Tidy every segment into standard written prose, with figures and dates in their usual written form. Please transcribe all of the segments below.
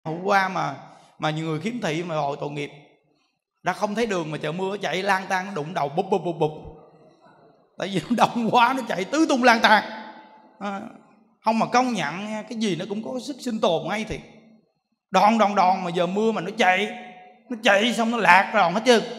Hôm qua mà nhiều người khiếm thị mà tội nghiệp, đã không thấy đường mà trời mưa chạy lang tan, nó đụng đầu bụp bụp bụp bụp, tại vì nó đông quá, nó chạy tứ tung lang tan. Không mà công nhận cái gì nó cũng có sức sinh tồn ngay thiệt. Đòn mà giờ mưa mà nó chạy xong nó lạc rồi hết trơn.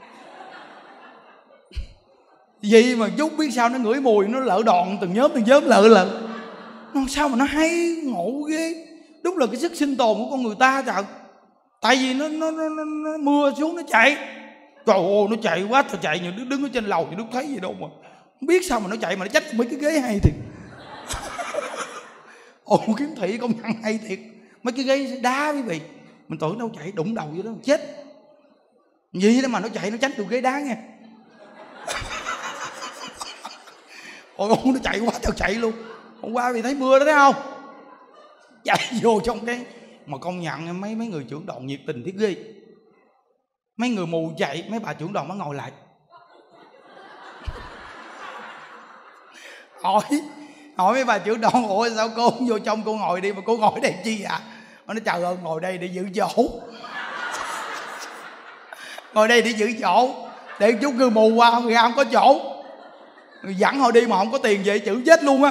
Vậy mà chút biết sao nó ngửi mùi, nó lỡ đòn từng nhóm lợ. Sao mà nó hay ngộ ghê. Đúng là cái sức sinh tồn của con người ta trời. Tại vì nó mưa xuống nó chạy. Trời ơi nó chạy quá trời, chạy nhiều đứa đứng ở trên lầu thì đứa thấy gì đâu mà không biết sao mà nó chạy mà nó trách mấy cái ghế hay thiệt. Ồ kiếm thị công nhận hay thiệt. Mấy cái ghế đá quý vị, mình tưởng đâu chạy đụng đầu vô đó chết. Gì đó mà nó chạy nó trách được ghế đá nha. Ôi nó chạy quá trời chạy luôn. Hôm qua vì thấy mưa đó thấy không, chạy vô trong cái mà công nhận mấy người trưởng đoàn nhiệt tình thiết ghê. Mấy người mù chạy, mấy bà trưởng đoàn mới ngồi lại hỏi mấy bà trưởng đoàn: ủa sao cô không vô trong cô ngồi đi mà cô ngồi đây chi ạ? Nó nói trời ơi ngồi đây để giữ chỗ. Ngồi đây để giữ chỗ, để chút người mù qua người không có chỗ, người dẫn họ đi mà không có tiền về chữ chết luôn á.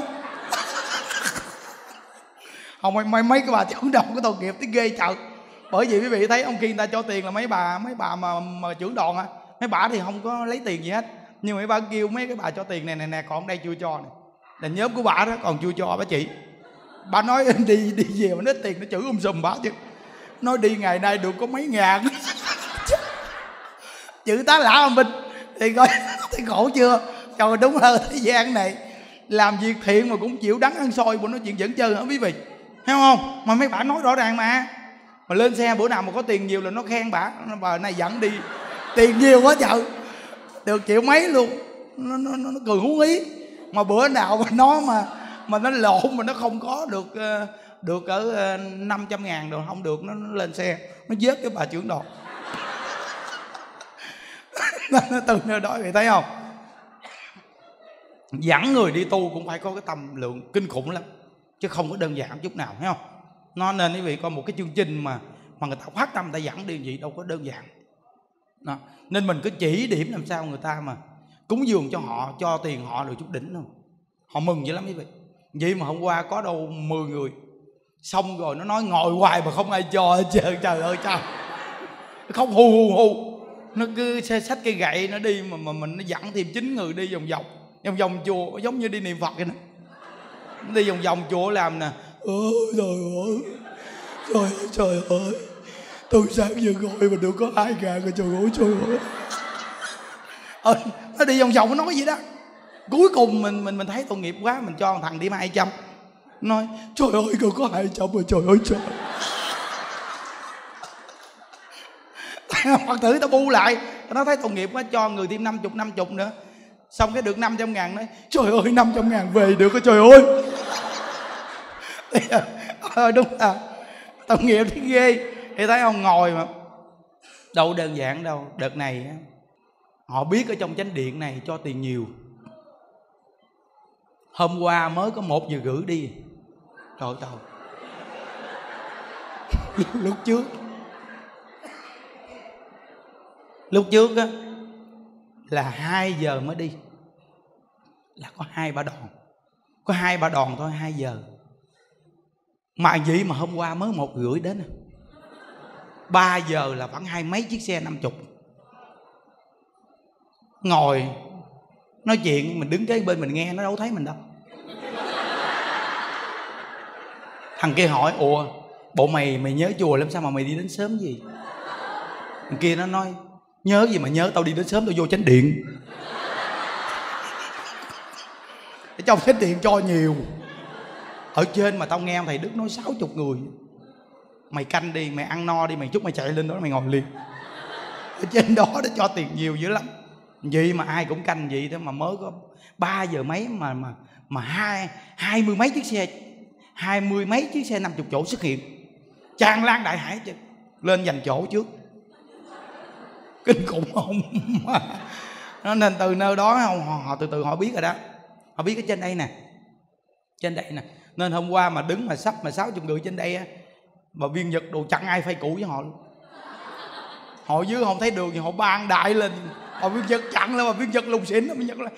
Không mấy cái bà trưởng đoàn có tội nghiệp tí ghê trời. Bởi vì quý vị thấy ông kia người ta cho tiền là mấy bà mà trưởng đoàn á, mấy bà thì không có lấy tiền gì hết, nhưng mấy bà kêu mấy cái bà cho tiền này còn đây chưa cho này, là nhóm của bà đó còn chưa cho bà chị. Bà nói đi về mà nói tiền nó chữ sùm bà chứ, nói đi ngày nay được có mấy ngàn. Chữ tá lả mình thì coi thấy khổ chưa. Trời đúng là thế gian này làm việc thiện mà cũng chịu đắng ăn xôi, bọn nó chuyện dẫn chơi hả quý vị, thấy không? Mà mấy bà nói rõ ràng mà lên xe bữa nào mà có tiền nhiều là nó khen bà này dẫn đi tiền nhiều quá trời, được triệu mấy luôn. Nó cười hú ý. Mà bữa nào mà nó lộn mà nó không có được ở 500.000 rồi không được, nó lên xe nó vớt cái bà trưởng đoàn. Nó từ nơi đó vậy thấy không? Dẫn người đi tu cũng phải có cái tầm lượng kinh khủng lắm, chứ không có đơn giản chút nào, thấy không? Nó nên quý vị coi một cái chương trình mà người ta phát tâm người ta dẫn đi vậy đâu có đơn giản đó. Nên mình cứ chỉ điểm làm sao người ta mà cúng dường cho họ, cho tiền họ được chút đỉnh thôi, họ mừng dữ lắm quý vị. Vậy mà hôm qua có đâu 10 người, xong rồi nó nói ngồi hoài mà không ai cho hết trơn. Trời ơi trời, không hù nó cứ xách cây gậy nó đi mà mình nó dẫn thêm 9 người đi vòng chùa, giống như đi niệm Phật vậy nè. Đi vòng chùa làm nè. Trời ơi tôi sáng giờ gọi mà được có 2.000 rồi, trời ơi. Nó đi vòng nó nói gì đó. Cuối cùng mình thấy tội nghiệp quá, mình cho thằng điểm 200. Nói trời ơi còn có 200 rồi, trời ơi trời. Phật tử ta bu lại, nó thấy tội nghiệp quá cho người thêm 50 nữa. Xong cái được 500.000 nói trời ơi 500.000 về được rồi, trời ơi. Đúng là tội nghiệp thì ghê. Thì thấy ông ngồi mà đâu đơn giản đâu. Đợt này họ biết ở trong chánh điện này cho tiền nhiều. Hôm qua mới có 1 giờ rưỡi đi. Trời ơi. Lúc trước á là 2 giờ mới đi, là có 2-3 đòn, có 2-3 đòn thôi, 2 giờ. Mà vậy mà hôm qua mới 1 giờ rưỡi đến, 3 giờ là khoảng 20 mấy chiếc xe 50. Ngồi nói chuyện, mình đứng kế bên mình nghe, nó đâu thấy mình đâu. Thằng kia hỏi ủa bộ mày nhớ chùa lắm sao mà mày đi đến sớm gì? Thằng kia nó nói nhớ gì mà nhớ, tao đi đến sớm tao vô chánh điện. Ở trong chánh điện cho nhiều. Ở trên mà tao nghe thầy Đức nói 60 người. Mày canh đi, mày ăn no đi, mày chút mày chạy lên đó mày ngồi liền. Ở trên đó nó cho tiền nhiều dữ lắm. Vậy mà ai cũng canh vậy thôi, mà mới có 3 giờ mấy mà 20 mấy chiếc xe, 20 mấy chiếc xe 50 chỗ xuất hiện, tràn lan đại hải chứ. Lên giành chỗ trước, kinh khủng không? Nên từ nơi đó họ từ từ họ biết rồi đó. Họ biết cái trên đây nè, nên hôm qua mà đứng mà sắp mà 60 người trên đây á, Mà viên Nhật đồ chặn ai phây cũ với họ luôn. Họ dưới không thấy đường thì họ ban đại lên, họ viên Nhật chặn lên, mà viên Nhật lùng xỉn, viên Nhật là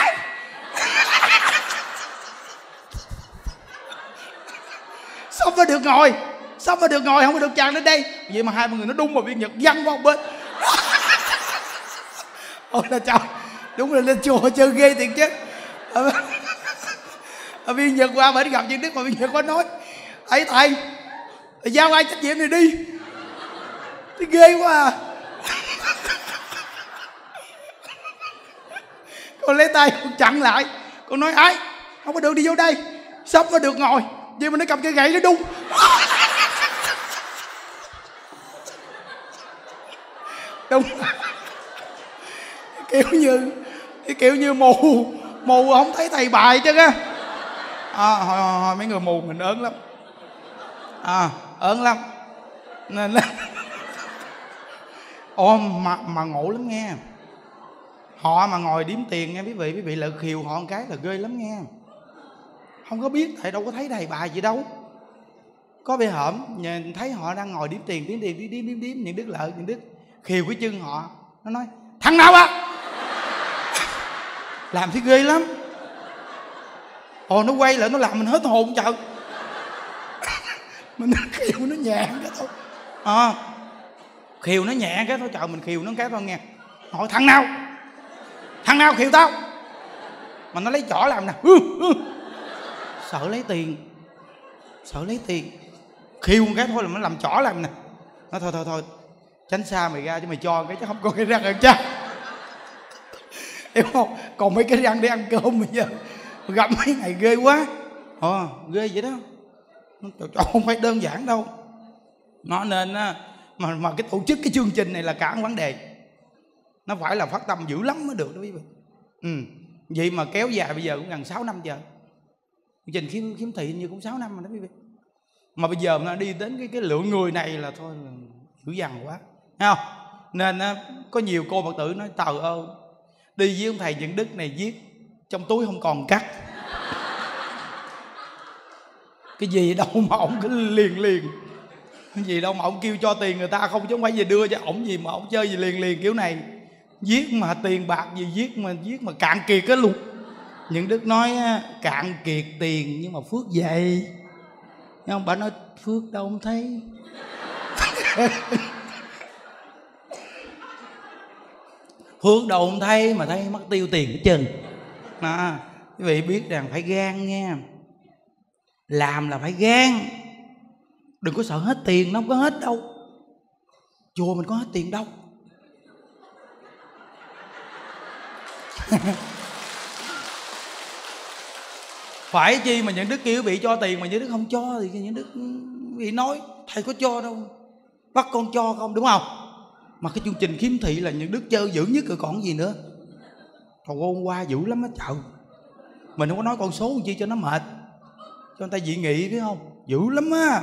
xong mới được ngồi, xong mới được ngồi, không có được tràn đến đây. Vậy mà hai người nó đung vào viên Nhật văng qua một bên. Ôi là trời, đúng là lên chùa chơi ghê thiệt chứ. Viên Nhật qua bển gặp Nhân Đức, mà viên Nhật có nói: ấy thầy, giao ai trách nhiệm này đi. Thì ghê quá à. Con lấy tay con chặn lại, con nói: ai không có được đi vô đây, sắp mới được ngồi. Vậy mà nó cầm cái gậy nó đung. Đúng. Kiểu như mù không thấy thầy bài chứ á. Hồi mấy người mù mình ớn lắm. Ớn lắm. Nên là mà ngộ lắm nghe. Họ mà ngồi đếm tiền nghe quý vị lợi khiều họ một cái là ghê lắm nghe. Không có biết, thầy đâu có thấy thầy bài gì đâu. Có bề hổm nhìn thấy họ đang ngồi đếm tiền, đếm Những Đức lợi, Những Đức khiều cái chân họ, nó nói: thằng nào á? Làm thì ghê lắm. Nó quay lại nó làm mình hết hồn trời. Mình khiều nó nhẹ cái thôi. Khiều nó nhẹ cái thôi trời, mình khiều nó cái thôi nghe. Hỏi: thằng nào khiều tao? Mà nó lấy chỏ làm nè. Sợ lấy tiền. Khiêu một cái thôi là nó làm chỏ làm nè. Nó thôi tránh xa mày ra chứ mày cho cái chứ không có cái răng ăn cha. Hiểu không? Còn mấy cái răng để ăn cơm bây giờ gặp mấy ngày ghê quá. Ghê vậy đó. Không phải đơn giản đâu. Nó nên mà cái tổ chức cái chương trình này là cả một vấn đề. Nó phải là phát tâm dữ lắm mới được đó quý vị. Vậy mà kéo dài bây giờ cũng gần 6 năm giờ. Chương trình khiếm thị như cũng 6 năm rồi đó quý vị. Mà bây giờ mà đi đến cái lượng người này là thôi là dữ dằn quá, thấy không? Nên có nhiều cô Phật tử nói: trời ơi, đi với ông thầy Nhân Đức này viết trong túi không còn cắt. Cái gì đâu mà ổng cứ liền. Cái gì đâu mà ổng kêu cho tiền người ta không, chứ không phải về đưa cho ổng gì mà ổng chơi gì liền kiểu này. Viết mà tiền bạc gì viết mà cạn kiệt cái luôn. Nhân Đức nói cạn kiệt tiền nhưng mà phước dày. Thấy không? Bà nói phước đâu không thấy. Phước đâu không thấy mà thấy mất tiêu tiền hết trơn. Quý vị biết rằng phải gan nghe. Làm là phải gan. Đừng có sợ hết tiền, nó không có hết đâu. Chùa mình có hết tiền đâu. Phải chi mà Nhân Đức kêu bị cho tiền mà Nhân Đức không cho thì Nhân Đức bị nói thầy có cho đâu, bắt con cho không, đúng không? Mà cái chương trình khiếm thị là Nhân Đức chơi dữ nhất rồi còn gì nữa. Trời, hôm qua dữ lắm á trời. Mình không có nói con số chi cho nó mệt, cho người ta dị nghị biết không? Dữ lắm á.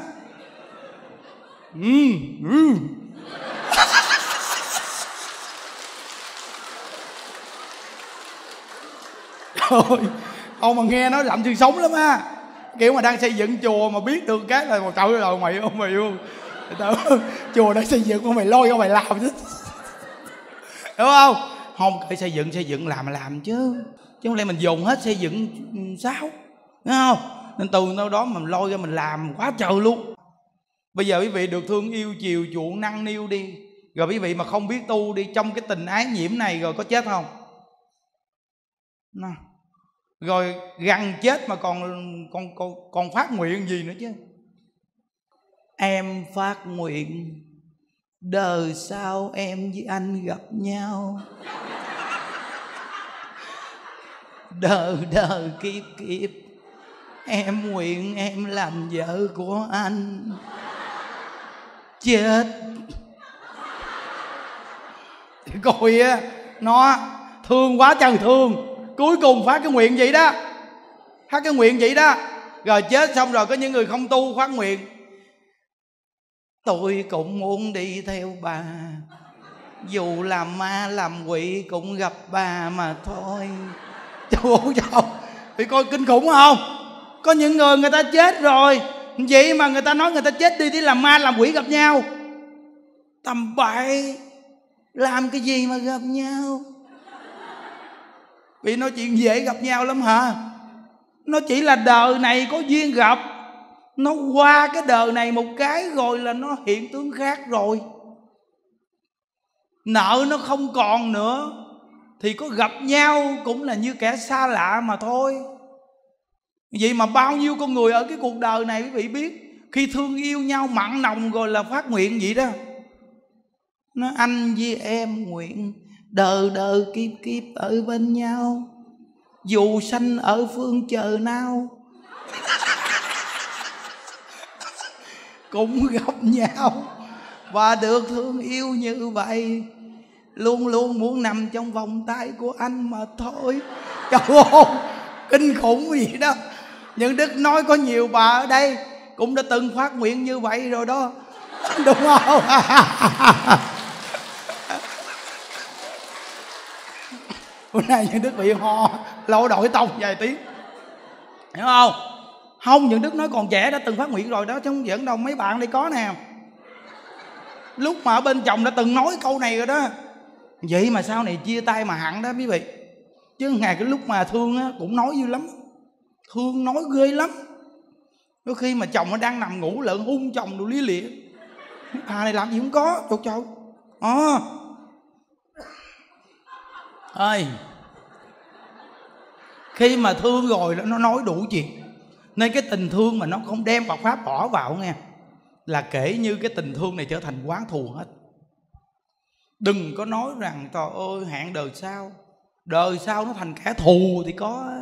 Trời, ông mà nghe nói lạnh thì sống lắm á. Kiểu mà đang xây dựng chùa mà biết được cái là trời ơi mày yêu chùa đang xây dựng, mày lôi mày làm chứ. Đúng không? Không, phải xây dựng làm chứ không lẽ mình dồn hết xây dựng sao, đúng không? Nên từ đâu đó mà mình lôi ra mình làm quá trời luôn. Bây giờ quý vị được thương yêu chiều chuộng năn niu đi, rồi quý vị mà không biết tu đi, trong cái tình ái nhiễm này rồi có chết không? Rồi gần chết mà còn phát nguyện gì nữa chứ. Em phát nguyện đời sau em với anh gặp nhau, đời kiếp kiếp em nguyện em làm vợ của anh. Chết coi á, nó thương quá trời thương. Cuối cùng phát cái nguyện vậy đó. Rồi chết xong rồi có những người không tu phát nguyện: tôi cũng muốn đi theo bà, dù làm ma làm quỷ cũng gặp bà mà thôi. Trời ơi, thì coi kinh khủng không? Có những người ta chết rồi Vậy mà người ta nói người ta chết đi để làm ma làm quỷ gặp nhau. Tầm bậy, làm cái gì mà gặp nhau? Vì nói chuyện dễ gặp nhau lắm hả? Nó chỉ là đời này có duyên gặp, nó qua cái đời này một cái rồi là nó hiện tướng khác rồi. Nợ nó không còn nữa thì có gặp nhau cũng là như kẻ xa lạ mà thôi. Vậy mà bao nhiêu con người ở cái cuộc đời này quý vị biết, khi thương yêu nhau mặn nồng rồi là phát nguyện vậy đó. Nó anh với em nguyện đời đời kiếp kiếp ở bên nhau, dù sanh ở phương trời nào cũng gặp nhau và được thương yêu như vậy. Luôn luôn muốn nằm trong vòng tay của anh mà thôi. Trời ơi, kinh khủng gì đó. Những Đức nói có nhiều bà ở đây cũng đã từng phát nguyện như vậy rồi đó. Đúng không? Bữa nay Những Đức bị ho lộ đổi tông vài tiếng, hiểu không? Không, Những Đức nói còn trẻ đã từng phát nguyện rồi đó, chứ không giỡn đâu. Mấy bạn đây có nè, lúc mà ở bên chồng đã từng nói câu này rồi đó. Vậy mà sau này chia tay mà hẳn đó quý vị. Chứ ngày cái lúc mà thương á, cũng nói dữ lắm. Thương nói ghê lắm. Có khi mà chồng nó đang nằm ngủ lợn hung chồng đồ lý lịa. À này làm gì không có. Trời trời. Ơi, khi mà thương rồi nó nói đủ chuyện. Nên cái tình thương mà nó không đem Phật Pháp bỏ vào nghe, là kể như cái tình thương này trở thành oán thù hết. Đừng có nói rằng trời ơi hẹn đời sau, đời sau nó thành kẻ thù thì có.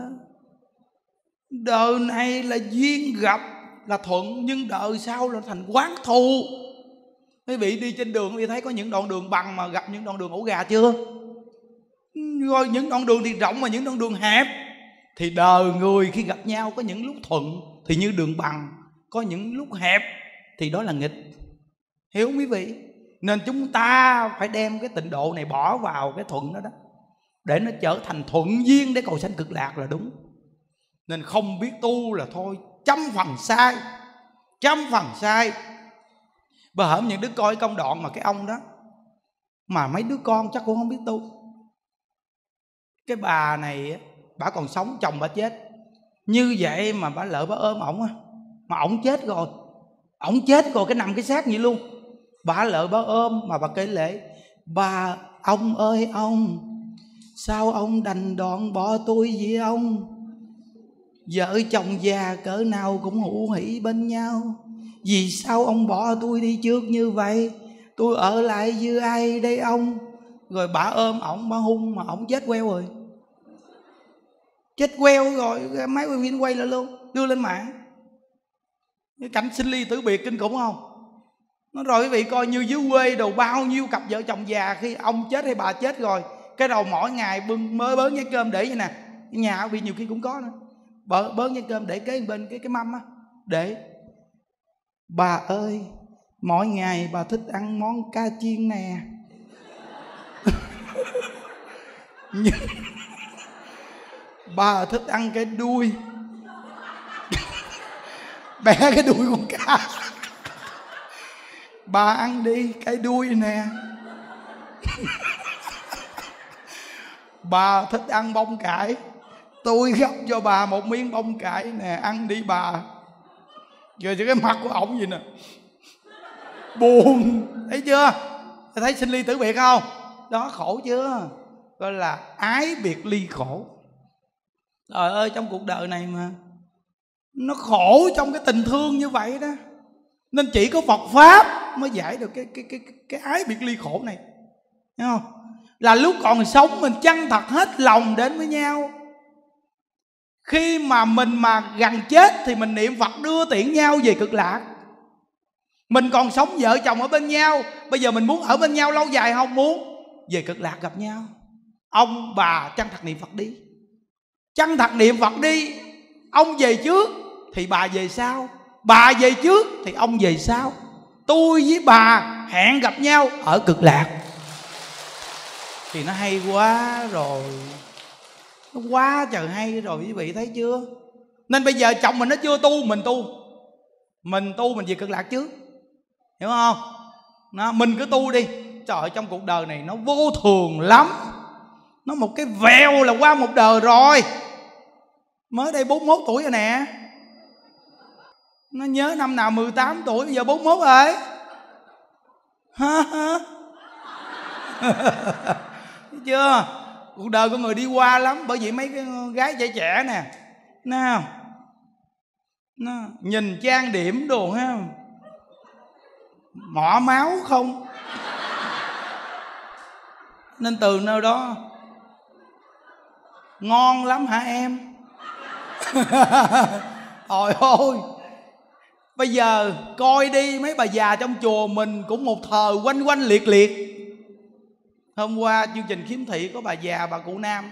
Đời này là duyên gặp là thuận, nhưng đời sau là thành oán thù. Quý vị đi trên đường quý vị thấy có những đoạn đường bằng mà gặp những đoạn đường ổ gà chưa? Rồi những đoạn đường thì rộng mà những đoạn đường hẹp. Thì đời người khi gặp nhau có những lúc thuận thì như đường bằng, có những lúc hẹp thì đó là nghịch. Hiểu không quý vị? Nên chúng ta phải đem cái tịnh độ này bỏ vào cái thuận đó đó, để nó trở thành thuận duyên để cầu sanh cực lạc là đúng. Nên không biết tu là thôi, trăm phần sai, trăm phần sai. Bà hổm Những Đức coi công đoạn mà cái ông đó, mà mấy đứa con chắc cũng không biết tu. Cái bà này bà còn sống, chồng bà chết. Như vậy mà bà lỡ bà ôm ổng á, mà ổng chết rồi, ổng chết rồi cái nằm cái xác vậy luôn. Bà lỡ bà ôm mà bà kể lễ: bà ông ơi ông, sao ông đành đoạn bỏ tôi vậy ông? Vợ chồng già cỡ nào cũng hữu hỉ bên nhau, vì sao ông bỏ tôi đi trước như vậy? Tôi ở lại với ai đây ông? Rồi bà ôm ổng, bà hung mà ổng chết queo rồi. Chết queo rồi, máy quay phim quay lại luôn, đưa lên mạng. Cái cảnh sinh ly tử biệt kinh khủng không? Nó rồi quý vị coi như dưới quê đồ bao nhiêu cặp vợ chồng già khi ông chết hay bà chết rồi, cái đầu mỗi ngày mới bớn cái cơm để vậy nè. Nhà quý vị nhiều khi cũng có nữa, bớn cái cơm để kế bên cái mâm á, để bà ơi mỗi ngày bà thích ăn món cá chiên nè. Bà thích ăn cái đuôi bẻ cái đuôi con cá. Bà ăn đi cái đuôi nè. Bà thích ăn bông cải, tôi gấp cho bà một miếng bông cải nè, ăn đi bà. Rồi cái mặt của ổng gì nè, buồn. Thấy chưa? Thấy sinh ly tử biệt không? Đó, khổ chưa? Gọi là ái biệt ly khổ. Trời ơi, trong cuộc đời này mà nó khổ trong cái tình thương như vậy đó. Nên chỉ có Phật Pháp mới giải được cái ái biệt ly khổ này. Thấy không? Là lúc còn sống mình chân thật hết lòng đến với nhau. Khi mà mình mà gần chết thì mình niệm Phật đưa tiễn nhau về cực lạc. Mình còn sống vợ chồng ở bên nhau, bây giờ mình muốn ở bên nhau lâu dài không? Muốn. Về cực lạc gặp nhau. Ông bà chân thật niệm Phật đi, chân thật niệm Phật đi. Ông về trước thì bà về sau, bà về trước thì ông về sau. Tôi với bà hẹn gặp nhau ở cực lạc. Thì nó hay quá rồi, nó quá trời hay rồi, quý vị thấy chưa? Nên bây giờ chồng mình nó chưa tu, mình tu. Mình tu mình về Cực Lạc trước, hiểu không? Nó, mình cứ tu đi. Trời ơi, trong cuộc đời này nó vô thường lắm. Nó một cái vèo là qua một đời rồi. Mới đây 41 tuổi rồi nè. Nó nhớ năm nào 18 tuổi, bây giờ 41 rồi. Thấy chưa? Cuộc đời của người đi qua lắm. Bởi vì mấy cái gái trẻ trẻ nè, nào nó nhìn trang điểm đồ ha, mỏ máu không. Nên từ nơi đó ngon lắm hả em? Trời ơi, bây giờ coi đi, mấy bà già trong chùa mình cũng một thời quanh quanh liệt liệt. Hôm qua chương trình khiếm thị có bà già, bà cụ Nam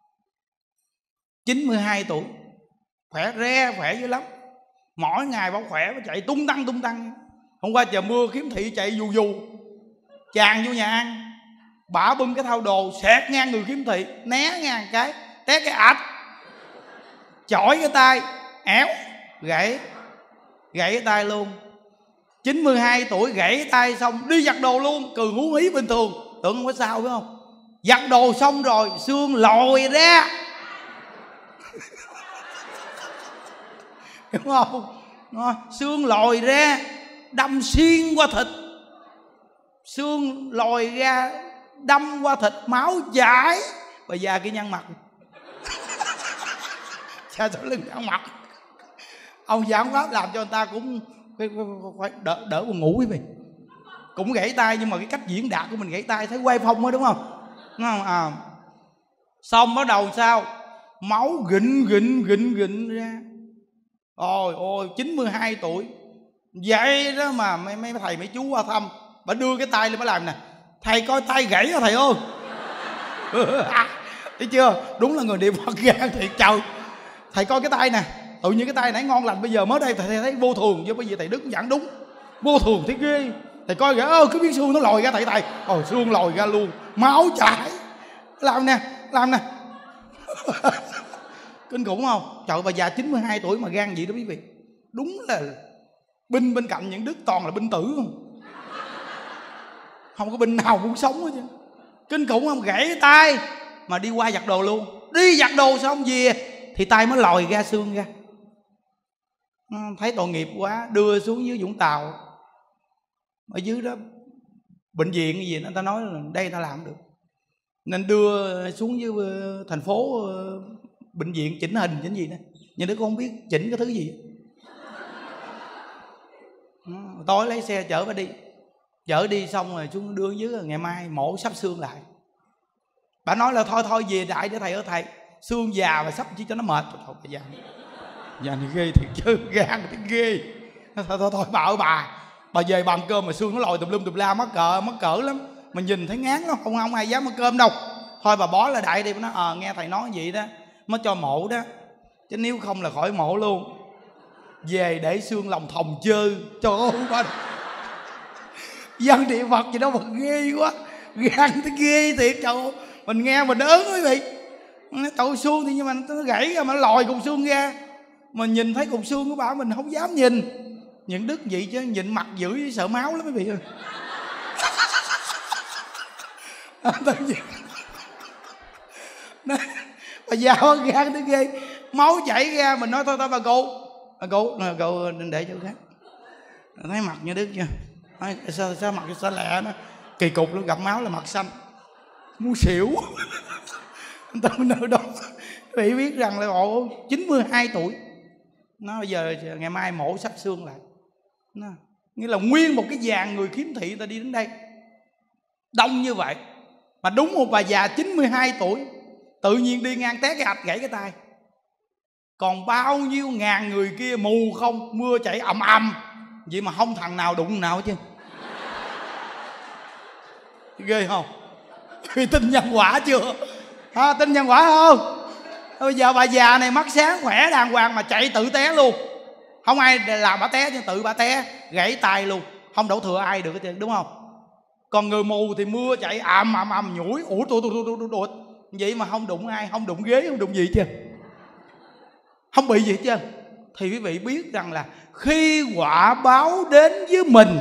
92 tuổi, khỏe re, khỏe dữ lắm. Mỗi ngày bà khỏe, bà chạy tung tăng. Hôm qua trời mưa khiếm thị chạy dù dù, chàng vô nhà ăn, bả bưng cái thau đồ xẹt ngang người khiếm thị, né ngang cái, té cái ạch, chỏi cái tay, éo, gãy cái tay luôn. 92 tuổi gãy cái tay xong đi giặt đồ luôn, cười hú hí bình thường, tưởng không có sao phải không? Giặt đồ xong rồi xương lòi ra. Đúng không? Xương lòi ra, đâm xuyên qua thịt, xương lòi ra đâm qua thịt, máu chảy. Bà già kia nhăn mặt. Cha sau lưng nhăn mặt. Ông giảng pháp làm cho người ta cũng phải đỡ buồn ngủ quý vị. Cũng gãy tay, nhưng mà cái cách diễn đạt của mình gãy tay thấy quay phong đó, đúng không? Xong bắt đầu sao? Máu gịnh ra. Ôi ôi, 92 tuổi vậy đó mà mấy thầy mấy chú qua thăm, bà đưa cái tay lên bà làm nè, thầy coi tay gãy hả thầy ơi. Thấy chưa? Đúng là người niệm Phật gan thiệt trời. Thầy coi cái tay nè, tự nhiên cái tay nãy ngon lành, bây giờ mới đây thầy thấy vô thường, chứ bây giờ thầy Đức giảng đúng, vô thường thấy ghê. Thầy coi kìa, cứ biết xương nó lòi ra thầy. Ôi xương lòi ra luôn, máu chảy. Làm nè. Kinh khủng không? Trời, bà già 92 tuổi mà gan vậy đó quý vị. Đúng là binh bên cạnh những đức toàn là binh tử không có binh nào muốn sống hết chứ. Kinh khủng không? Gãy tay mà đi qua giặt đồ luôn. Đi giặt đồ xong về thì tay mới lòi ra xương ra. Thấy tội nghiệp quá, đưa xuống dưới Vũng Tàu. Ở dưới đó bệnh viện cái gì người ta nói là đây ta làm được, nên đưa xuống dưới thành phố bệnh viện chỉnh hình chỉnh gì đó. Nhưng đứa con không biết chỉnh cái thứ gì. Tối lấy xe chở bà đi. Chở đi xong rồi xuống đưa dưới, ngày mai mổ sắp xương lại. Bà nói là thôi về đại để thầy ơi thầy, xương già và sắp chỉ cho nó mệt. Thôi bà già này ghê thiệt chứ, gan thì ghê. Thôi bà ơi bà về bằng cơm mà xương nó lòi tùm lum tùm la, mắc cỡ lắm. Mà nhìn thấy ngán lắm, không ai dám ăn cơm đâu. Thôi bà bó lại đại đi. Bà nói nghe thầy nói vậy đó mới cho mổ đó, chứ nếu không là khỏi mổ luôn. Về để xương lòng thòng chơ. Trời ơi bà dân địa Phật gì đâu mà ghê quá, gan thấy ghê thiệt. Trời ơi, mình nghe mình ớn quý vị. Trời, xương thì nhưng mà nó gãy ra mà nó lòi cục xương ra, mình nhìn thấy cục xương của bà mình không dám nhìn. Những đức vậy chứ nhìn mặt dữ sợ máu lắm quý vị ơi. Bà già gan tới ghê, máu chảy ra. Mình nói thôi bà cụ để chỗ khác. Thấy mặt như đức chưa? Sao mặt sao lẹ nó kỳ cục luôn, gặp máu là mặt xanh muốn xỉu. Tôi nơi đó bị biết rằng là 92 tuổi nó bây giờ ngày mai mổ sắp xương lại. Nó nghĩa là nguyên một cái dàn người khiếm thị ta đi đến đây đông như vậy, mà đúng một bà già 92 tuổi tự nhiên đi ngang té cái ạch gãy cái tay. Còn bao nhiêu ngàn người kia mù không, mưa chảy ầm vậy mà không thằng nào đụng nào hết chứ. Ghê không? Tin nhân quả chưa? Tin nhân quả không? Bây giờ bà già này mắt sáng khỏe đàng hoàng mà chạy tự té luôn, không ai làm bà té, nhưng tự bà té gãy tay luôn, không đổ thừa ai được hết trơn, đúng không? Còn người mù thì mưa chạy ầm nhủi tụt vậy mà không đụng ai, không đụng ghế, không đụng gì chứ, không bị gì hết trơn. thì quý vị biết rằng là khi quả báo đến với mình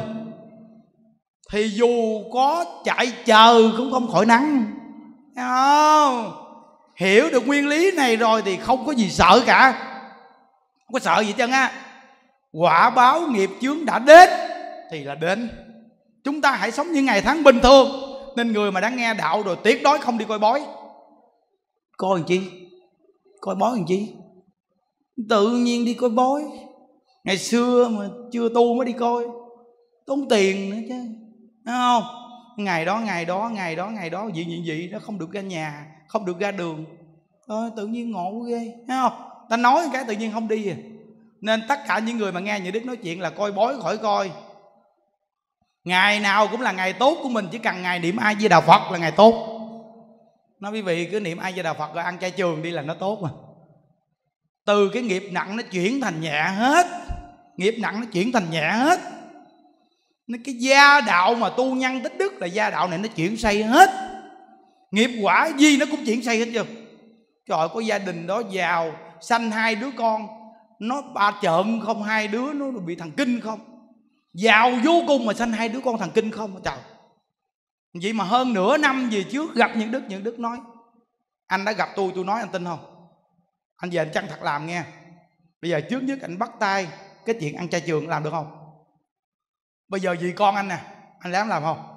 thì dù có chạy chờ cũng không khỏi nắng. Thấy không? Hiểu được nguyên lý này rồi thì không có gì sợ cả, không có sợ gì chân á. Quả báo nghiệp chướng đã đến thì là đến. Chúng ta hãy sống những ngày tháng bình thường. Nên người mà đã nghe đạo rồi tuyệt đối không đi coi bói. Coi làm chi? Coi bói làm chi? Tự nhiên đi coi bói. Ngày xưa mà chưa tu mới đi coi, tốn tiền nữa chứ, đúng không? Ngày đó vậy nó không được ra nhà, không được ra đường. Tự nhiên ngộ ghê, thấy không? Ta nói cái tự nhiên không đi à. Nên tất cả những người mà nghe những Đức nói chuyện là coi bói khỏi coi. Ngày nào cũng là ngày tốt của mình, chỉ cần ngày niệm A Di Đà Phật là ngày tốt. Nói quý vị cứ niệm A Di Đà Phật rồi ăn chay trường đi là nó tốt mà. Từ cái nghiệp nặng nó chuyển thành nhẹ hết. Nghiệp nặng nó chuyển thành nhẹ hết. Nên cái gia đạo mà tu nhân tích đức là gia đạo này nó chuyển xây hết. Nghiệp quả gì nó cũng chuyển xây hết chưa. Trời ơi, có gia đình đó giàu, sanh 2 đứa con, nó ba trợn không, 2 đứa nó bị thần kinh không. Giàu vô cùng mà sanh 2 đứa con thần kinh không. Trời. Vậy mà hơn nửa năm về trước gặp những Đức nói: anh đã gặp tôi nói anh tin không? Anh về anh chăng thật làm nghe. Bây giờ trước nhất anh bắt tay cái chuyện ăn chay trường làm được không? Bây giờ vì con anh nè, anh dám làm không?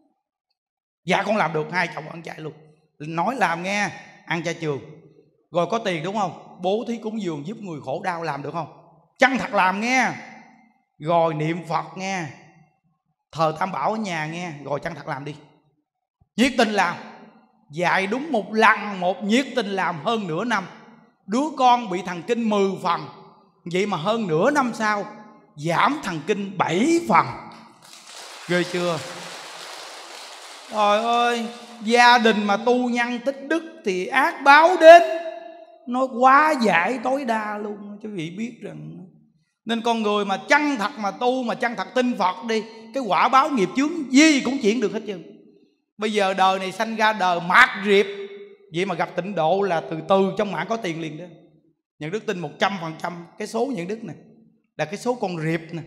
Dạ con làm được, 2 chồng ăn chay luôn. Nói làm nghe, ăn chay trường. Rồi có tiền đúng không? Bố thí cúng dường giúp người khổ đau làm được không? Chăng thật làm nghe. Rồi niệm Phật nghe, thờ Tam Bảo ở nhà nghe. Rồi chăng thật làm đi. Nhiệt tình làm. Dạy đúng một lần một, nhiệt tình làm hơn nửa năm. Đứa con bị thần kinh 10 phần, vậy mà hơn nửa năm sau giảm thần kinh 7 phần. Ghê chưa? Trời ơi, gia đình mà tu nhân tích đức thì ác báo đến nó quá giải tối đa luôn, quý vị biết rằng. Nên con người mà chân thật mà tu, mà chân thật tin Phật đi, cái quả báo nghiệp chướng gì cũng chuyển được hết trơn. Bây giờ đời này sanh ra đời mạt riệp, vậy mà gặp tịnh độ là từ từ trong mạng có tiền liền đó. Những Đức tin 100% cái số những Đức này là cái số con riệp nè.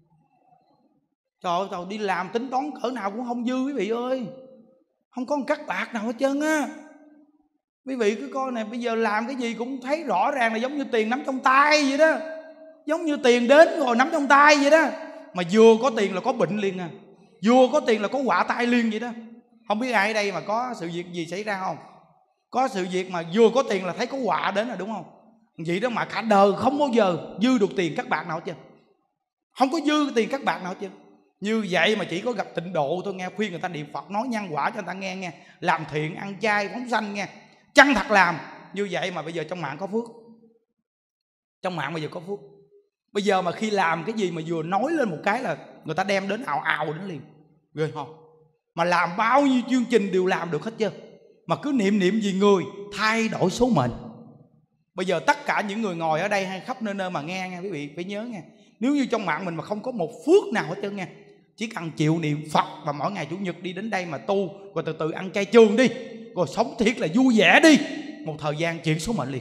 Trời ơi, đi làm tính toán cỡ nào cũng không dư quý vị ơi. Không có một cắt bạc nào hết trơn á. Quý vị cứ coi này, bây giờ làm cái gì cũng thấy rõ ràng là giống như tiền nắm trong tay vậy đó. Giống như tiền đến rồi nắm trong tay vậy đó. Mà vừa có tiền là có bệnh liền à. Vừa có tiền là có họa tai liền vậy đó. Không biết ai ở đây mà có sự việc gì xảy ra không? Có sự việc mà vừa có tiền là thấy có họa đến là đúng không? Vậy đó mà cả đời không bao giờ dư được tiền cắt bạc nào hết trơn. Không có dư tiền cắt bạc nào hết trơn. Như vậy mà chỉ có gặp tịnh độ tôi nghe khuyên người ta niệm Phật, nói nhân quả cho người ta nghe. Làm thiện, ăn chay, phóng sanh nghe. Chân thật làm. Như vậy mà bây giờ trong mạng có phước. Trong mạng bây giờ có phước. Bây giờ mà khi làm cái gì mà vừa nói lên một cái là người ta đem đến ào ào đến liền. Ghê không? Mà làm bao nhiêu chương trình đều làm được hết chưa. Mà cứ niệm gì người thay đổi số mệnh. Bây giờ tất cả những người ngồi ở đây hay khắp nơi mà nghe quý vị phải nhớ nghe. Nếu như trong mạng mình mà không có một phước nào hết trơn nghe, chỉ cần chịu niệm Phật và mỗi ngày Chủ nhật đi đến đây mà tu, rồi từ từ ăn chay trường đi, rồi sống thiệt là vui vẻ đi, một thời gian chuyển số mệnh liền.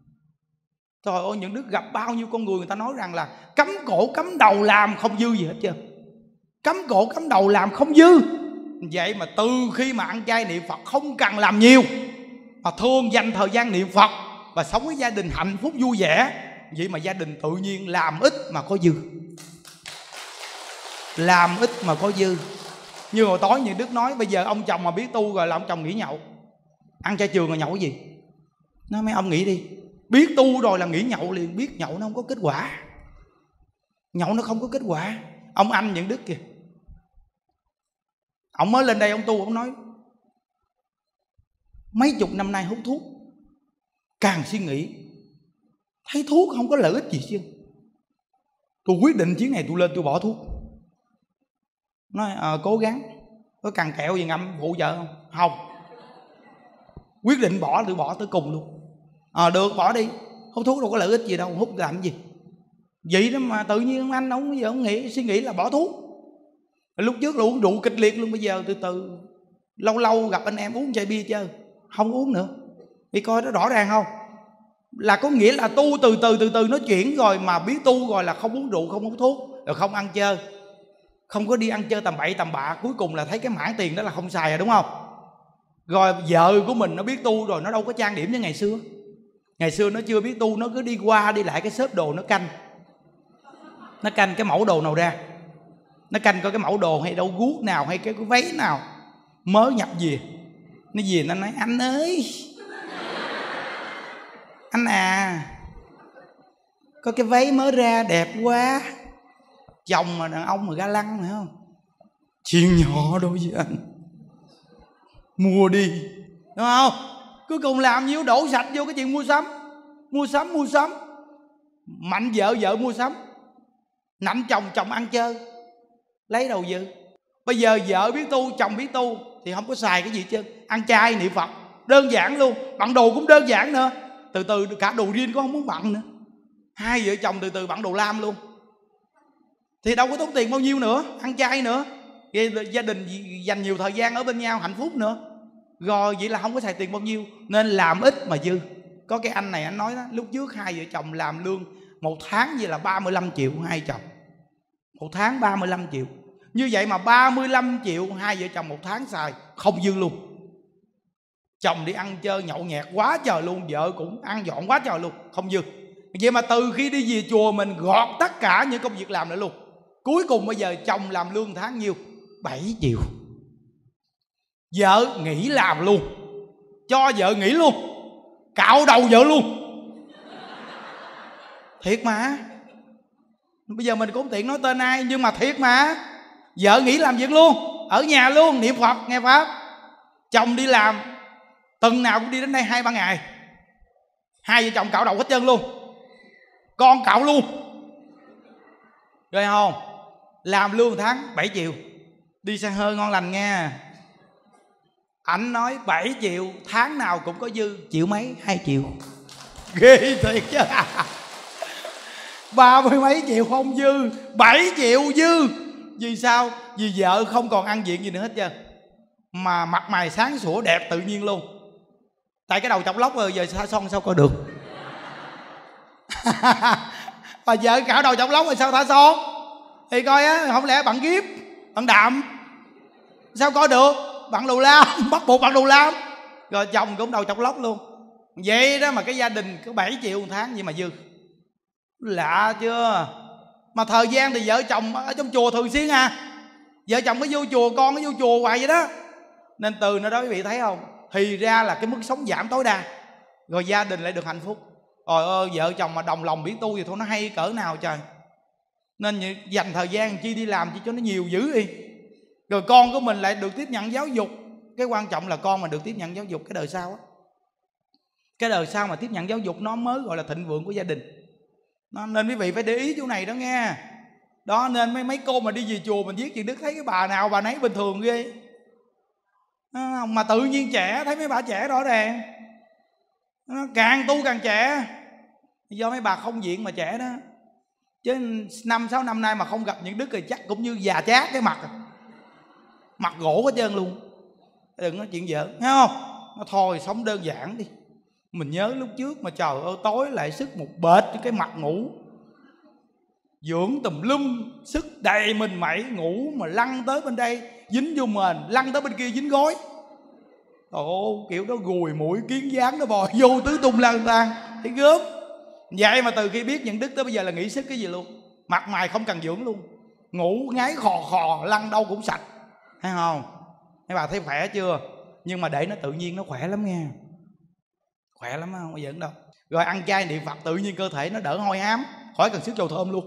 Trời ơi, những Đức gặp bao nhiêu con người ta nói rằng là cắm cổ cắm đầu làm không dư gì hết trơn. Cắm cổ cắm đầu làm không dư. Vậy mà từ khi mà ăn chay niệm Phật không cần làm nhiều, mà thường dành thời gian niệm Phật và sống với gia đình hạnh phúc vui vẻ, vậy mà gia đình tự nhiên làm ít mà có dư. Làm ít mà có dư. Như hồi tối như Đức nói, bây giờ ông chồng mà biết tu rồi là ông chồng nghỉ nhậu. Ăn chay trường rồi nhậu cái gì? Nói mấy ông nghĩ đi. Biết tu rồi là nghỉ nhậu liền. Biết nhậu nó không có kết quả. Nhậu nó không có kết quả. Ông anh những Đức kìa, ông mới lên đây ông tu, ông nói mấy chục năm nay hút thuốc, càng suy nghĩ thấy thuốc không có lợi ích gì chứ. Tôi quyết định chuyến này tôi lên tôi bỏ thuốc. Nói cố gắng. Có cần kẹo gì ngâm phụ vợ không? Không. Quyết định bỏ, tôi bỏ tới cùng luôn. Được bỏ đi. Hút thuốc đâu có lợi ích gì đâu, hút làm cái gì. Vậy đó mà tự nhiên ông anh ông giờ ông suy nghĩ là bỏ thuốc. Lúc trước là uống rượu kịch liệt luôn, bây giờ từ từ lâu lâu gặp anh em uống chai bia chơi, không uống nữa. Đi coi nó rõ ràng không? Là có nghĩa là tu từ từ nó chuyển rồi, mà biết tu rồi là không uống rượu, không hút thuốc, rồi không ăn chơi, không có đi ăn chơi tầm bậy tầm bạ. Cuối cùng là thấy cái mãn tiền đó là không xài rồi, đúng không? Rồi vợ của mình nó biết tu rồi, nó đâu có trang điểm như ngày xưa. Ngày xưa nó chưa biết tu, nó cứ đi qua đi lại cái xếp đồ, nó canh cái mẫu đồ nào ra, nó canh coi cái mẫu đồ hay đâu guốc nào hay cái váy nào mới nhập về. Nó về nó nói: anh ơi, anh à, có cái váy mới ra đẹp quá. Chồng mà đàn ông mà ga lăng, phải không? Chuyện nhỏ đối với anh, mua đi, đúng không? Cuối cùng làm nhiêu đổ sạch vô cái chuyện mua sắm. Mạnh vợ mua sắm, nạnh chồng ăn chơi, lấy đầu dư. Bây giờ vợ biết tu, chồng biết tu thì không có xài cái gì chứ, ăn chay niệm Phật đơn giản luôn, bận đồ cũng đơn giản nữa. Từ từ cả đồ riêng cũng không muốn bận nữa, hai vợ chồng từ từ bận đồ lam luôn, thì đâu có tốn tiền bao nhiêu nữa, ăn chay nữa, gia đình dành nhiều thời gian ở bên nhau, hạnh phúc nữa. Rồi vậy là không có xài tiền bao nhiêu, nên làm ít mà dư. Có cái anh này anh nói đó, lúc trước hai vợ chồng làm lương một tháng vậy là 35 triệu hai chồng, một tháng 35 triệu. Như vậy mà 35 triệu hai vợ chồng một tháng xài không dư luôn. Chồng đi ăn chơi nhậu nhẹt quá trời luôn, vợ cũng ăn dọn quá trời luôn, không dư. Vậy mà từ khi đi về chùa mình gọt tất cả những công việc làm lại luôn. Cuối cùng bây giờ chồng làm lương tháng nhiêu? 7 triệu. Vợ nghỉ làm luôn, cho vợ nghỉ luôn, cạo đầu vợ luôn. Thiệt mà. Bây giờ mình cũng tiện nói tên ai, nhưng mà thiệt mà. Vợ nghỉ làm việc luôn, ở nhà luôn, niệm Phật nghe Pháp. Chồng đi làm, tuần nào cũng đi đến đây 2-3 ngày. Hai vợ chồng cạo đầu hết trơn luôn, con cạo luôn. Rồi không? Làm lương tháng 7 triệu, đi xe hơi ngon lành nghe. Ảnh nói 7 triệu tháng nào cũng có dư, triệu mấy, 2 triệu. Ghê thiệt chứ. 30 mấy triệu không dư, 7 triệu dư. Vì sao? Vì vợ không còn ăn diện gì nữa hết trơn, mà mặt mày sáng sủa đẹp tự nhiên luôn. Tại cái đầu chọc lóc rồi, giờ xa son sao coi được. Mà vợ cạo đầu chọc lóc rồi sao thả son? Thì coi á, không lẽ bạn kiếp, bạn đạm, sao coi được? Bạn đầu lam, bắt buộc bạn đầu lam. Rồi chồng cũng đầu chọc lóc luôn. Vậy đó mà cái gia đình có 7 triệu một tháng vậy mà dư. Lạ chưa? Mà thời gian thì vợ chồng ở trong chùa thường xuyên à. Vợ chồng có vô chùa, con có vô chùa hoài vậy đó. Nên từ nơi đó quý vị thấy không, thì ra là cái mức sống giảm tối đa, rồi gia đình lại được hạnh phúc. Trời ơi, vợ chồng mà đồng lòng biết tu thì thôi nó hay cỡ nào trời. Nên dành thời gian chi đi làm chi cho nó nhiều dữ đi. Rồi con của mình lại được tiếp nhận giáo dục. Cái quan trọng là con mà được tiếp nhận giáo dục cái đời sau á. Cái đời sau mà tiếp nhận giáo dục nó mới gọi là thịnh vượng của gia đình. Nên quý vị phải để ý chỗ này đó nghe. Đó nên mấy cô mà đi về chùa mình viết chuyện đức, thấy cái bà nào bà nấy bình thường ghê. Mà tự nhiên trẻ, thấy mấy bà trẻ rõ ràng, càng tu càng trẻ. Do mấy bà không diện mà trẻ đó. Chứ 5-6 năm nay mà không gặp những đức thì chắc cũng như già chát cái mặt. Mặt gỗ hết trơn luôn. Đừng nói chuyện giỡn, thấy không? Nó thôi sống đơn giản đi. Mình nhớ lúc trước mà trời ơi, tối lại sức một bệt cái mặt ngủ, dưỡng tùm lum, sức đầy mình mẩy, ngủ mà lăn tới bên đây dính vô mền, lăn tới bên kia dính gối. Ồ, kiểu đó gùi mũi kiến dáng nó bò vô tứ tung lang tan, thấy gớm. Vậy mà từ khi biết nhận đức tới bây giờ là nghỉ sức cái gì luôn. Mặt mày không cần dưỡng luôn, ngủ ngáy khò khò, lăn đâu cũng sạch. Thấy không? Mấy bà thấy khỏe chưa? Nhưng mà để nó tự nhiên nó khỏe lắm nha. Khỏe lắm không? Bây giờ đâu. Rồi ăn chay niệm Phật tự nhiên cơ thể nó đỡ hôi hám, khỏi cần sức dầu thơm luôn.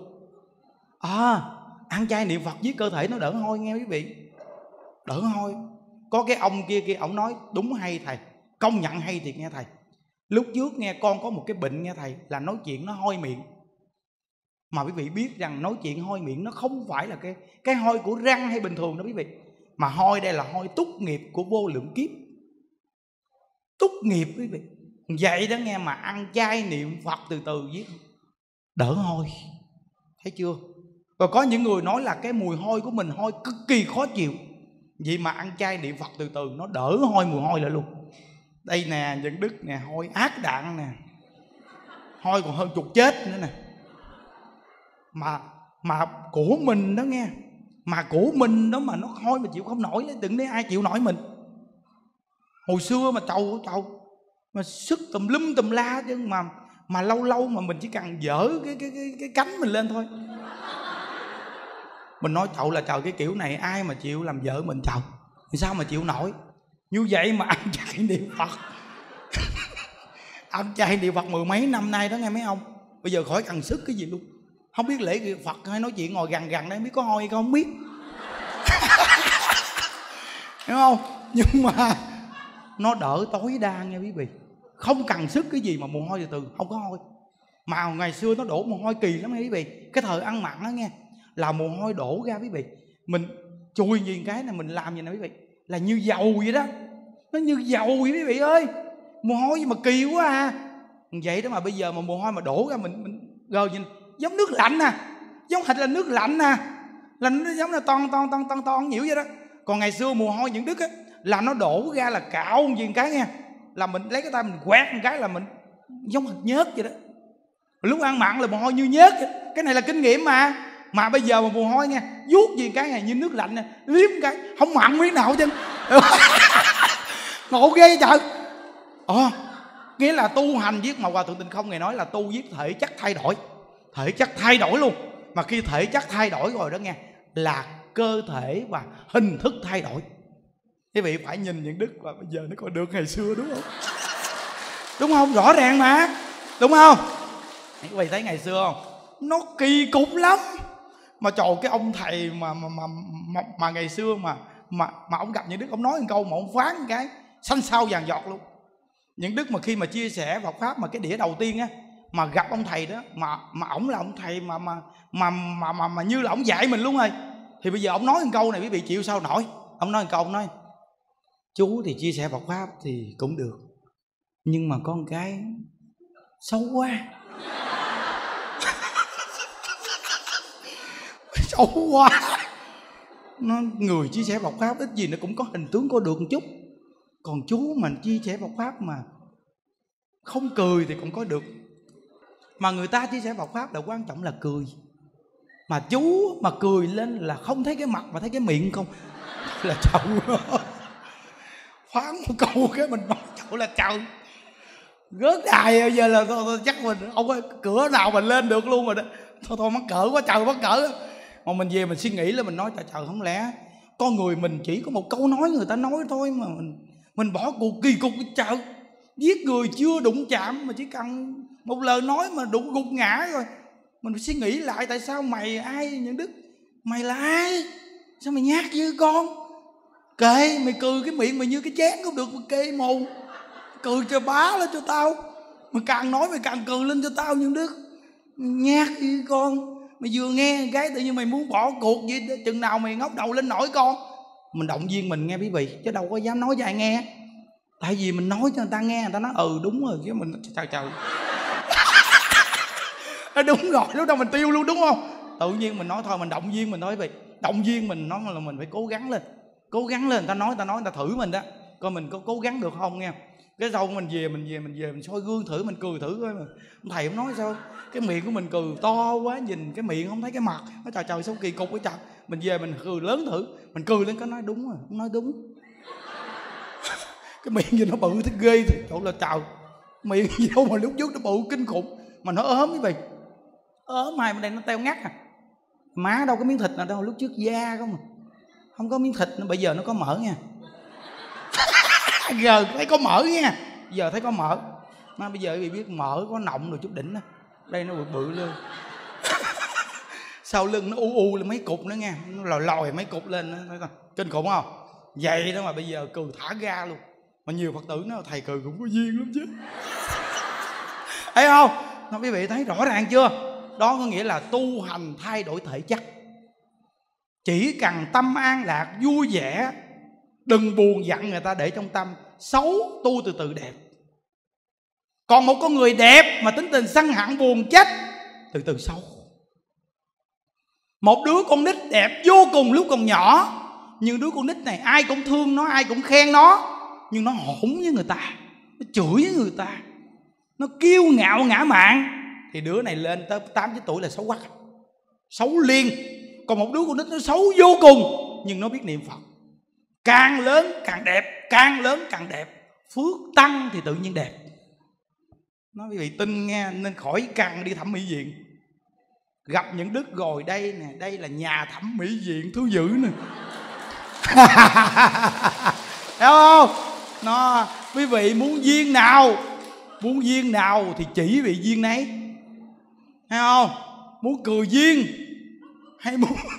Ăn chay niệm Phật với cơ thể nó đỡ hôi nghe quý vị. Đỡ hôi. Có cái ông kia ổng nói đúng hay thầy, công nhận hay thiệt nghe thầy. Lúc trước nghe con có một cái bệnh nghe thầy, là nói chuyện nó hôi miệng. Mà quý vị biết rằng nói chuyện hôi miệng nó không phải là cái hôi của răng hay bình thường đó quý vị. Mà hôi đây là hôi túc nghiệp của vô lượng kiếp. Túc nghiệp quý vị. Vậy đó nghe, mà ăn chay niệm Phật từ từ với đỡ hôi. Thấy chưa? Rồi có những người nói là cái mùi hôi của mình hôi cực kỳ khó chịu. Vậy mà ăn chay niệm Phật từ từ nó đỡ hôi, mùi hôi lại luôn. Đây nè, Nhân Đức nè, hôi ác đạn nè. hôi còn hơn chuột chết nữa nè. Mà của mình đó nghe, mà của mình đó mà nó hôi mà chịu không nổi, đừng nói ai chịu nổi mình. Hồi xưa mà trầu mà sức tùm lum tùm la chứ, mà lâu lâu mà mình chỉ cần dở cái cánh mình lên thôi, mình nói chậu là trời, cái kiểu này ai mà chịu làm vợ mình chậu, thì sao mà chịu nổi. Như vậy mà ăn chay niệm Phật ăn chay niệm Phật mười mấy năm nay đó nghe mấy ông, bây giờ khỏi cần sức cái gì luôn, không biết lễ Phật hay nói chuyện ngồi gần đây, không biết có hôi hay không biết hiểu không. Nhưng mà nó đỡ tối đa nghe quý vị, không cần sức cái gì mà mồ hôi từ từ không có hôi. Mà ngày xưa nó đổ mồ hôi kỳ lắm nghe quý vị, cái thời ăn mặn đó nghe, là mồ hôi đổ ra quý vị, mình chùi nhìn cái này mình làm gì nè quý vị, là như dầu vậy đó, nó như dầu vậy quý vị ơi, mồ hôi mà kỳ quá à. Vậy đó mà bây giờ mà mồ hôi mà đổ ra mình gờ nhìn giống nước lạnh nè, giống hệt là nước lạnh nè, là nó giống là ton nhiễu vậy đó. Còn ngày xưa mồ hôi những đức á, là nó đổ ra là cạo gì cái nghe, là mình lấy cái tay mình quét một cái là mình giống hệt nhớt vậy đó. Lúc ăn mặn là mồ hôi như nhớt vậy. Cái này là kinh nghiệm mà bây giờ mà mồ hôi nghe, vuốt gì cái này như nước lạnh nè, liếm cái không mặn miếng nào chứ ngộ ghê trời. Nghĩa là tu hành viết, mà Hòa Thượng Tịnh Không ngày nói là tu viết thể chất thay đổi, thể chất thay đổi luôn. Mà khi thể chất thay đổi rồi đó nghe, là cơ thể và hình thức thay đổi. Quý vị phải nhìn những đức và bây giờ nó còn được ngày xưa đúng không? Đúng không? Rõ ràng mà, đúng không? Quý vị thấy ngày xưa không? Nó kỳ cục lắm. Mà trời, cái ông thầy mà ngày xưa mà ông gặp những đức, ông nói một câu mà ông phán một cái xanh xao vàng giọt luôn. Những đức mà khi mà chia sẻ Phật pháp mà cái đĩa đầu tiên á, mà gặp ông thầy đó, mà ổng là ông thầy mà như là ổng dạy mình luôn rồi, thì bây giờ ổng nói một câu này quý vị chịu sao nổi. Ông nói một câu, ông nói: chú thì chia sẻ Phật pháp thì cũng được, nhưng mà có một cái xấu quá xấu quá. Nó người chia sẻ Phật pháp ít gì nó cũng có hình tướng, có được một chút. Còn chú mình chia sẻ Phật pháp mà không cười thì cũng có được. Mà người ta chia sẻ Phật pháp là quan trọng là cười. Mà chú mà cười lên là không thấy cái mặt mà thấy cái miệng không là chậu phán một câu cái mình nói chậu là chậu rớt đài. Bây giờ là thôi, chắc mình không có cửa nào mình lên được luôn rồi đó. Thôi mắc cỡ quá trời, mắc cỡ. Mà mình về mình suy nghĩ là mình nói trời, không lẽ con người mình chỉ có một câu nói người ta nói thôi mà mình bỏ cuộc kỳ cục cái trời. Giết người chưa đụng chạm mà chỉ cần một lời nói mà đụng gục ngã rồi. Mình phải suy nghĩ lại, tại sao mày ai Những Đức? Mày là ai? Sao mày nhát như con? Kệ, mày cười cái miệng mày như cái chén không được mà kê mù. Cười cho bá lên cho tao. Mày càng nói mày càng cười lên cho tao Những Đức. Nhát như con. Mày vừa nghe cái tự nhiên mày muốn bỏ cuộc vậy, chừng nào mày ngóc đầu lên nổi con. Mình động viên mình nghe quý vị, chứ đâu có dám nói cho ai nghe. Tại vì mình nói cho người ta nghe, người ta nói đúng rồi, chứ mình trời đúng rồi, lúc đó mình tiêu luôn đúng không? Tự nhiên mình nói thôi, mình động viên mình nói quý vị, động viên mình nói là mình phải cố gắng lên, người ta nói người ta thử mình đó, coi mình có cố gắng được không nghe. Cái sau mình về mình soi gương thử, mình cười thử coi mà thầy không nói sao cái miệng của mình cười to quá, nhìn cái miệng không thấy cái mặt, nó trời sao kỳ cục quá trời. Mình về mình cười lớn thử, mình cười lên cái nói đúng rồi, nói đúng cái miệng gì nó bự thế ghê thì chỗ là trời, miệng gì đâu mà lúc trước nó bự kinh khủng, mà nó ốm quý vị, ốm hai bên đây nó teo ngắt à, má đâu có miếng thịt nào đâu, lúc trước da không mà không có miếng thịt, bây giờ nó có mỡ nha giờ thấy có mỡ nha, giờ thấy có mỡ, mà bây giờ quý vị biết mỡ có nọng rồi chút đỉnh đó, đây nó bự lên sau lưng nó u lên mấy cục nữa nha, nó lòi mấy cục lên, nó kinh khủng không? Vậy đó mà bây giờ cười thả ga luôn. Mà nhiều Phật tử nói thầy cười cũng có duyên lắm chứ thấy không? Nó quý vị thấy rõ ràng chưa? Đó có nghĩa là tu hành thay đổi thể chất. Chỉ cần tâm an lạc vui vẻ, đừng buồn giận người ta để trong tâm. Xấu tu từ từ đẹp. Còn một con người đẹp mà tính tình sân hận buồn chết, từ từ xấu. Một đứa con nít đẹp vô cùng lúc còn nhỏ, nhưng đứa con nít này ai cũng thương nó, ai cũng khen nó, nhưng nó hỗn với người ta, nó chửi với người ta, nó kiêu ngạo ngã mạn, thì đứa này lên tới 8-9 tuổi là xấu quắc, xấu liên. Còn một đứa con nít nó xấu vô cùng nhưng nó biết niệm Phật. Càng lớn càng đẹp, càng lớn càng đẹp, phước tăng thì tự nhiên đẹp. Nói quý vị tin nghe, nên khỏi cần đi thẩm mỹ viện. Gặp những đức rồi đây nè, đây là nhà thẩm mỹ viện thú dữ nè. Hiểu không? Nó, quý vị muốn duyên nào thì chỉ vị duyên nấy. Thấy không? Muốn cười duyên hay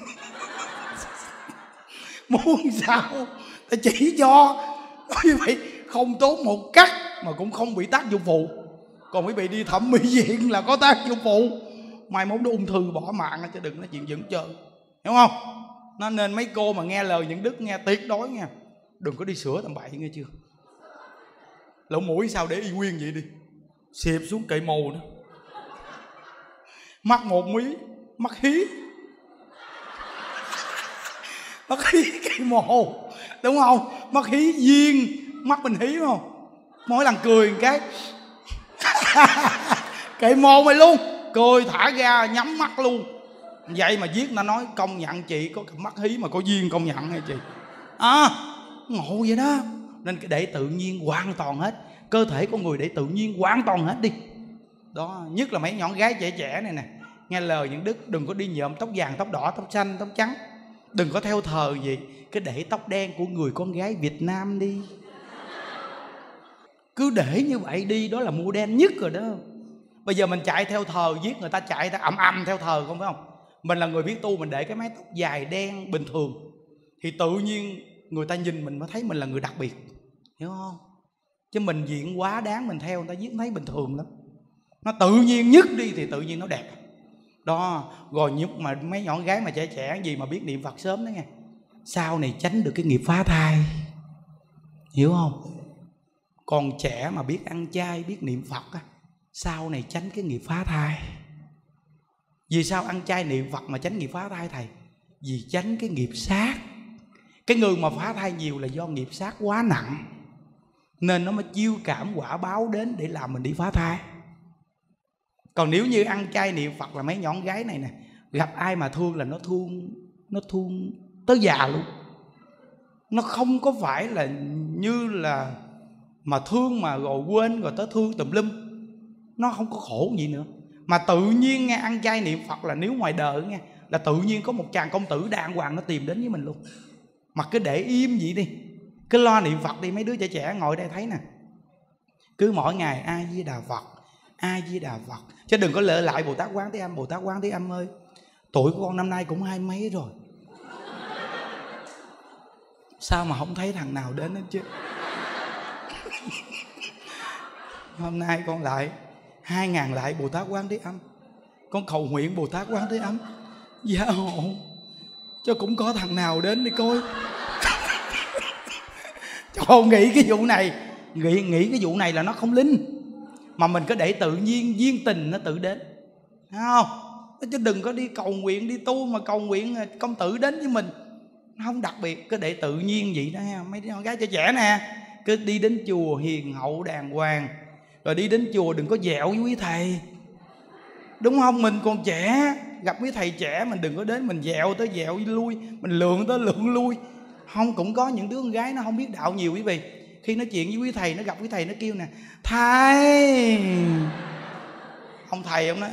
muốn sao ta chỉ cho. Quý vị không tốn một cắt mà cũng không bị tác dụng phụ. Còn quý vị đi thẩm mỹ viện là có tác dụng phụ, mai mốt nó ung thư bỏ mạng chứ đừng nói chuyện dẫn chơi. Hiểu không? Nó nên mấy cô mà nghe lời những đức nghe tuyệt đối nha, đừng có đi sửa tầm bậy nghe chưa. Lỗ mũi sao để y nguyên vậy đi, xịp xuống cậy mồ nữa. Mắt một mí, mắt hí mắt hí cậy mồ, đúng không? Mắt hí duyên, mắt mình hí không? Mỗi lần cười một cái cậy mồ mày luôn, cười thả ra nhắm mắt luôn. Vậy mà viết nó nói công nhận chị có cặp mắt hí mà có duyên, công nhận hay chị. Ngộ vậy đó. Nên để tự nhiên hoàn toàn hết, cơ thể con người để tự nhiên hoàn toàn hết đi. Đó, nhất là mấy nhỏ gái trẻ trẻ này nè, nghe lời những đức đừng có đi nhuộm tóc vàng, tóc đỏ, tóc xanh, tóc trắng. Đừng có theo thờ gì, cái để tóc đen của người con gái Việt Nam đi. Cứ để như vậy đi, đó là mua đen nhất rồi đó. Bây giờ mình chạy theo thờ, giết người ta chạy ta ầm theo thờ không phải không? Mình là người biết tu, mình để cái mái tóc dài đen bình thường thì tự nhiên người ta nhìn mình mới thấy mình là người đặc biệt. Hiểu không? Chứ mình diện quá đáng mình theo người ta giết thấy bình thường lắm. Nó tự nhiên nhất đi thì tự nhiên nó đẹp. Đó, rồi nhưng mà mấy nhỏ gái mà trẻ trẻ gì mà biết niệm Phật sớm đó nghe, sau này tránh được cái nghiệp phá thai. Hiểu không? Còn trẻ mà biết ăn chay, biết niệm Phật á, sau này tránh cái nghiệp phá thai. Vì sao ăn chay niệm Phật mà tránh nghiệp phá thai thầy? Vì tránh cái nghiệp sát. Cái người mà phá thai nhiều là do nghiệp sát quá nặng, nên nó mới chiêu cảm quả báo đến để làm mình đi phá thai. Còn nếu như ăn chay niệm Phật là mấy nhỏ gái này nè, gặp ai mà thương là nó thương tới già luôn. Nó không có phải là như là mà thương mà rồi quên rồi tới thương tùm lum. Nó không có khổ gì nữa. Mà tự nhiên nghe ăn chay niệm Phật là nếu ngoài đời nghe là tự nhiên có một chàng công tử đàng hoàng nó tìm đến với mình luôn. Mà cứ để im vậy đi, cứ lo niệm Phật đi. Mấy đứa trẻ trẻ ngồi đây thấy nè, cứ mỗi ngày A Di Đà Phật, A Di Đà Phật. Chứ đừng có lỡ lại Bồ Tát Quán Thế Âm. Bồ Tát Quán Thế Âm ơi, tuổi của con năm nay cũng 20 mấy rồi, sao mà không thấy thằng nào đến hết chứ. Hôm nay con lại 2000 lại Bồ Tát Quán Thế Âm, con cầu nguyện Bồ Tát Quán Thế Âm gia hộ cho cũng có thằng nào đến đi coi. Con nghĩ cái vụ này, nghĩ cái vụ này là nó không linh, mà mình cứ để tự nhiên duyên tình nó tự đến, thấy không? Chứ đừng có đi cầu nguyện, đi tu mà cầu nguyện công tử đến với mình, nó không đặc biệt. Cứ để tự nhiên vậy đó. Mấy đứa con gái trẻ trẻ nè, cứ đi đến chùa hiền hậu đàng hoàng, rồi đi đến chùa đừng có dẹo với quý thầy, đúng không? Mình còn trẻ, gặp quý thầy trẻ mình đừng có đến mình dẹo tới dẹo lui, mình lượng tới lượng lui. Không, cũng có những đứa con gái nó không biết đạo nhiều quý vị. Khi nói chuyện với quý thầy, nó gặp quý thầy nó kêu nè thầy, ông thầy ông nói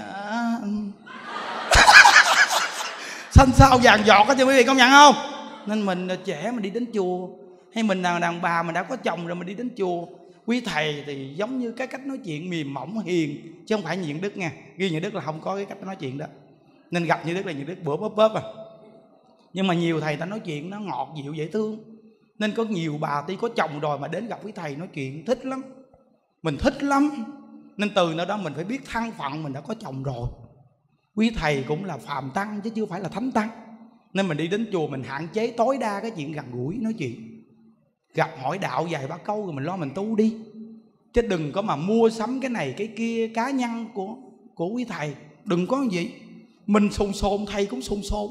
xanh sao vàng giọt á, chứ quý vị công nhận không? Nên mình trẻ mình đi đến chùa, hay mình là đàn bà mình đã có chồng rồi mình đi đến chùa, quý thầy thì giống như cái cách nói chuyện mềm mỏng hiền, chứ không phải như Những Đức nha. Ghi Những Đức là không có cái cách nói chuyện đó. Nên gặp Như Đức là Như Đức bữa bóp à. Nhưng mà nhiều thầy ta nói chuyện nó ngọt dịu dễ thương, nên có nhiều bà tuy có chồng rồi mà đến gặp quý thầy nói chuyện thích lắm. Mình thích lắm. Nên từ nơi đó mình phải biết thân phận mình đã có chồng rồi. Quý thầy cũng là phàm tăng chứ chưa phải là thánh tăng. Nên mình đi đến chùa mình hạn chế tối đa cái chuyện gần gũi nói chuyện. Gặp hỏi đạo vài ba câu rồi mình lo mình tu đi. Chứ đừng có mà mua sắm cái này cái kia cá nhân của quý thầy. Đừng có gì. Mình xôn xôn thầy cũng xôn xôn.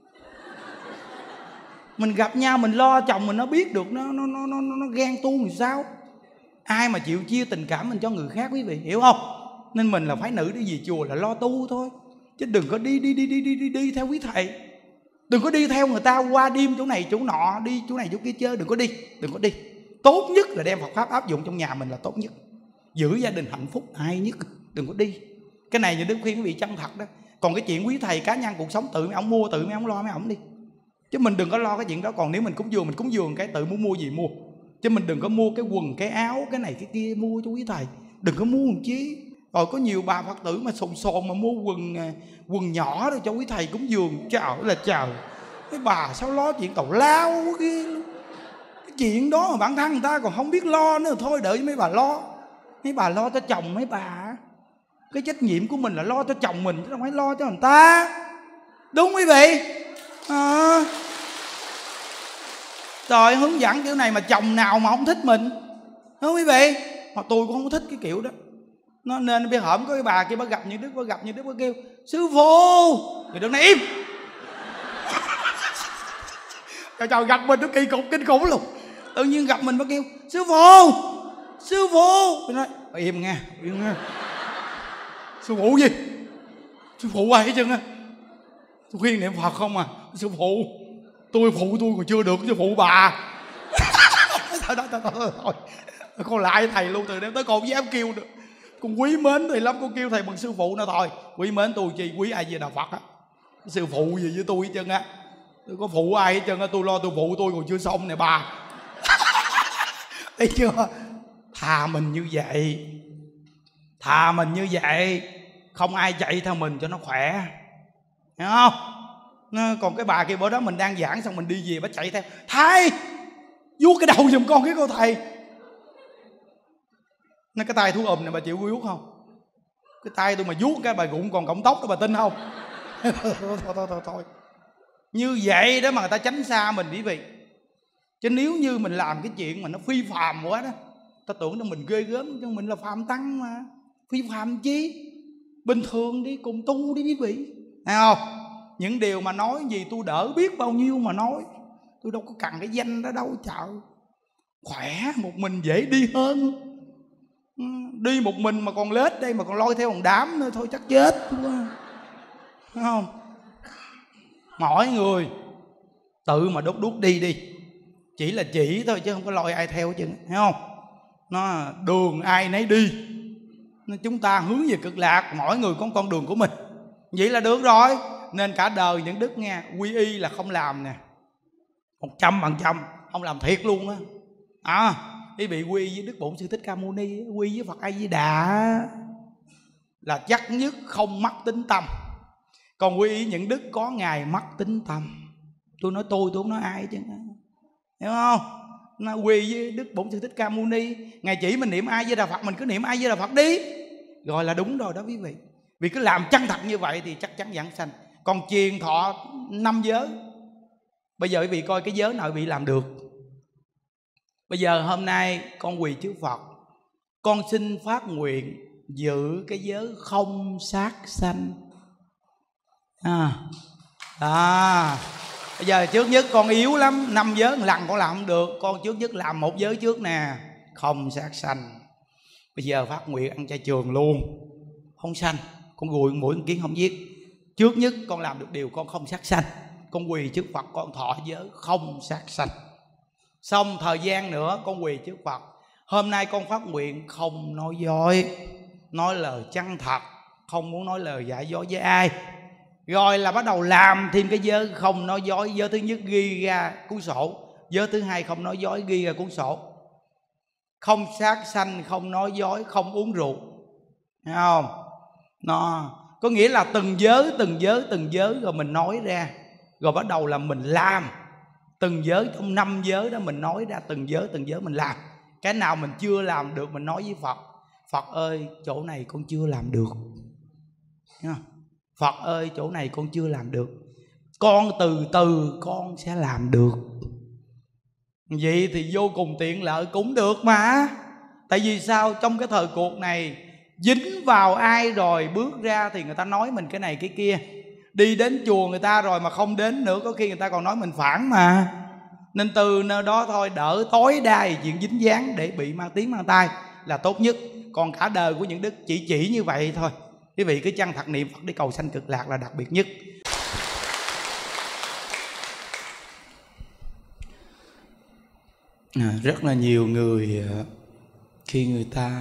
Mình gặp nhau mình lo chồng mình nó biết được nó ghen tuông thì sao. Ai mà chịu chia tình cảm mình cho người khác quý vị hiểu không? Nên mình là phái nữ đi về chùa là lo tu thôi, chứ đừng có đi theo quý thầy. Đừng có đi theo người ta qua đêm chỗ này chỗ nọ, đi chỗ này chỗ kia chơi. Đừng có đi. Tốt nhất là đem Phật pháp áp dụng trong nhà mình là tốt nhất. Giữ gia đình hạnh phúc hay nhất. Đừng có đi. Cái này như Đức khuyên quý vị chân thật đó. Còn cái chuyện quý thầy cá nhân cuộc sống tự mấy ông mua, tự mấy ông lo mấy ông đi, chứ mình đừng có lo cái chuyện đó. Còn nếu mình cúng dường cái tự muốn mua gì mua, chứ mình đừng có mua cái quần cái áo cái này cái kia mua cho quý thầy. Đừng có mua làm chi. Rồi có nhiều bà Phật tử mà sồn mà mua quần nhỏ rồi cho quý thầy cúng dường. Trời, cái bà sao lo chuyện tào lao kia. Cái chuyện đó mà bản thân người ta còn không biết lo nữa, thôi đợi mấy bà lo. Mấy bà lo cho chồng mấy bà. Cái trách nhiệm của mình là lo cho chồng mình, chứ không phải lo cho người ta. Đúng quý vị. Trời, hướng dẫn kiểu này mà chồng nào mà không thích mình, đúng quý vị. Mà tôi cũng không thích cái kiểu đó. Nó nên bây hổm có cái bà kia bà gặp như Đức, bà kêu sư phụ, người đứng này im. Trời, gặp mình nó kỳ cục kinh khủng luôn. Tự nhiên gặp mình bà kêu sư phụ. Tôi nói im nghe. Sư phụ gì? Sư phụ ai hết trơn á. Tôi khuyên niệm Phật không à. Sư phụ tôi còn chưa được sư phụ bà. Thôi con lại thầy luôn, từ đêm tới con dám kêu được. Con quý mến thầy lắm, con kêu thầy bằng sư phụ nữa thôi. Quý mến tôi chi, quý ai về Đạo Phật á. Sư phụ gì với tôi hết trơn á. Tôi có phụ ai hết trơn á. Tôi lo tôi phụ tôi còn chưa xong nè bà. Thấy chưa? Thà mình như vậy, không ai chạy theo mình cho nó khỏe, hiểu không? Còn cái bà kia bữa đó mình đang giảng xong mình đi về bà chạy theo, thầy vuốt cái đầu giùm con cái cô thầy. Nó cái tay thuốc này bà chịu vuốt không? Cái tay tôi mà vuốt cái bà rụng còn cọng tóc đó, bà tin không? Thôi như vậy đó mà người ta tránh xa mình quý vị. Chứ nếu như mình làm cái chuyện mà nó phi phàm quá đó, ta tưởng là mình ghê gớm, chứ mình là phàm tăng mà. Phi phàm chi? Bình thường đi, cùng tu đi quý vị, thấy không? Những điều mà nói gì tôi đỡ biết bao nhiêu mà nói. Tôi đâu có cần cái danh đó đâu chợ. Khỏe, một mình dễ đi hơn. Đi một mình mà còn lết đây mà còn lôi theo một đám nữa thôi chắc chết quá. Thấy không? Mỗi người tự mà đốt đuốc đi. Chỉ là chỉ thôi chứ không có lôi ai theo chứ, thấy không? Nó đường ai nấy đi. Chúng ta hướng về cực lạc, mỗi người có con đường của mình. Vậy là được rồi. Nên cả đời những đức nghe, quy y là không làm nè, 100% không làm thiệt luôn á. Quý vị quy với Đức Bổn Sư Thích Ca Mâu Ni, quy với Phật A Di Đà là chắc nhất không mắc tính tâm. Còn quy y những đức có ngày mắc tính tâm. Tôi nói tôi không nói ai chứ, hiểu không? Nó quy với Đức Bổn Sư Thích Ca Mâu Ni, Ngài chỉ mình niệm A Di Đà Phật, mình cứ niệm A Di Đà Phật đi, rồi là đúng rồi đó quý vị. Vì cứ làm chân thật như vậy thì chắc chắn giảng sanh. Còn truyền thọ 5 giới, bây giờ quý vị coi cái giới nào quý vị làm được. Bây giờ hôm nay con quỳ trước Phật, con xin phát nguyện giữ cái giới không sát sanh. Bây giờ trước nhất con yếu lắm, 5 giới một lần con làm không được. Con trước nhất làm một giới trước nè, không sát sanh. Bây giờ phát nguyện ăn chay trường luôn, không sanh. Con gùi mũi con kiến không giết. Trước nhất con làm được điều con không sát sanh. Con quỳ trước Phật con thọ giới không sát sanh. Xong thời gian nữa con quỳ trước Phật, hôm nay con phát nguyện không nói dối, nói lời chân thật, không muốn nói lời giả dối với ai. Rồi là bắt đầu làm thêm cái giới không nói dối. Giới thứ nhất ghi ra cuốn sổ, giới thứ hai không nói dối ghi ra cuốn sổ. Không sát sanh, không nói dối, không uống rượu, thấy không? Nó có nghĩa là từng giới rồi mình nói ra. Rồi bắt đầu là mình làm từng giới, trong 5 giới đó mình nói ra từng giới mình làm. Cái nào mình chưa làm được mình nói với Phật, Phật ơi chỗ này con chưa làm được, Phật ơi chỗ này con chưa làm được, con từ từ con sẽ làm được. Vậy thì vô cùng tiện lợi cũng được mà. Tại vì sao? Trong cái thời cuộc này dính vào ai rồi bước ra thì người ta nói mình cái này cái kia. Đi đến chùa người ta rồi mà không đến nữa, có khi người ta còn nói mình phản mà. Nên từ nơi đó thôi, đỡ tối đa chuyện dính dáng để bị mang tiếng mang tai là tốt nhất. còn cả đời của những đức chỉ như vậy thôi. Quý vị cứ chăng thật niệm Phật để cầu sanh cực lạc là đặc biệt nhất. Rất là nhiều người khi người ta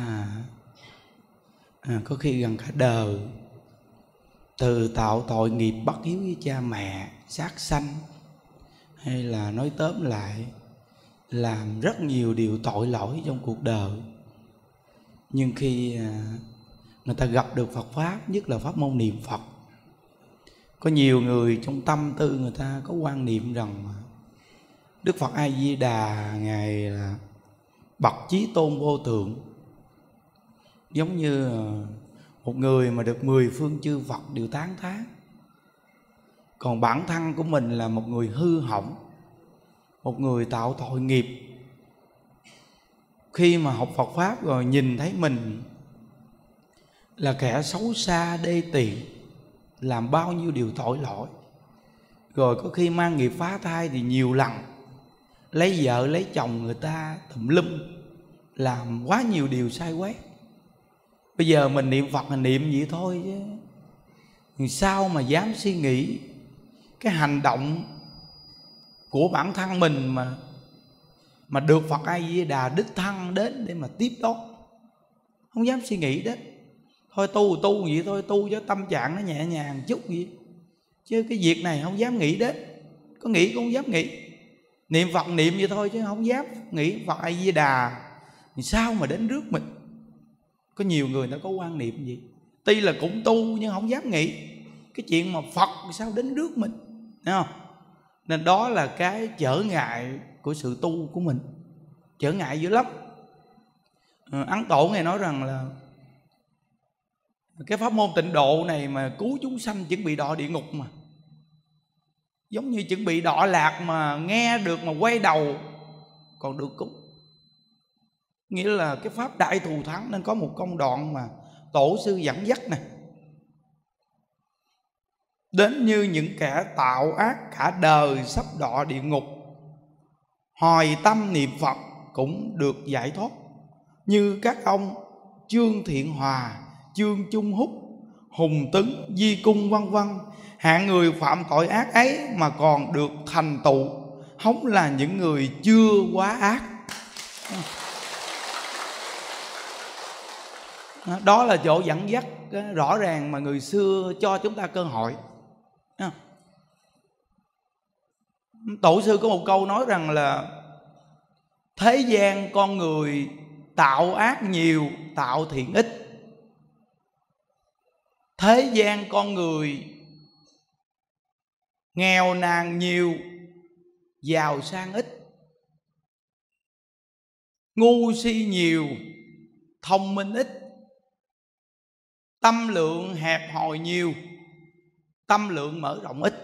có khi gần cả đời từ tạo tội nghiệp bất hiếu với cha mẹ, sát sanh, hay là nói tóm lại làm rất nhiều điều tội lỗi trong cuộc đời. Nhưng khi người ta gặp được Phật Pháp, nhất là pháp môn niệm Phật, có nhiều người trong tâm tư người ta có quan niệm rằng Đức Phật A Di Đà Ngài là bậc chí tôn vô thượng, giống như một người mà được 10 phương chư Phật đều tán thán. Còn bản thân của mình là một người hư hỏng, một người tạo tội nghiệp. Khi mà học Phật Pháp rồi nhìn thấy mình là kẻ xấu xa đê tiện, làm bao nhiêu điều tội lỗi, rồi có khi mang nghiệp phá thai thì nhiều lần, lấy vợ lấy chồng người ta tùm lum, làm quá nhiều điều sai quét. Bây giờ mình niệm Phật là niệm vậy thôi chứ thì sao mà dám suy nghĩ cái hành động của bản thân mình mà được Phật A Di Đà đích thân đến để mà tiếp đón. Không dám suy nghĩ đến. Thôi tu vậy thôi, tu cho tâm trạng nó nhẹ nhàng chút vậy, chứ cái việc này không dám nghĩ đến. Có nghĩ cũng không dám nghĩ. Niệm Phật niệm vậy thôi chứ không dám nghĩ Phật A Di Đà thì sao mà đến rước mình. Có nhiều người nó có quan niệm gì, tuy là cũng tu nhưng không dám nghĩ cái chuyện mà Phật sao đến rước mình, thấy không? Nên đó là cái trở ngại của sự tu của mình, trở ngại dữ lắm. Ấn Tổ Ngài nói rằng là cái pháp môn tịnh độ này mà cứu chúng sanh chuẩn bị đọa địa ngục, mà giống như chuẩn bị đọa lạc mà nghe được mà quay đầu còn được cứu. Nghĩa là cái pháp đại thù thắng. Nên có một công đoạn mà tổ sư dẫn dắt này: đến như những kẻ tạo ác cả đời sắp đọa địa ngục, hồi tâm niệm Phật cũng được giải thoát. Như các ông Trương Thiện Hòa, Trương Trung Húc, Hùng Tấn, Di Cung vân vân, hạng người phạm tội ác ấy mà còn được thành tựu, hống là những người chưa quá ác. Đó là chỗ dẫn dắt rõ ràng mà người xưa cho chúng ta cơ hội. Tổ sư có một câu nói rằng là thế gian con người tạo ác nhiều, tạo thiện ít. Thế gian con người nghèo nàn nhiều, giàu sang ít. Ngu si nhiều, thông minh ít. Tâm lượng hẹp hòi nhiều, tâm lượng mở rộng ít.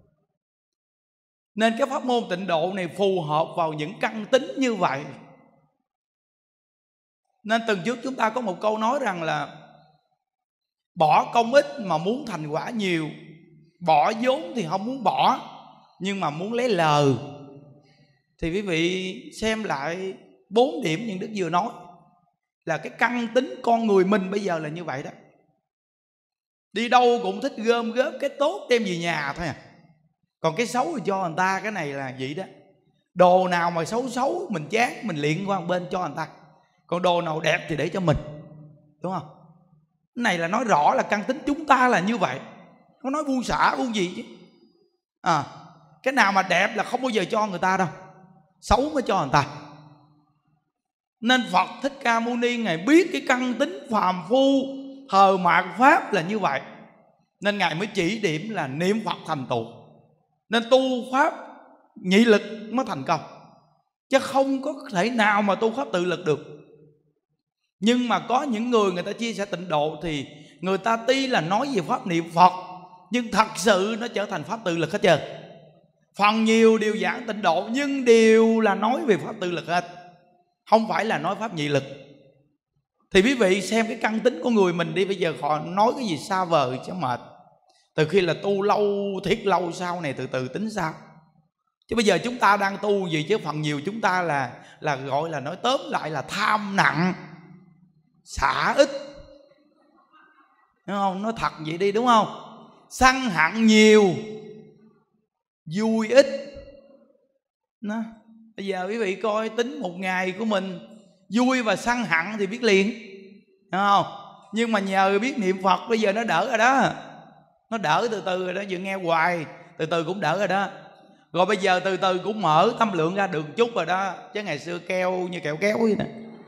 Nên cái pháp môn tịnh độ này phù hợp vào những căn tính như vậy. Nên tuần trước chúng ta có một câu nói rằng là bỏ công ít mà muốn thành quả nhiều, bỏ vốn thì không muốn bỏ nhưng mà muốn lấy lời. Thì quý vị xem lại 4 điểm những Đức vừa nói là cái căn tính con người mình bây giờ là như vậy đó. Đi đâu cũng thích gom góp cái tốt đem về nhà thôi à. Còn cái xấu thì cho người ta, cái này là vậy đó. Đồ nào mà xấu xấu mình chán, mình liệng qua một bên cho người ta. Còn đồ nào đẹp thì để cho mình, đúng không? Cái này là nói rõ là căn tính chúng ta là như vậy. Không nói buông xả buông gì chứ. Cái nào mà đẹp là không bao giờ cho người ta đâu, xấu mới cho người ta. Nên Phật Thích Ca Mâu Ni Ngài biết cái căn tính phàm phu hờ mạt pháp là như vậy, nên Ngài mới chỉ điểm là niệm Phật thành tựu. Nên tu pháp nhị lực mới thành công, chứ không có thể nào mà tu pháp tự lực được. Nhưng mà có những người ta chia sẻ tịnh độ thì người ta tuy là nói về pháp niệm Phật nhưng thật sự nó trở thành pháp tự lực hết trơn. Phần nhiều đều giảng tịnh độ nhưng đều là nói về pháp tự lực hết, không phải là nói pháp nhị lực. Thì quý vị xem cái căn tính của người mình đi. Bây giờ họ nói cái gì xa vời chứ mệt. Từ khi là tu lâu thiết lâu, sau này từ từ tính sao. Chứ bây giờ chúng ta đang tu gì chứ phần nhiều chúng ta là gọi là nói tóm lại là tham nặng, xả ít, đúng không? Nói thật vậy đi, đúng không? Sân hận nhiều, vui ít. Nó bây giờ quý vị coi tính một ngày của mình, vui và sân hận thì biết liền, đúng không? Nhưng mà nhờ biết niệm Phật bây giờ nó đỡ rồi đó. Nó đỡ từ từ rồi đó, vừa nghe hoài từ từ cũng đỡ rồi đó. Rồi bây giờ từ từ cũng mở tâm lượng ra được chút rồi đó. Chứ ngày xưa keo như kẹo kéo vậy nè.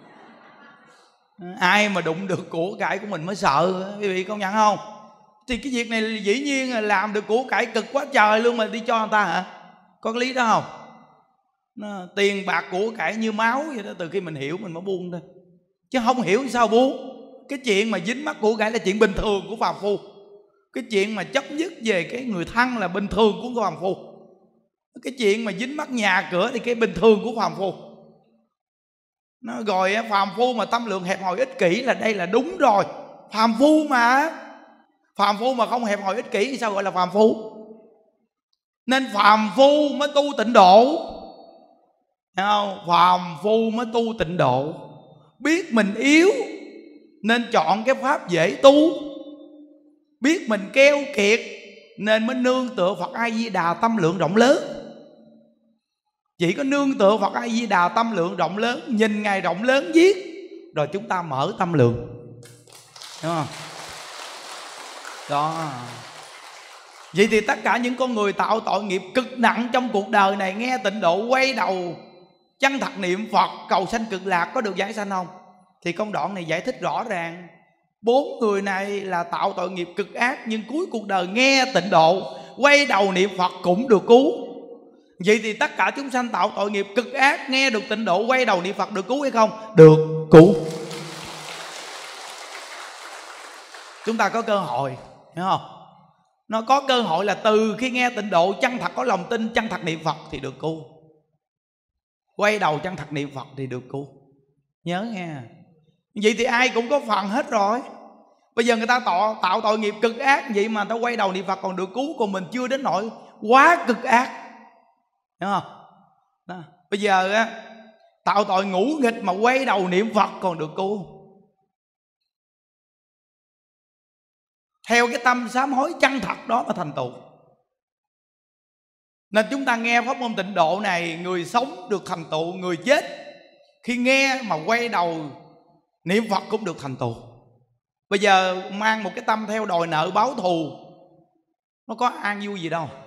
Ai mà đụng được của cải của mình mới sợ, quý vị công nhận không? Thì cái việc này dĩ nhiên là làm được của cải cực quá trời luôn mà đi cho người ta hả? Có cái lý đó không? Tiền bạc của cải như máu vậy đó. Từ khi mình hiểu mình mới buông thôi, chứ không hiểu sao buông. Cái chuyện mà dính mắc của cải là chuyện bình thường của phàm phu. Cái chuyện mà chấp nhất về cái người thân là bình thường của phàm phu. Cái chuyện mà dính mắc nhà cửa thì cái bình thường của phàm phu. Nó rồi phàm phu mà tâm lượng hẹp hòi ích kỷ là đây là đúng rồi. Phàm phu mà. Phàm phu mà không hẹp hòi ích kỷ thì sao gọi là phàm phu? Nên phàm phu mới tu tịnh độ. Thấy không? Phàm phu mới tu tịnh độ. Biết mình yếu nên chọn cái pháp dễ tu. Biết mình keo kiệt nên mới nương tựa Phật A Di Đà tâm lượng rộng lớn. Chỉ có nương tựa Phật A Di Đà tâm lượng rộng lớn, nhìn Ngài rộng lớn viết, rồi chúng ta mở tâm lượng, đúng không? Đó. Vậy thì tất cả những con người tạo tội nghiệp cực nặng trong cuộc đời này, nghe tịnh độ quay đầu chân thật niệm Phật cầu sanh cực lạc có được giải sanh không? Thì công đoạn này giải thích rõ ràng. 4 người này là tạo tội nghiệp cực ác, nhưng cuối cuộc đời nghe tịnh độ quay đầu niệm Phật cũng được cứu. Vậy thì tất cả chúng sanh tạo tội nghiệp cực ác, nghe được tịnh độ quay đầu niệm Phật được cứu hay không? Được cứu. Chúng ta có cơ hội, hiểu không? Nó có cơ hội là từ khi nghe tịnh độ chân thật có lòng tin, chân thật niệm Phật thì được cứu. Quay đầu chân thật niệm Phật thì được cứu. Nhớ nghe. Vậy thì ai cũng có phần hết rồi. Bây giờ người ta tạo tội nghiệp cực ác vậy mà người ta quay đầu niệm Phật còn được cứu, còn mình chưa đến nỗi quá cực ác, hiểu không? Đó. Bây giờ á, tạo tội ngũ nghịch mà quay đầu niệm Phật còn được cứu. Theo cái tâm sám hối chân thật đó mà thành tựu. Nên chúng ta nghe pháp môn tịnh độ này, người sống được thành tựu, người chết khi nghe mà quay đầu niệm Phật cũng được thành tựu. Bây giờ mang một cái tâm theo đòi nợ báo thù, nó có an vui gì đâu.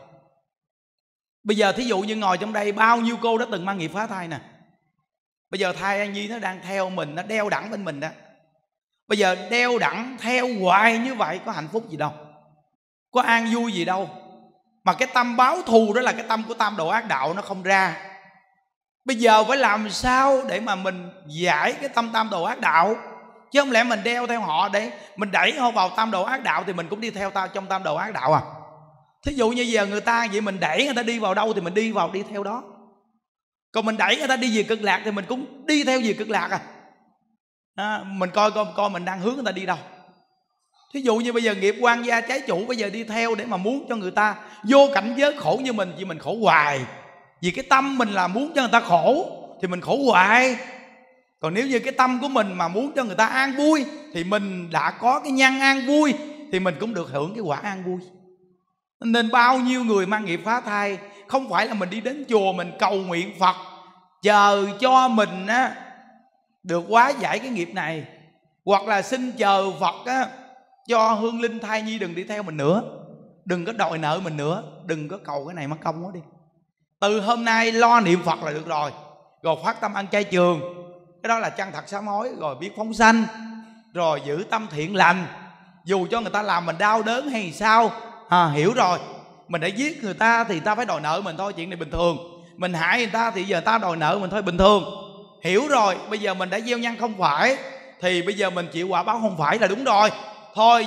Bây giờ thí dụ như ngồi trong đây, bao nhiêu cô đã từng mang nghiệp phá thai nè. Bây giờ thai An Nhi nó đang theo mình, nó đeo đẳng bên mình đó. Bây giờ đeo đẳng theo hoài như vậy có hạnh phúc gì đâu, có an vui gì đâu. Mà cái tâm báo thù đó là cái tâm của tam đồ ác đạo nó không ra. Bây giờ phải làm sao để mà mình giải cái tâm tam đồ ác đạo, chứ không lẽ mình đeo theo họ để mình đẩy họ vào tam đồ ác đạo thì mình cũng đi theo trong tam đồ ác đạo à. Thí dụ như giờ người ta vậy, mình đẩy người ta đi vào đâu thì mình đi theo đó. Còn mình đẩy người ta đi về cực lạc thì mình cũng đi theo về cực lạc à. Mình coi mình đang hướng người ta đi đâu. Thí dụ như bây giờ nghiệp quan gia trái chủ, bây giờ đi theo để mà muốn cho người ta vô cảnh giới khổ như mình, vì mình khổ hoài. Vì cái tâm mình là muốn cho người ta khổ thì mình khổ hoài. Còn nếu như cái tâm của mình mà muốn cho người ta an vui thì mình đã có cái nhân an vui, thì mình cũng được hưởng cái quả an vui. Nên bao nhiêu người mang nghiệp phá thai, không phải là mình đi đến chùa mình cầu nguyện Phật chờ cho mình á được hóa giải cái nghiệp này, hoặc là xin chờ Phật á cho hương linh thai nhi đừng đi theo mình nữa, đừng có đòi nợ mình nữa, đừng có cầu cái này mất công quá đi. Từ hôm nay lo niệm Phật là được rồi. Rồi phát tâm ăn chay trường, cái đó là chân thật sám hối. Rồi biết phóng sanh, rồi giữ tâm thiện lành, dù cho người ta làm mình đau đớn hay sao hiểu rồi. Mình đã giết người ta thì ta phải đòi nợ mình thôi, chuyện này bình thường. Mình hại người ta thì giờ ta đòi nợ mình thôi, bình thường. Hiểu rồi, bây giờ mình đã gieo nhân không phải thì bây giờ mình chịu quả báo không phải là đúng rồi. Thôi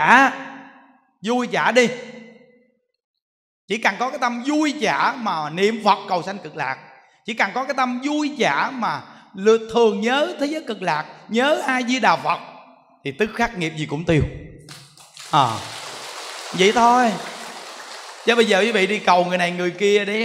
vui chả đi. Chỉ cần có cái tâm vui chả mà niệm Phật cầu sanh cực lạc, chỉ cần có cái tâm vui chả mà thường nhớ thế giới cực lạc, nhớ A Di Đà Phật, thì tức khắc nghiệp gì cũng tiêu. Vậy thôi. Chứ bây giờ quý vị đi cầu người này người kia để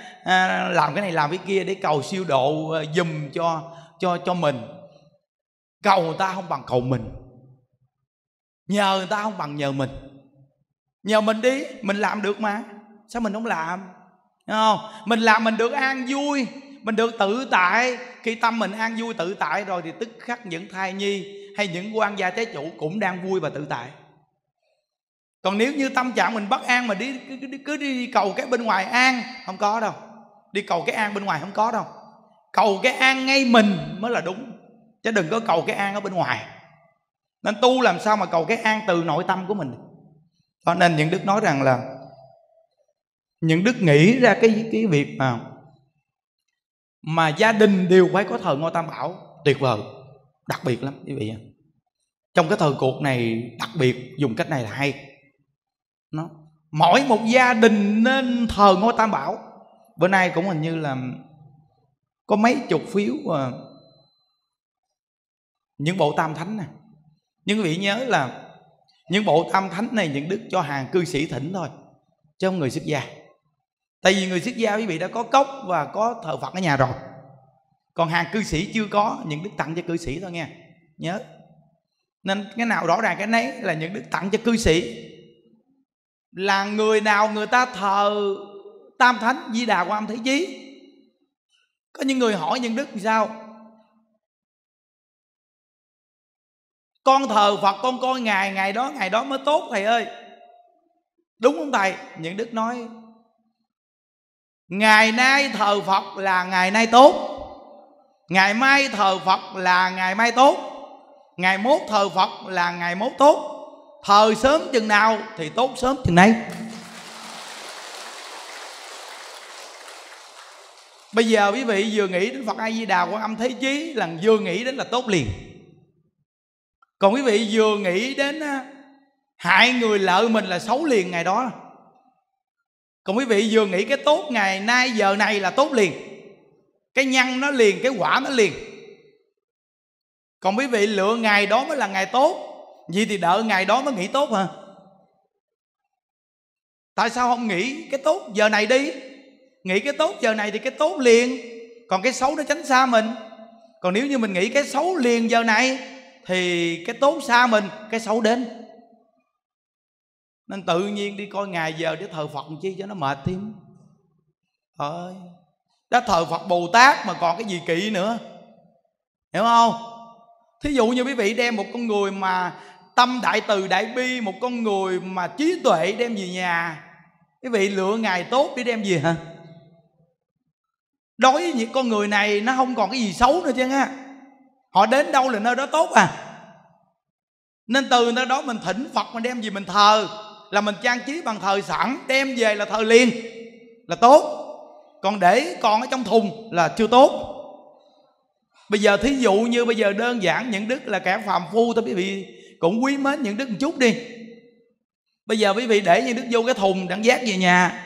làm cái này làm cái kia để cầu siêu độ giùm cho mình, Cầu người ta không bằng cầu mình, nhờ người ta không bằng nhờ mình. Nhờ mình đi, mình làm được mà, sao mình không làm? Đúng không? Mình làm mình được an vui, mình được tự tại. Khi tâm mình an vui tự tại rồi thì tức khắc những thai nhi hay những quan gia trái chủ cũng đang vui và tự tại. Còn nếu như tâm trạng mình bất an mà cứ đi cầu cái bên ngoài an, không có đâu. Đi cầu cái an bên ngoài không có đâu. Cầu cái an ngay mình mới là đúng, chứ đừng có cầu cái an ở bên ngoài. Nên tu làm sao mà cầu cái an từ nội tâm của mình. Cho nên những đức nói rằng là những đức nghĩ ra cái việc mà gia đình đều phải có thờ Ngôi Tam Bảo tuyệt vời, đặc biệt lắm quý vị. Trong cái thời cuộc này đặc biệt dùng cách này là hay. Mỗi một gia đình nên thờ Ngôi Tam Bảo. Bữa nay cũng hình như là có mấy chục phiếu những bộ tam thánh này. Nhưng quý vị nhớ là những bộ tam thánh này những đức cho hàng cư sĩ thỉnh thôi, chứ không người xuất gia. Tại vì người xuất gia quý vị đã có cốc và có thờ Phật ở nhà rồi. Còn hàng cư sĩ chưa có, những đức tặng cho cư sĩ thôi nha, nhớ. Nên cái nào rõ ràng cái nấy là những đức tặng cho cư sĩ. Là người nào người ta thờ tam thánh Di Đà, Quan Âm, Thế Chí. Có những người hỏi những đức làm sao? Con thờ Phật con coi ngày đó mới tốt thầy ơi, đúng không thầy? Những đức nói ngày nay thờ Phật là ngày nay tốt, ngày mai thờ Phật là ngày mai tốt, ngày mốt thờ Phật là ngày mốt tốt. Thờ sớm chừng nào thì tốt sớm chừng nấy. Bây giờ quý vị vừa nghĩ đến Phật A Di Đà, Quan Âm, Thế Chí là vừa nghĩ đến là tốt liền. Còn quý vị vừa nghĩ đến hại người lợi mình là xấu liền ngày đó. Còn quý vị vừa nghĩ cái tốt ngày nay giờ này là tốt liền, cái nhân nó liền, cái quả nó liền. Còn quý vị lựa ngày đó mới là ngày tốt, vậy thì đợi ngày đó mới nghĩ tốt hả? Tại sao không nghĩ cái tốt giờ này đi? Nghĩ cái tốt giờ này thì cái tốt liền, còn cái xấu nó tránh xa mình. Còn nếu như mình nghĩ cái xấu liền giờ này thì cái tốt xa mình, cái xấu đến. Nên tự nhiên đi coi ngày giờ để thờ Phật chi cho nó mệt thêm. Ơi, đã thờ Phật Bồ Tát mà còn cái gì kỵ nữa, hiểu không? Thí dụ như quý vị đem một con người mà tâm đại từ đại bi, một con người mà trí tuệ đem về nhà, quý vị lựa ngày tốt để đem về hả? Đối với những con người này nó không còn cái gì xấu nữa chứ ha. Họ đến đâu là nơi đó tốt à. Nên từ nơi đó mình thỉnh Phật mà đem về mình thờ, là mình trang trí bằng thờ sẵn, đem về là thờ liền, là tốt. Còn để còn ở trong thùng là chưa tốt. Bây giờ thí dụ như bây giờ đơn giản những đức là kẻ phàm phu thôi, quý vị cũng quý mến những đức một chút đi. Bây giờ quý vị để những đức vô cái thùng đặng vác về nhà.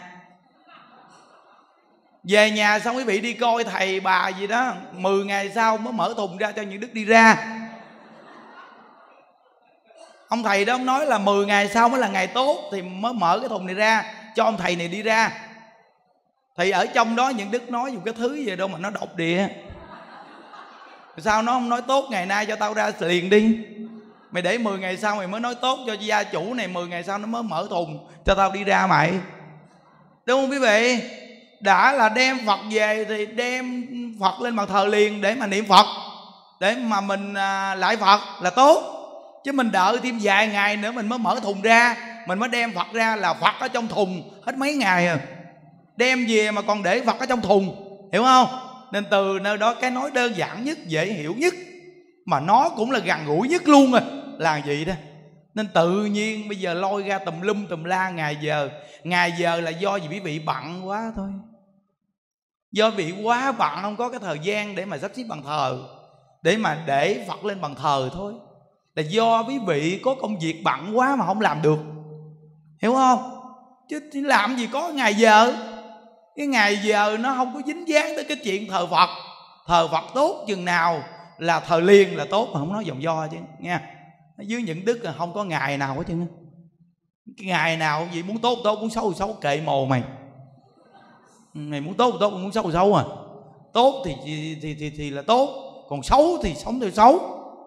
Về nhà xong quý vị đi coi thầy bà gì đó, 10 ngày sau mới mở thùng ra cho những đức đi ra. Ông thầy đó ông nói là 10 ngày sau mới là ngày tốt thì mới mở cái thùng này ra cho ông thầy này đi ra. Thì ở trong đó những đức nói dùng cái thứ gì đâu mà nó độc địa. Sao nó không nói tốt ngày nay cho tao ra liền đi? Mày để 10 ngày sau mày mới nói tốt cho gia chủ này, 10 ngày sau nó mới mở thùng cho tao đi ra mày. Đúng không quý vị? Đã là đem Phật về thì đem Phật lên bàn thờ liền để mà niệm Phật, để mà mình lại Phật là tốt. Chứ mình đợi thêm vài ngày nữa mình mới mở thùng ra, mình mới đem Phật ra là Phật ở trong thùng hết mấy ngày rồi. Đem về mà còn để Phật ở trong thùng, hiểu không? Nên từ nơi đó cái nói đơn giản nhất, dễ hiểu nhất, mà nó cũng là gần gũi nhất luôn rồi, là gì đó. Nên tự nhiên bây giờ lôi ra tùm lum tùm la ngày giờ. Ngày giờ là do vì quý vị bận quá thôi. Do quý vị quá bận không có cái thời gian để mà sắp xếp bàn thờ, để mà để Phật lên bàn thờ thôi. Là do quý vị có công việc bận quá mà không làm được, hiểu không? Chứ làm gì có ngày giờ. Cái ngày giờ nó không có dính dáng tới cái chuyện thờ Phật. Thờ Phật tốt chừng nào là thờ liền là tốt, mà không nói vòng do chứ nha. Dưới những đức là không có ngày nào hết chứ. Cái ngày nào gì muốn tốt tốt, muốn xấu thì xấu, kệ mồ mày. Mày muốn tốt thì tốt, muốn xấu thì xấu à. Tốt thì là tốt, còn xấu thì sống theo xấu.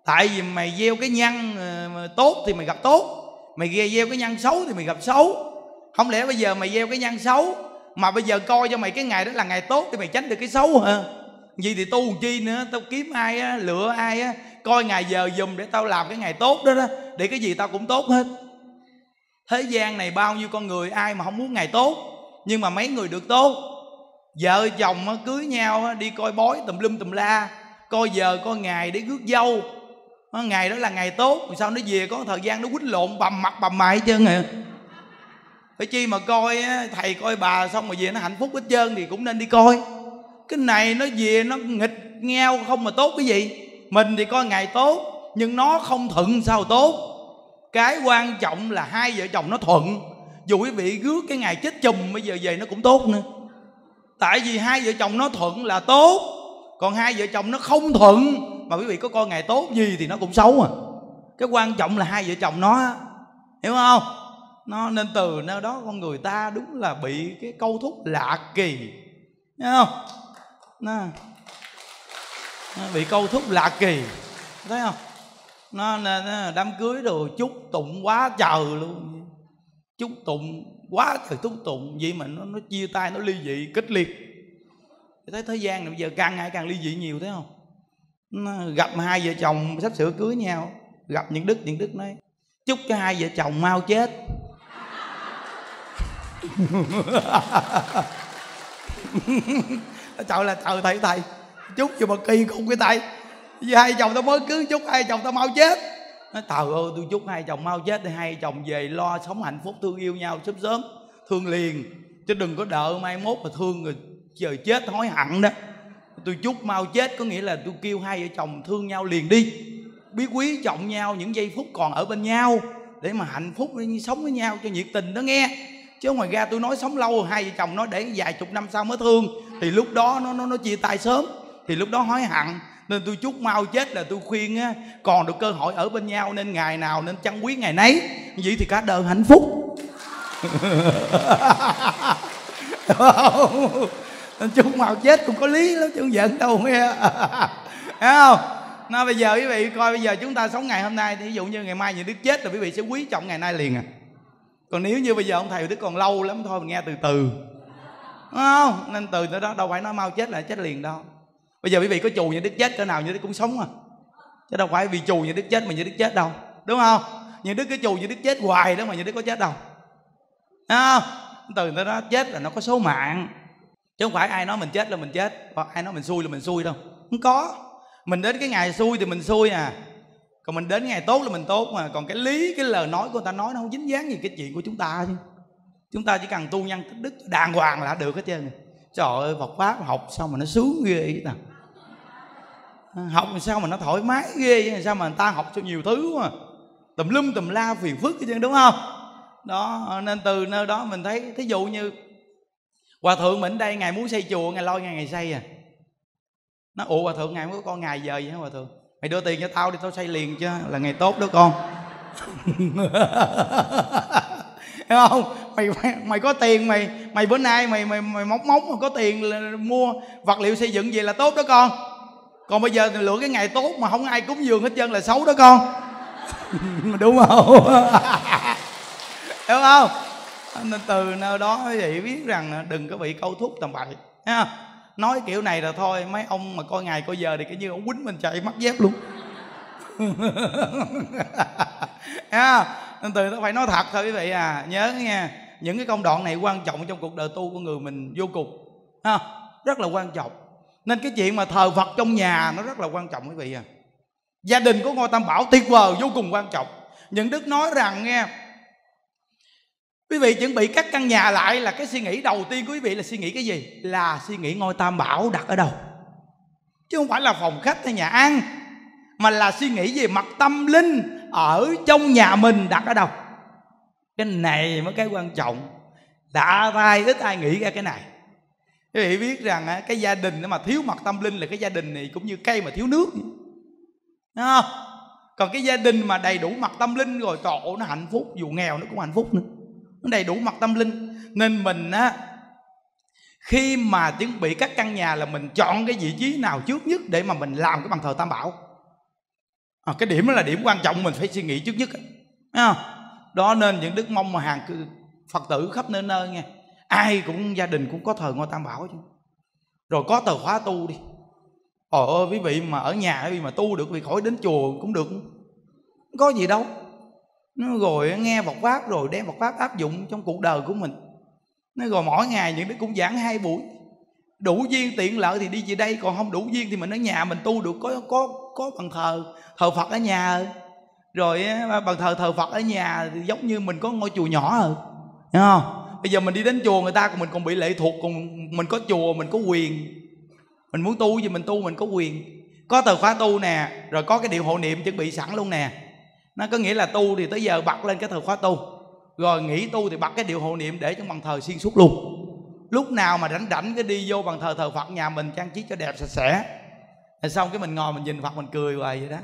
Tại vì mày gieo cái nhân tốt thì mày gặp tốt, mày gieo cái nhân xấu thì mày gặp xấu. Không lẽ bây giờ mày gieo cái nhân xấu mà bây giờ coi cho mày cái ngày đó là ngày tốt thì mày tránh được cái xấu hả? Vì thì tu chi nữa, tao kiếm ai á, lựa ai á, coi ngày giờ dùm để tao làm cái ngày tốt đó đó, để cái gì tao cũng tốt hết. Thế gian này bao nhiêu con người, ai mà không muốn ngày tốt, nhưng mà mấy người được tốt. Vợ chồng cưới nhau đi coi bói tùm lum tùm la, coi giờ coi ngày để rước dâu. Ngày đó là ngày tốt, rồi sao nó về có thời gian nó quýnh lộn bầm mặt bầm mày hết trơn à. Phải chi mà coi thầy coi bà xong rồi về nó hạnh phúc hết trơn thì cũng nên đi coi. Cái này nó về nó nghịch nhau không mà tốt cái gì. Mình thì coi ngày tốt, nhưng nó không thuận sao tốt. Cái quan trọng là hai vợ chồng nó thuận. Dù quý vị rước cái ngày chết chùm bây giờ về nó cũng tốt nữa. Tại vì hai vợ chồng nó thuận là tốt, còn hai vợ chồng nó không thuận mà quý vị có coi ngày tốt gì thì nó cũng xấu à. Cái quan trọng là hai vợ chồng nó, hiểu không? Nó nên từ nơi đó con người ta đúng là bị cái câu thúc lạ kỳ, hiểu không? Nó bị câu thúc lạ kỳ, thấy không? Nó đám cưới rồi chúc tụng quá trời luôn, chúc tụng quá trời chúc tụng vậy mà nó chia tay, nó ly dị kịch liệt. Thấy thế gian này bây giờ càng ngày càng ly dị nhiều, thấy không? Nó gặp hai vợ chồng sắp sửa cưới nhau, gặp những đức nói chúc cho hai vợ chồng mau chết. Trời là trời, thầy chúc cho bà kỳ cùng cái thầy, với hai chồng tao mới cưới chúc hai chồng tao mau chết. Nói trời ơi, tôi chúc hai chồng mau chết thì hai chồng về lo sống hạnh phúc, thương yêu nhau sớm, thương liền, chứ đừng có đợi mai mốt mà thương rồi giờ chết hối hận đó. Tôi chúc mau chết có nghĩa là tôi kêu hai vợ chồng thương nhau liền đi, biết quý trọng nhau những giây phút còn ở bên nhau để mà hạnh phúc sống với nhau cho nhiệt tình đó nghe. Chứ ngoài ra tôi nói sống lâu hai vợ chồng nói để vài chục năm sau mới thương thì lúc đó nó chia tay sớm, thì lúc đó hối hận. Nên tôi chúc mau chết là tôi khuyên á, còn được cơ hội ở bên nhau nên ngày nào nên trân quý ngày nấy, vậy thì cả đời hạnh phúc. Nên chúc mau chết cũng có lý lắm chứ không giận đâu nghe. Thấy không? Nó bây giờ quý vị coi, bây giờ chúng ta sống ngày hôm nay thì ví dụ như ngày mai những Đức chết là quý vị sẽ quý trọng ngày nay liền à. Còn nếu như bây giờ ông thầy Đức còn lâu lắm thôi mình nghe từ từ, đúng không? Nên từ đó đâu phải nói mau chết là chết liền đâu. Bây giờ quý vị có chù như Đức chết cỡ nào như Đức cũng sống à, chứ đâu phải vì chù như Đức chết mà như Đức chết đâu, đúng không? Như Đức cái chù như Đức chết hoài đó mà như Đức có chết đâu, đúng không? Từ đó chết là nó có số mạng, chứ không phải ai nói mình chết là mình chết, hoặc ai nói mình xui là mình xui đâu. Không có. Mình đến cái ngày xui thì mình xui à, còn mình đến ngày tốt là mình tốt mà. Còn cái lý, cái lời nói của người ta nói nó không dính dáng gì cái chuyện của chúng ta chứ. Chúng ta chỉ cần tu nhân tích đức đàng hoàng là được hết trơn. Trời ơi, Phật Pháp học sao mà nó sướng ghê vậy ta. Học sao mà nó thoải mái ghê, sao mà người ta học cho nhiều thứ mà tùm lum tùm la phiền phức hết trơn, đúng không? Đó, nên từ nơi đó mình thấy, thí dụ như Hòa thượng mình đây, ngày muốn xây chùa, ngày lôi ngày xây à. Nó ủa Hòa thượng ngày mới có con ngày giờ vậy hả Hòa thượng? Mày đưa tiền cho tao đi, tao xây liền chứ, là ngày tốt đó con. Hiểu không? Mày có tiền, mày bữa nay mày móc mà có tiền là mua vật liệu xây dựng gì là tốt đó con. Còn bây giờ thì lựa cái ngày tốt mà không ai cúng dường hết trơn là xấu đó con. Đúng không? Hiểu không? Nên từ nơi đó quý vị biết rằng đừng có bị câu thúc tầm bậy ha. Nói kiểu này là thôi, mấy ông mà coi ngày coi giờ thì cái như ông quýnh mình chạy mất dép luôn. Nên từ đó phải nói thật thôi quý vị à. Nhớ nha, những cái công đoạn này quan trọng trong cuộc đời tu của người mình vô cùng ha, rất là quan trọng. Nên cái chuyện mà thờ Phật trong nhà nó rất là quan trọng quý vị à. Gia đình của ngôi Tam Bảo tuyệt vời, vô cùng quan trọng. Những Đức nói rằng nghe, quý vị chuẩn bị cắt căn nhà lại là cái suy nghĩ đầu tiên của quý vị là suy nghĩ cái gì? Là suy nghĩ ngôi Tam Bảo đặt ở đâu, chứ không phải là phòng khách hay nhà ăn, mà là suy nghĩ về mặt tâm linh ở trong nhà mình đặt ở đâu. Cái này mới cái quan trọng. Lạ tai ít ai nghĩ ra cái này. Quý vị biết rằng cái gia đình mà thiếu mặt tâm linh là cái gia đình này cũng như cây mà thiếu nước, đúng không? Còn cái gia đình mà đầy đủ mặt tâm linh rồi, trời ơi, nó hạnh phúc, dù nghèo nó cũng hạnh phúc nữa. Nó đầy đủ mặt tâm linh. Nên mình á, khi mà chuẩn bị các căn nhà là mình chọn cái vị trí nào trước nhất để mà mình làm cái bàn thờ Tam Bảo. Cái điểm đó là điểm quan trọng mình phải suy nghĩ trước nhất, thấy không? Đó nên những đức mong mà hàng Phật tử khắp nơi nơi nghe, ai cũng gia đình cũng có thờ ngôi Tam Bảo chứ. Rồi có tờ khóa tu đi. Trời ơi quý vị mà ở nhà quý vị mà tu được, quý vị khỏi đến chùa cũng được, không có gì đâu. Rồi nghe Phật pháp rồi đem Phật pháp áp dụng trong cuộc đời của mình. Rồi mỗi ngày những đức cũng giảng 2 buổi. Đủ duyên tiện lợi thì đi về đây, còn không đủ duyên thì mình ở nhà mình tu được, có bàn thờ Phật ở nhà. Rồi bàn thờ Phật ở nhà thì giống như mình có ngôi chùa nhỏ rồi, hiểu không? Bây giờ mình đi đến chùa người ta mình còn bị lệ thuộc, còn mình có chùa mình có quyền, mình muốn tu gì mình tu, mình có quyền. Có tờ khóa tu nè, rồi có cái điệu hộ niệm chuẩn bị sẵn luôn nè. Nó có nghĩa là tu thì tới giờ bật lên cái tờ khóa tu, rồi nghỉ tu thì bật cái điệu hộ niệm để trong bàn thờ xuyên suốt luôn. Lúc nào mà rảnh cái đi vô bàn thờ Phật nhà mình trang trí cho đẹp sạch sẽ. Rồi xong cái mình ngồi mình nhìn Phật mình cười hoài vậy đó.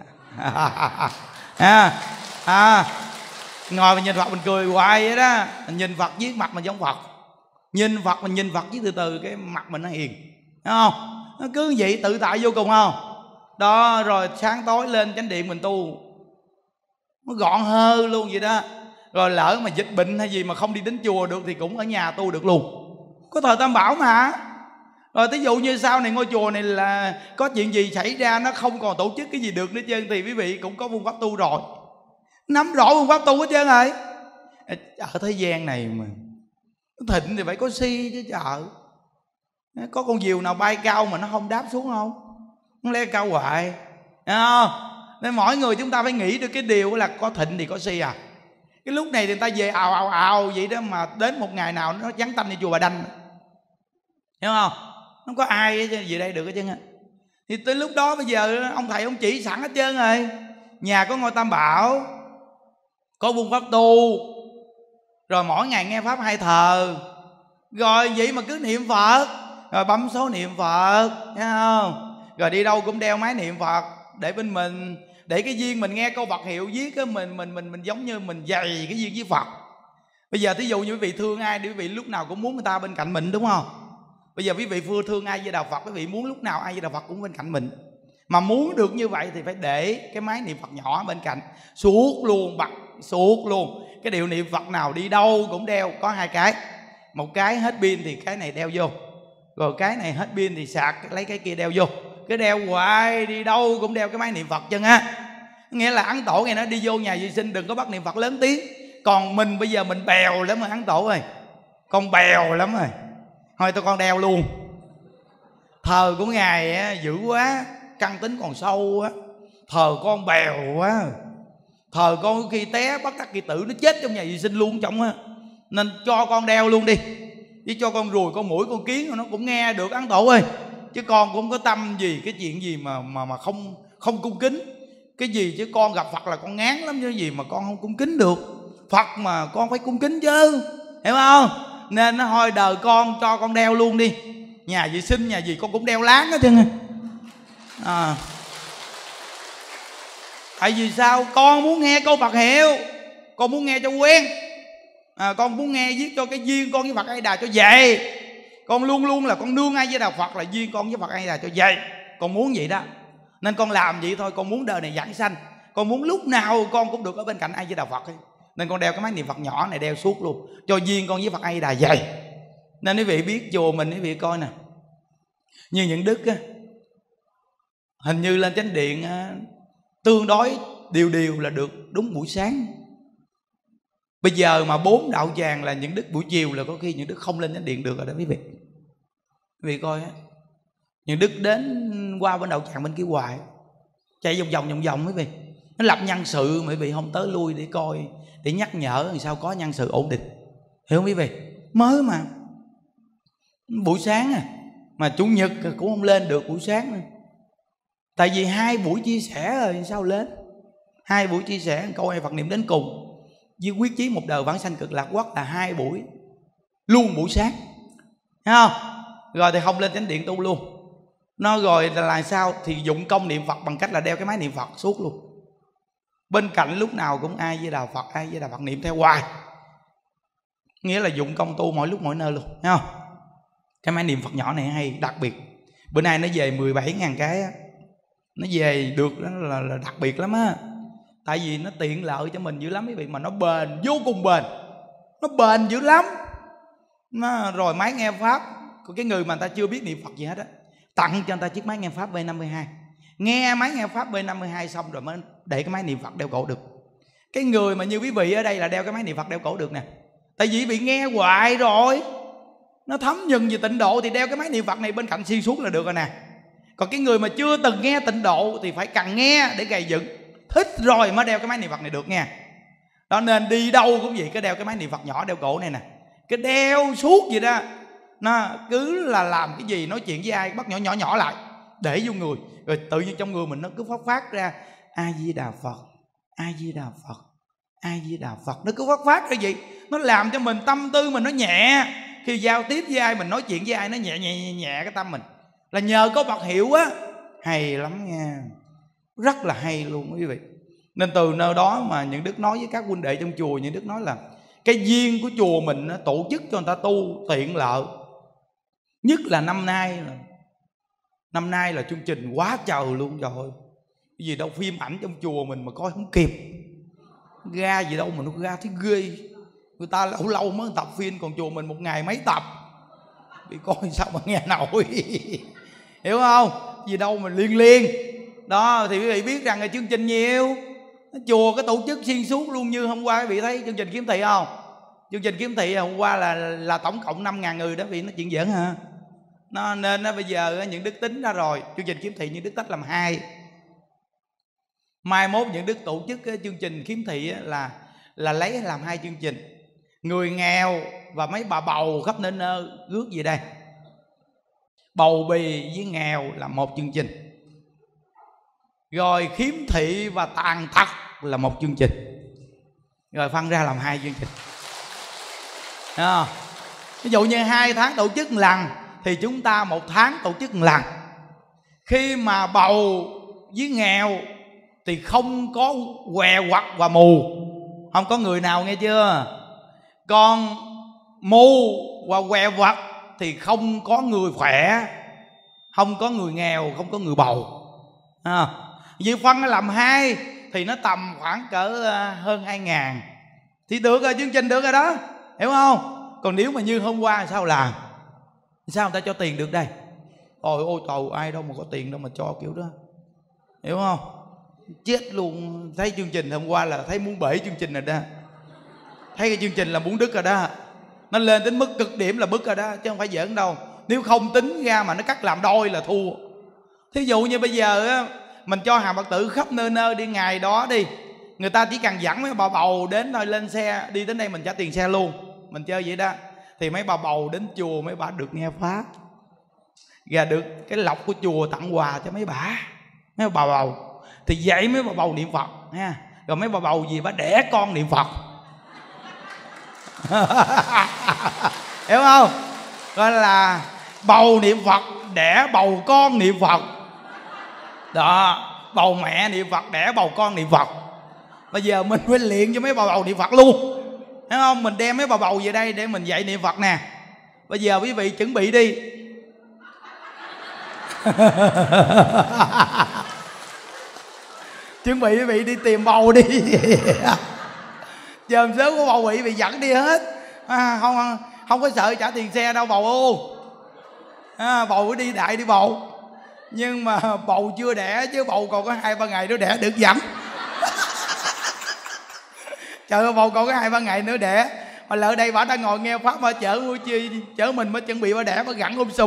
Ngồi mình nhìn Phật mình cười hoài vậy đó. Mình nhìn Phật viết mặt mình giống Phật, nhìn Phật mình nhìn Phật với từ từ cái mặt mình nó hiền, thấy không? Nó cứ vậy tự tại vô cùng không? Đó, rồi sáng tối lên chánh điện mình tu nó gọn hơn luôn vậy đó. Rồi lỡ mà dịch bệnh hay gì mà không đi đến chùa được thì cũng ở nhà tu được luôn, có thờ Tam Bảo mà. Rồi thí dụ như sau này ngôi chùa này là có chuyện gì xảy ra nó không còn tổ chức cái gì được nữa trơn, thì quý vị cũng có phương pháp tu rồi, nắm rõ phương pháp tu hết trơn rồi. Ở thế gian này mà thịnh thì phải có si chứ chợ. Có con diều nào bay cao mà nó không đáp xuống không? Nó leo cao hoài, thấy không? Nên mỗi người chúng ta phải nghĩ được cái điều là có thịnh thì có si à. Cái lúc này thì người ta về ào vậy đó, mà đến một ngày nào nó vắng tanh như chùa Bà Đanh, hiểu không? Không có ai về đây được hết trơn á. Thì tới lúc đó bây giờ ông thầy ông chỉ sẵn hết trơn rồi. Nhà có ngôi Tam Bảo, có phương pháp tu, rồi mỗi ngày nghe pháp 2 thờ. Rồi vậy mà cứ niệm Phật, rồi bấm số niệm Phật, thấy không? Rồi đi đâu cũng đeo máy niệm Phật để bên mình, để cái duyên mình nghe câu Phật hiệu viết á, mình giống như mình dày cái duyên với Phật. Bây giờ thí dụ như quý vị thương ai thì quý vị lúc nào cũng muốn người ta bên cạnh mình, đúng không? Bây giờ quý vị thương ai với Đạo Phật, quý vị muốn lúc nào ai với Đạo Phật cũng bên cạnh mình. Mà muốn được như vậy thì phải để cái máy niệm Phật nhỏ bên cạnh suốt luôn, bật suốt luôn. Cái điệu niệm Phật nào đi đâu cũng đeo, có 2 cái. Một cái hết pin thì cái này đeo vô, rồi cái này hết pin thì sạc lấy cái kia đeo vô. Cái đeo hoài, đi đâu cũng đeo cái máy niệm Phật chân á. Nghĩa là Ấn Tổ nghe nó đi vô nhà vệ sinh đừng có bắt niệm Phật lớn tiếng. Còn mình bây giờ mình bèo lắm rồi Ấn Tổ ơi, con bèo lắm rồi, thôi tôi con đeo luôn. Thờ của Ngài á, dữ quá, căn tính còn sâu á. Thờ con bèo quá, thờ con có khi té bắt đắc kỳ tử nó chết trong nhà vệ sinh luôn trong á. Nên cho con đeo luôn đi, chứ cho con ruồi, con muỗi, con kiến nó cũng nghe được Ấn Tổ ơi. Chứ con cũng không có tâm gì cái chuyện gì mà không cung kính. Cái gì chứ con gặp Phật là con ngán lắm, chứ gì mà con không cung kính được. Phật mà con phải cung kính chứ, hiểu không? Nên nó thôi đời con cho con đeo luôn đi. Nhà vệ sinh nhà gì con cũng đeo láng hết trơn à. Tại vì sao? Con muốn nghe câu Phật hiệu, con muốn nghe cho quen con muốn nghe viết cho cái duyên con với Phật A Đà cho vậy. Con luôn luôn là con nương ai với Đạo Phật là duyên con với Phật A Đà cho vậy. Con muốn vậy đó. Nên con làm vậy thôi. Con muốn đời này giảng sanh, con muốn lúc nào con cũng được ở bên cạnh ai với Đạo Phật ấy. Nên con đeo cái máy niệm Phật nhỏ này đeo suốt luôn, cho duyên con với Phật A Đà vậy. Nên quý vị biết chùa mình, quý vị coi nè, như những đức á, hình như lên chánh điện á, tương đối điều là được đúng buổi sáng. Bây giờ mà 4 đạo tràng là những đức buổi chiều là có khi những đức không lên chánh điện được rồi đó quý vị. Quý vị coi á, những đức đến qua bên đạo tràng bên kia hoài, chạy vòng vòng quý vị. Nó lập nhân sự mà quý vị không tới lui để coi, để nhắc nhở làm sao có nhân sự ổn định, hiểu không quý vị? Mới mà buổi sáng mà chủ nhật cũng không lên được buổi sáng nữa. Tại vì 2 buổi chia sẻ rồi sao lên. 2 buổi chia sẻ câu ai Phật niệm đến cùng với quyết chí một đời vãng sanh cực lạc quốc là 2 buổi luôn buổi sáng, thấy không? Rồi thì không lên chánh điện tu luôn. Nó rồi là sao? Thì dụng công niệm Phật bằng cách là đeo cái máy niệm Phật suốt luôn. Bên cạnh lúc nào cũng ai với Đạo Phật, ai với Đạo Phật niệm theo hoài. Nghĩa là dụng công tu mỗi lúc mỗi nơi luôn, thấy không? Cái máy niệm Phật nhỏ này hay đặc biệt. Bữa nay nó về 17.000 cái á. nó về được đó là đặc biệt lắm á. Tại vì nó tiện lợi cho mình dữ lắm quý vị, mà nó bền, vô cùng bền, nó bền dữ lắm. Rồi máy nghe pháp, cái người mà người ta chưa biết niệm Phật gì hết á, tặng cho người ta chiếc máy nghe pháp B52. Nghe máy nghe pháp B52 xong rồi mới để cái máy niệm Phật đeo cổ được. Cái người mà như quý vị ở đây là đeo cái máy niệm Phật đeo cổ được nè. Tại vì bị nghe hoài rồi, nó thấm nhuần về tịnh độ thì đeo cái máy niệm Phật này bên cạnh xuyên suốt là được rồi nè. Còn cái người mà chưa từng nghe tịnh độ thì phải cần nghe để gầy dựng, thích rồi mới đeo cái máy niệm Phật này được nha. Đó nên đi đâu cũng vậy, cái đeo cái máy niệm Phật nhỏ đeo cổ này nè, cái đeo suốt vậy đó. Nó cứ là làm cái gì, nói chuyện với ai bắt nhỏ nhỏ nhỏ lại, để vô người, rồi tự nhiên trong người mình nó cứ phát ra A Di Đà Phật, A Di Đà Phật, A Di Đà Phật. Nó cứ phát cái gì, nó làm cho mình tâm tư mình nó nhẹ. Khi giao tiếp với ai, mình nói chuyện với ai, nó nhẹ nhẹ nhẹ cái tâm mình. Là nhờ có Phật hiệu á, hay lắm nha, rất là hay luôn quý vị. Nên từ nơi đó mà những đức nói với các huynh đệ trong chùa, những đức nói là cái duyên của chùa mình tổ chức cho người ta tu tiện lợi. Nhất là năm nay là chương trình quá trời luôn. Trời ơi, cái gì đâu phim ảnh trong chùa mình mà coi không kịp, ra gì đâu mà nó ra thấy ghê. Người ta lâu lâu mới tập phim, còn chùa mình một ngày mấy tập, bị coi sao mà nghe nổi. Hiểu không? Gì đâu mà liên đó. Thì quý vị biết rằng là chương trình nhiều, chùa cái tổ chức xuyên suốt luôn. Như hôm qua quý vị thấy chương trình kiếm thị không? Chương trình kiếm thị hôm qua là tổng cộng 5.000 người đó, vì nó chuyện giỡn hả? Nó nên bây giờ những đức tính ra rồi, chương trình kiếm thị những đức tách làm 2. Mai mốt những đức tổ chức cái chương trình kiếm thị là lấy làm 2 chương trình. Người nghèo và mấy bà bầu khắp nơi rước gì đây, bầu bì với nghèo là một chương trình, rồi khiếm thị và tàn tật là một chương trình, rồi phân ra làm 2 chương trình. Ví dụ như 2 tháng tổ chức một lần thì chúng ta 1 tháng tổ chức một lần. Khi mà bầu với nghèo thì không có què quặt và mù, không có người nào, nghe chưa? Còn mù và què quặt thì không có người khỏe, không có người nghèo, không có người bầu. Vì phân nó làm 2 thì nó tầm khoảng cỡ hơn 2.000 thì được rồi, chương trình được rồi đó, hiểu không? Còn nếu mà như hôm qua sao làm? Sao người ta cho tiền được đây? Ôi trời, ai đâu mà có tiền đâu mà cho kiểu đó, hiểu không? Chết luôn. Thấy chương trình hôm qua là thấy muốn bể chương trình rồi đó. Thấy cái chương trình là muốn đứt rồi đó. Nó lên đến mức cực điểm là bứt rồi đó, chứ không phải giỡn đâu. Nếu không tính ra mà nó cắt làm đôi là thua. Thí dụ như bây giờ á, mình cho hàng Phật tử khắp nơi đi, ngày đó đi, người ta chỉ cần dẫn mấy bà bầu đến thôi, lên xe đi đến đây mình trả tiền xe luôn, mình chơi vậy đó. Thì mấy bà bầu đến chùa mấy bà được nghe pháp, và được cái lộc của chùa tặng quà cho mấy bà bầu. Thì dạy mấy bà bầu niệm Phật ha. Rồi mấy bà bầu gì bà đẻ con niệm Phật. Hiểu không? Gọi là bầu niệm Phật đẻ bầu con niệm Phật. Đó, bầu mẹ niệm Phật đẻ bầu con niệm Phật. Bây giờ mình phải luyện cho mấy bà bầu niệm Phật luôn, hiểu không? Mình đem mấy bà bầu về đây để mình dạy niệm Phật nè. Bây giờ quý vị chuẩn bị đi. Chuẩn bị quý vị đi tìm bầu đi. Chờm sớm của bầu bị dẫn đi hết. Không có sợ trả tiền xe đâu bầu ô. Bầu cứ đi đại đi bầu. Nhưng mà bầu chưa đẻ, chứ bầu còn có 2-3 ngày nữa đẻ được dẫn. Trời ơi, bầu còn có 2-3 ngày nữa đẻ. Mà lỡ đây bà đang ngồi nghe pháp mà chở mình mới chuẩn bị bà đẻ, bà gặn sum.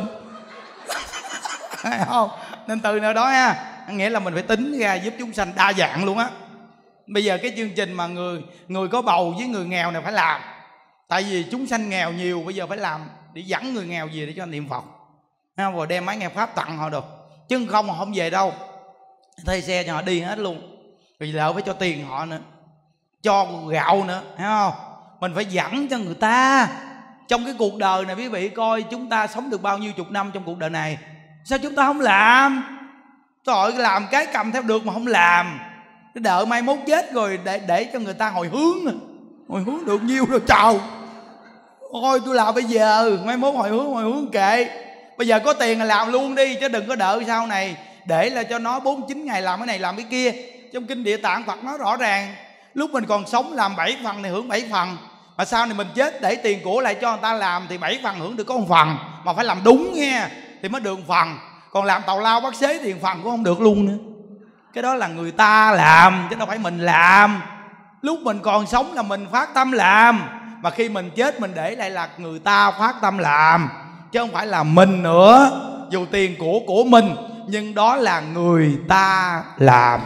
Không? Nên từ nơi đó ha, nghĩa là mình phải tính ra giúp chúng sanh đa dạng luôn á. Bây giờ cái chương trình mà người có bầu với người nghèo này phải làm. Tại vì chúng sanh nghèo nhiều, bây giờ phải làm để dẫn người nghèo về để cho niệm Phật. Rồi đem máy nghe pháp tặng họ được. Chứ không họ không về đâu, thuê xe cho họ đi hết luôn. Vì lỡ phải cho tiền họ nữa, cho gạo nữa, thấy không? Mình phải dẫn cho người ta. Trong cái cuộc đời này quý vị coi, chúng ta sống được bao nhiêu chục năm trong cuộc đời này, sao chúng ta không làm? Trời ơi, làm cái cầm theo được mà không làm, cái đợi mai mốt chết rồi để cho người ta hồi hướng được nhiêu rồi trời. Ôi tôi làm bây giờ, mai mốt hồi hướng kệ. Bây giờ có tiền là làm luôn đi, chứ đừng có đợi sau này để là cho nó 49 ngày làm cái này làm cái kia. Trong kinh Địa Tạng Phật nói rõ ràng, lúc mình còn sống làm 7 phần thì hưởng 7 phần, mà sau này mình chết để tiền của lại cho người ta làm thì 7 phần hưởng được có 1 phần, mà phải làm đúng nha thì mới được 1 phần. Còn làm tào lao bắt xế thì 1 phần cũng không được luôn nữa. Cái đó là người ta làm chứ đâu phải mình làm. Lúc mình còn sống là mình phát tâm làm, mà khi mình chết mình để lại là người ta phát tâm làm, chứ không phải là mình nữa. Dù tiền của mình, nhưng đó là người ta làm.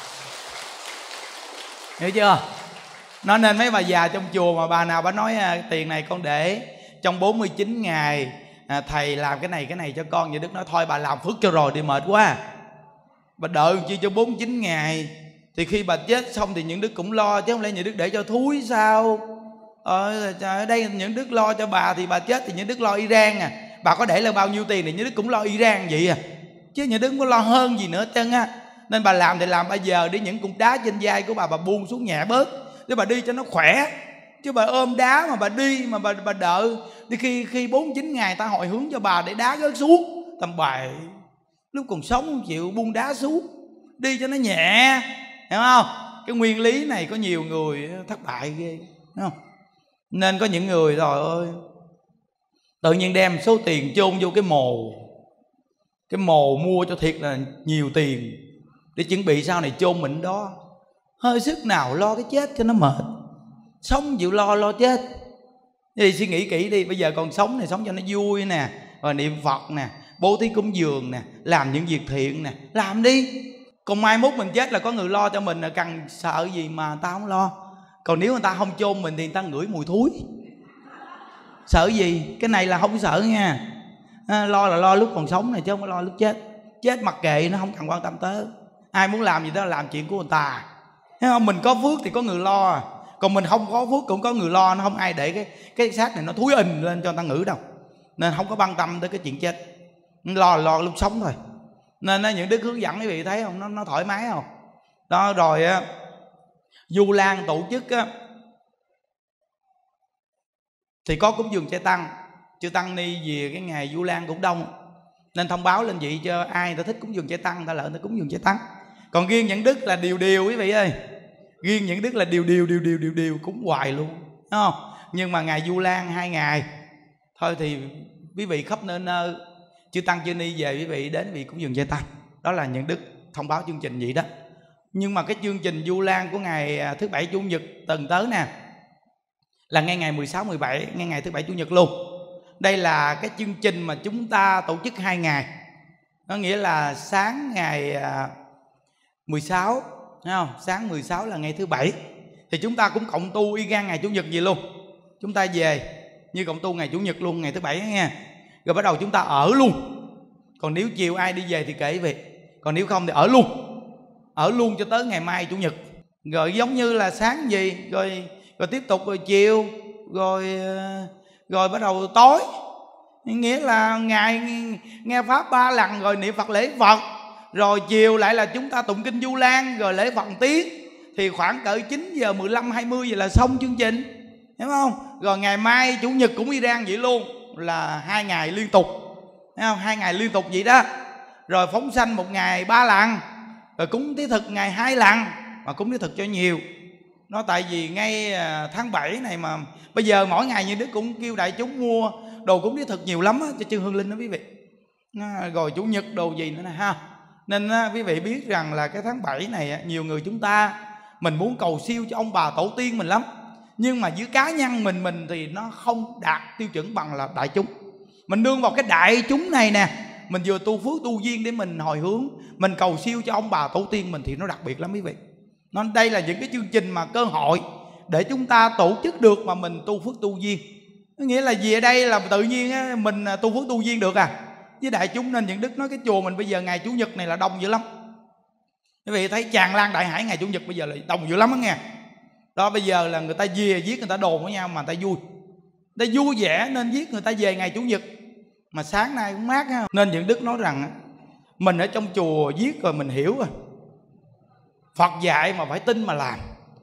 Hiểu chưa? Nó nên mấy bà già trong chùa mà bà nào bà nói tiền này con để trong 49 ngày thầy làm cái này cho con, vậy Đức nói thôi bà làm phước cho rồi đi, mệt quá. Bà đợi chi cho 49 ngày thì khi bà chết xong thì những Đức cũng lo, chứ không lẽ những Đức để cho thúi sao? Ở đây những Đức lo cho bà thì bà chết thì những Đức lo Iran à. Bà có để là bao nhiêu tiền thì những Đức cũng lo Iran vậy à, chứ những Đức không có lo hơn gì nữa chân á. Nên bà làm thì làm bây giờ đi, những cục đá trên vai của bà buông xuống nhẹ bớt để bà đi cho nó khỏe. Chứ bà ôm đá mà bà đi mà bà đợi đi khi 49 ngày ta hồi hướng cho bà để đá rớt xuống, tầm bậy. Lúc còn sống không chịu buông đá xuống, đi cho nó nhẹ, hiểu không? Cái nguyên lý này có nhiều người thất bại ghê, đúng không? Nên có những người trời ơi tự nhiên đem số tiền chôn vô cái mồ mua cho thiệt là nhiều tiền để chuẩn bị sau này chôn mình đó. Hơi sức nào lo cái chết cho nó mệt, sống chịu lo chết. Thì suy nghĩ kỹ đi, bây giờ còn sống này sống cho nó vui nè, rồi niệm Phật nè, bố thí cúng dường nè, làm những việc thiện nè, làm đi. Còn mai mốt mình chết là có người lo cho mình, là cần sợ gì mà người ta không lo. Còn nếu người ta không chôn mình thì người ta ngửi mùi thúi, sợ gì? Cái này là không sợ nha. Lo là lo lúc còn sống này chứ không có lo lúc chết. Chết mặc kệ, nó không cần quan tâm tới. Ai muốn làm gì đó là làm chuyện của người ta, thấy không? Mình có phước thì có người lo, còn mình không có phước cũng có người lo. Nó không ai để cái xác này nó thúi ình lên cho người ta ngửi đâu. Nên không có quan tâm tới cái chuyện chết, lo lúc sống thôi. Nên những Đức hướng dẫn quý vị thấy không, nó thoải mái không đó. Rồi Du Lan tổ chức á, thì có cúng dường Chư Tăng. Chư Tăng ni về cái ngày Du Lan cũng đông, nên thông báo lên vậy cho ai ta thích cúng dường Chư Tăng ta lại ta cúng dường Chư Tăng. Còn riêng những Đức là điều quý vị ơi, riêng những Đức là điều cúng hoài luôn, đúng không? Nhưng mà ngày Du Lan 2 ngày thôi thì quý vị khắp nơi nơi Chư Tăng Chư Ni về quý vị đến vị cúng dường Chư Tăng. Đó là những Đức thông báo chương trình vậy đó. Nhưng mà cái chương trình Du Lan của ngày thứ Bảy Chủ nhật tuần tới nè là ngay ngày 16, 17, ngay ngày thứ Bảy Chủ nhật luôn. Đây là cái chương trình mà chúng ta tổ chức 2 ngày. Có nghĩa là sáng ngày 16, thấy không? Sáng 16 là ngày thứ Bảy thì chúng ta cũng cộng tu y gan ngày Chủ nhật gì luôn. Chúng ta về như cộng tu ngày Chủ nhật luôn, ngày thứ Bảy nha. Rồi bắt đầu chúng ta ở luôn. Còn nếu chiều ai đi về thì kệ việc, còn nếu không thì ở luôn cho tới ngày mai Chủ nhật. Rồi giống như là sáng gì rồi tiếp tục, rồi chiều, rồi bắt đầu tối, nghĩa là ngày nghe pháp 3 lần rồi niệm Phật lễ Phật, rồi chiều lại là chúng ta tụng kinh Du Lan rồi lễ Phật tiếng, thì khoảng cỡ 9 giờ 15, 20 giờ là xong chương trình, hiểu không? Rồi ngày mai Chủ nhật cũng Iran vậy luôn, là 2 ngày liên tục, thấy không? 2 ngày liên tục vậy đó. Rồi phóng sanh 1 ngày 3 lần, rồi cúng thí thực ngày 2 lần, mà cúng thí thực cho nhiều. Nó tại vì ngay tháng 7 này mà bây giờ mỗi ngày như Đức cũng kêu đại chúng mua đồ cúng thí thực nhiều lắm á, cho chư Hương Linh đó quý vị. Rồi Chủ nhật đồ gì nữa nè ha. Nên quý vị biết rằng là cái tháng 7 này nhiều người chúng ta mình muốn cầu siêu cho ông bà tổ tiên mình lắm, nhưng mà với cá nhân mình thì nó không đạt tiêu chuẩn bằng là đại chúng. Mình đương vào cái đại chúng này nè, mình vừa tu phước tu duyên để mình hồi hướng, mình cầu siêu cho ông bà tổ tiên mình thì nó đặc biệt lắm quý vị. Nên đây là những cái chương trình mà cơ hội để chúng ta tổ chức được mà mình tu phước tu duyên. Nghĩa là vì ở đây là tự nhiên á, mình tu phước tu duyên được với đại chúng. Nên những Đức nói cái chùa mình bây giờ ngày Chủ nhật này là đông dữ lắm. Quý vị thấy tràn lan Đại Hải ngày Chủ nhật bây giờ là đông dữ lắm đó nghe. Đó bây giờ là người ta về viết, người ta đồn với nhau mà người ta vui. Người ta vui vẻ nên viết người ta về ngày Chủ nhật. Mà sáng nay cũng mát ha. Nên những Đức nói rằng mình ở trong chùa viết rồi mình hiểu rồi. Phật dạy mà phải tin mà làm.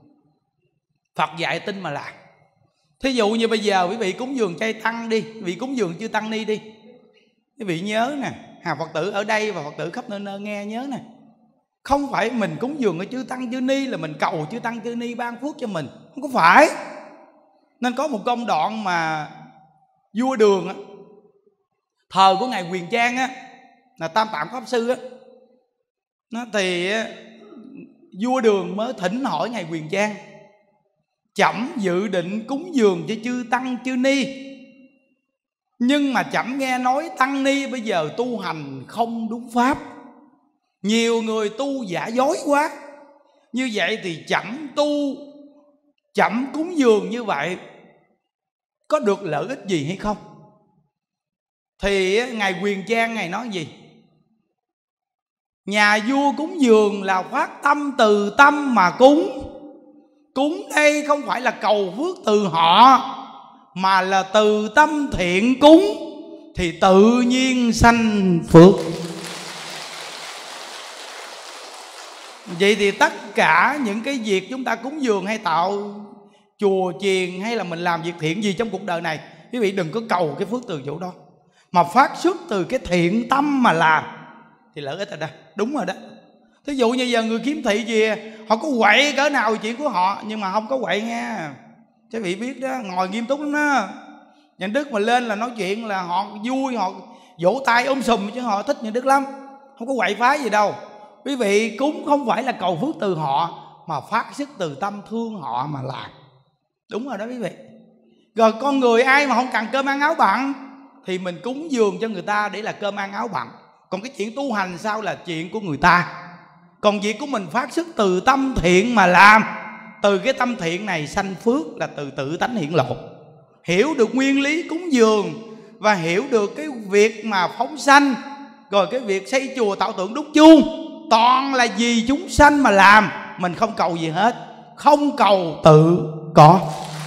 Phật dạy tin mà làm. Thí dụ như bây giờ quý vị cúng dường chay tăng đi, quý vị cúng dường Chư Tăng Ni đi, quý vị nhớ nè, Phật tử ở đây và Phật tử khắp nơi nơi nghe nhớ nè, không phải mình cúng dường ở chư Tăng chư Ni là mình cầu chư Tăng chư Ni ban phước cho mình, không có phải. Nên có một công đoạn mà vua Đường á, thời của ngài Huyền Trang á, là Tam Tạng Pháp Sư á, thì vua Đường mới thỉnh hỏi ngài Huyền Trang: chẩm dự định cúng dường cho chư Tăng chư Ni, nhưng mà chẩm nghe nói Tăng Ni bây giờ tu hành không đúng pháp, nhiều người tu giả dối quá, như vậy thì chẩm cúng dường như vậy có được lợi ích gì hay không? Thì ngài Huyền Trang ngài nói gì? Nhà vua cúng dường là phát tâm từ tâm mà cúng. Cúng đây không phải là cầu phước từ họ, mà là từ tâm thiện cúng, thì tự nhiên sanh phước. Vậy thì tất cả những cái việc chúng ta cúng dường hay tạo chùa chiền, hay là mình làm việc thiện gì trong cuộc đời này, quý vị đừng có cầu cái phước từ chỗ đó, mà phát xuất từ cái thiện tâm mà làm thì lợi ích ở đây. Đúng rồi đó. Thí dụ như giờ người kiếm thị gì, họ có quậy cỡ nào chuyện của họ, nhưng mà không có quậy nha, quý vị biết đó, ngồi nghiêm túc lắm đó. Nhà Đức mà lên là nói chuyện là họ vui, họ vỗ tay sùm, chứ họ thích Nhà Đức lắm, không có quậy phá gì đâu. Quý vị cúng không phải là cầu phước từ họ, mà phát xuất từ tâm thương họ mà làm. Đúng rồi đó quý vị. Rồi con người ai mà không cần cơm ăn áo bặn thì mình cúng dường cho người ta để là cơm ăn áo bặn. Còn cái chuyện tu hành sao là chuyện của người ta. Còn việc của mình phát xuất từ tâm thiện mà làm, từ cái tâm thiện này sanh phước là từ tự tánh hiển lộ. Hiểu được nguyên lý cúng dường và hiểu được cái việc mà phóng sanh, rồi cái việc xây chùa tạo tượng đúc chuông, toàn là vì chúng sanh mà làm. Mình không cầu gì hết, không cầu tự có,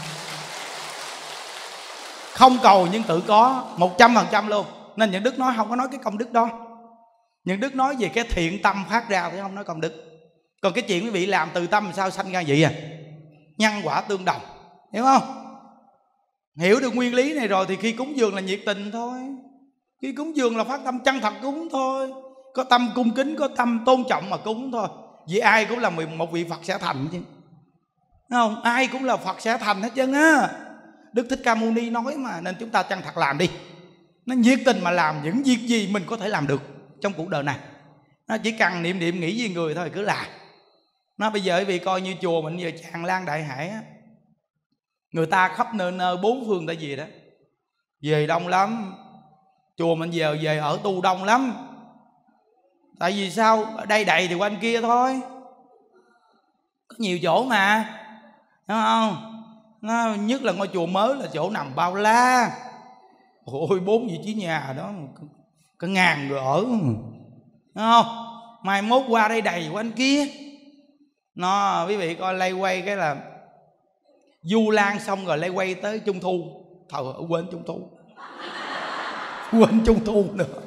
không cầu nhưng tự có 100% luôn. Nên Những Đức nói không có nói cái công đức đó. Những Đức nói về cái thiện tâm phát ra thì không nói công đức. Còn cái chuyện quý vị làm từ tâm sao sanh ra vậy à? Nhân quả tương đồng, hiểu không? Hiểu được nguyên lý này rồi thì khi cúng dường là nhiệt tình thôi. Khi cúng dường là phát tâm chân thật cúng thôi, có tâm cung kính, có tâm tôn trọng mà cúng thôi. Vì ai cũng là một vị Phật sẽ thành chứ, đúng không? Ai cũng là Phật sẽ thành hết trơn á. Đức Thích Ca Mâu Ni nói mà, nên chúng ta chân thật làm đi. Nó nhiệt tình mà làm những việc gì mình có thể làm được trong cuộc đời này. Nó chỉ cần niệm nghĩ với người thôi cứ làm. Nó bây giờ quý vị coi như chùa mình giờ tràn lan đại hải á, người ta khắp nơi bốn phương ta về đó, về đông lắm. Chùa mình giờ về ở tu đông lắm. Tại vì sao? Ở đây đầy thì quanh kia thôi, có nhiều chỗ mà, đúng không? Nó nhất là ngôi chùa mới là chỗ nằm bao la. Ôi 4 vị trí nhà đó cả ngàn người ở, đúng không? Mai mốt qua đây đầy quanh kia. Nó quý vị coi lay quay cái là Du Lan xong rồi lay quay tới Trung Thu. Thờ quên Trung Thu, quên Trung Thu nữa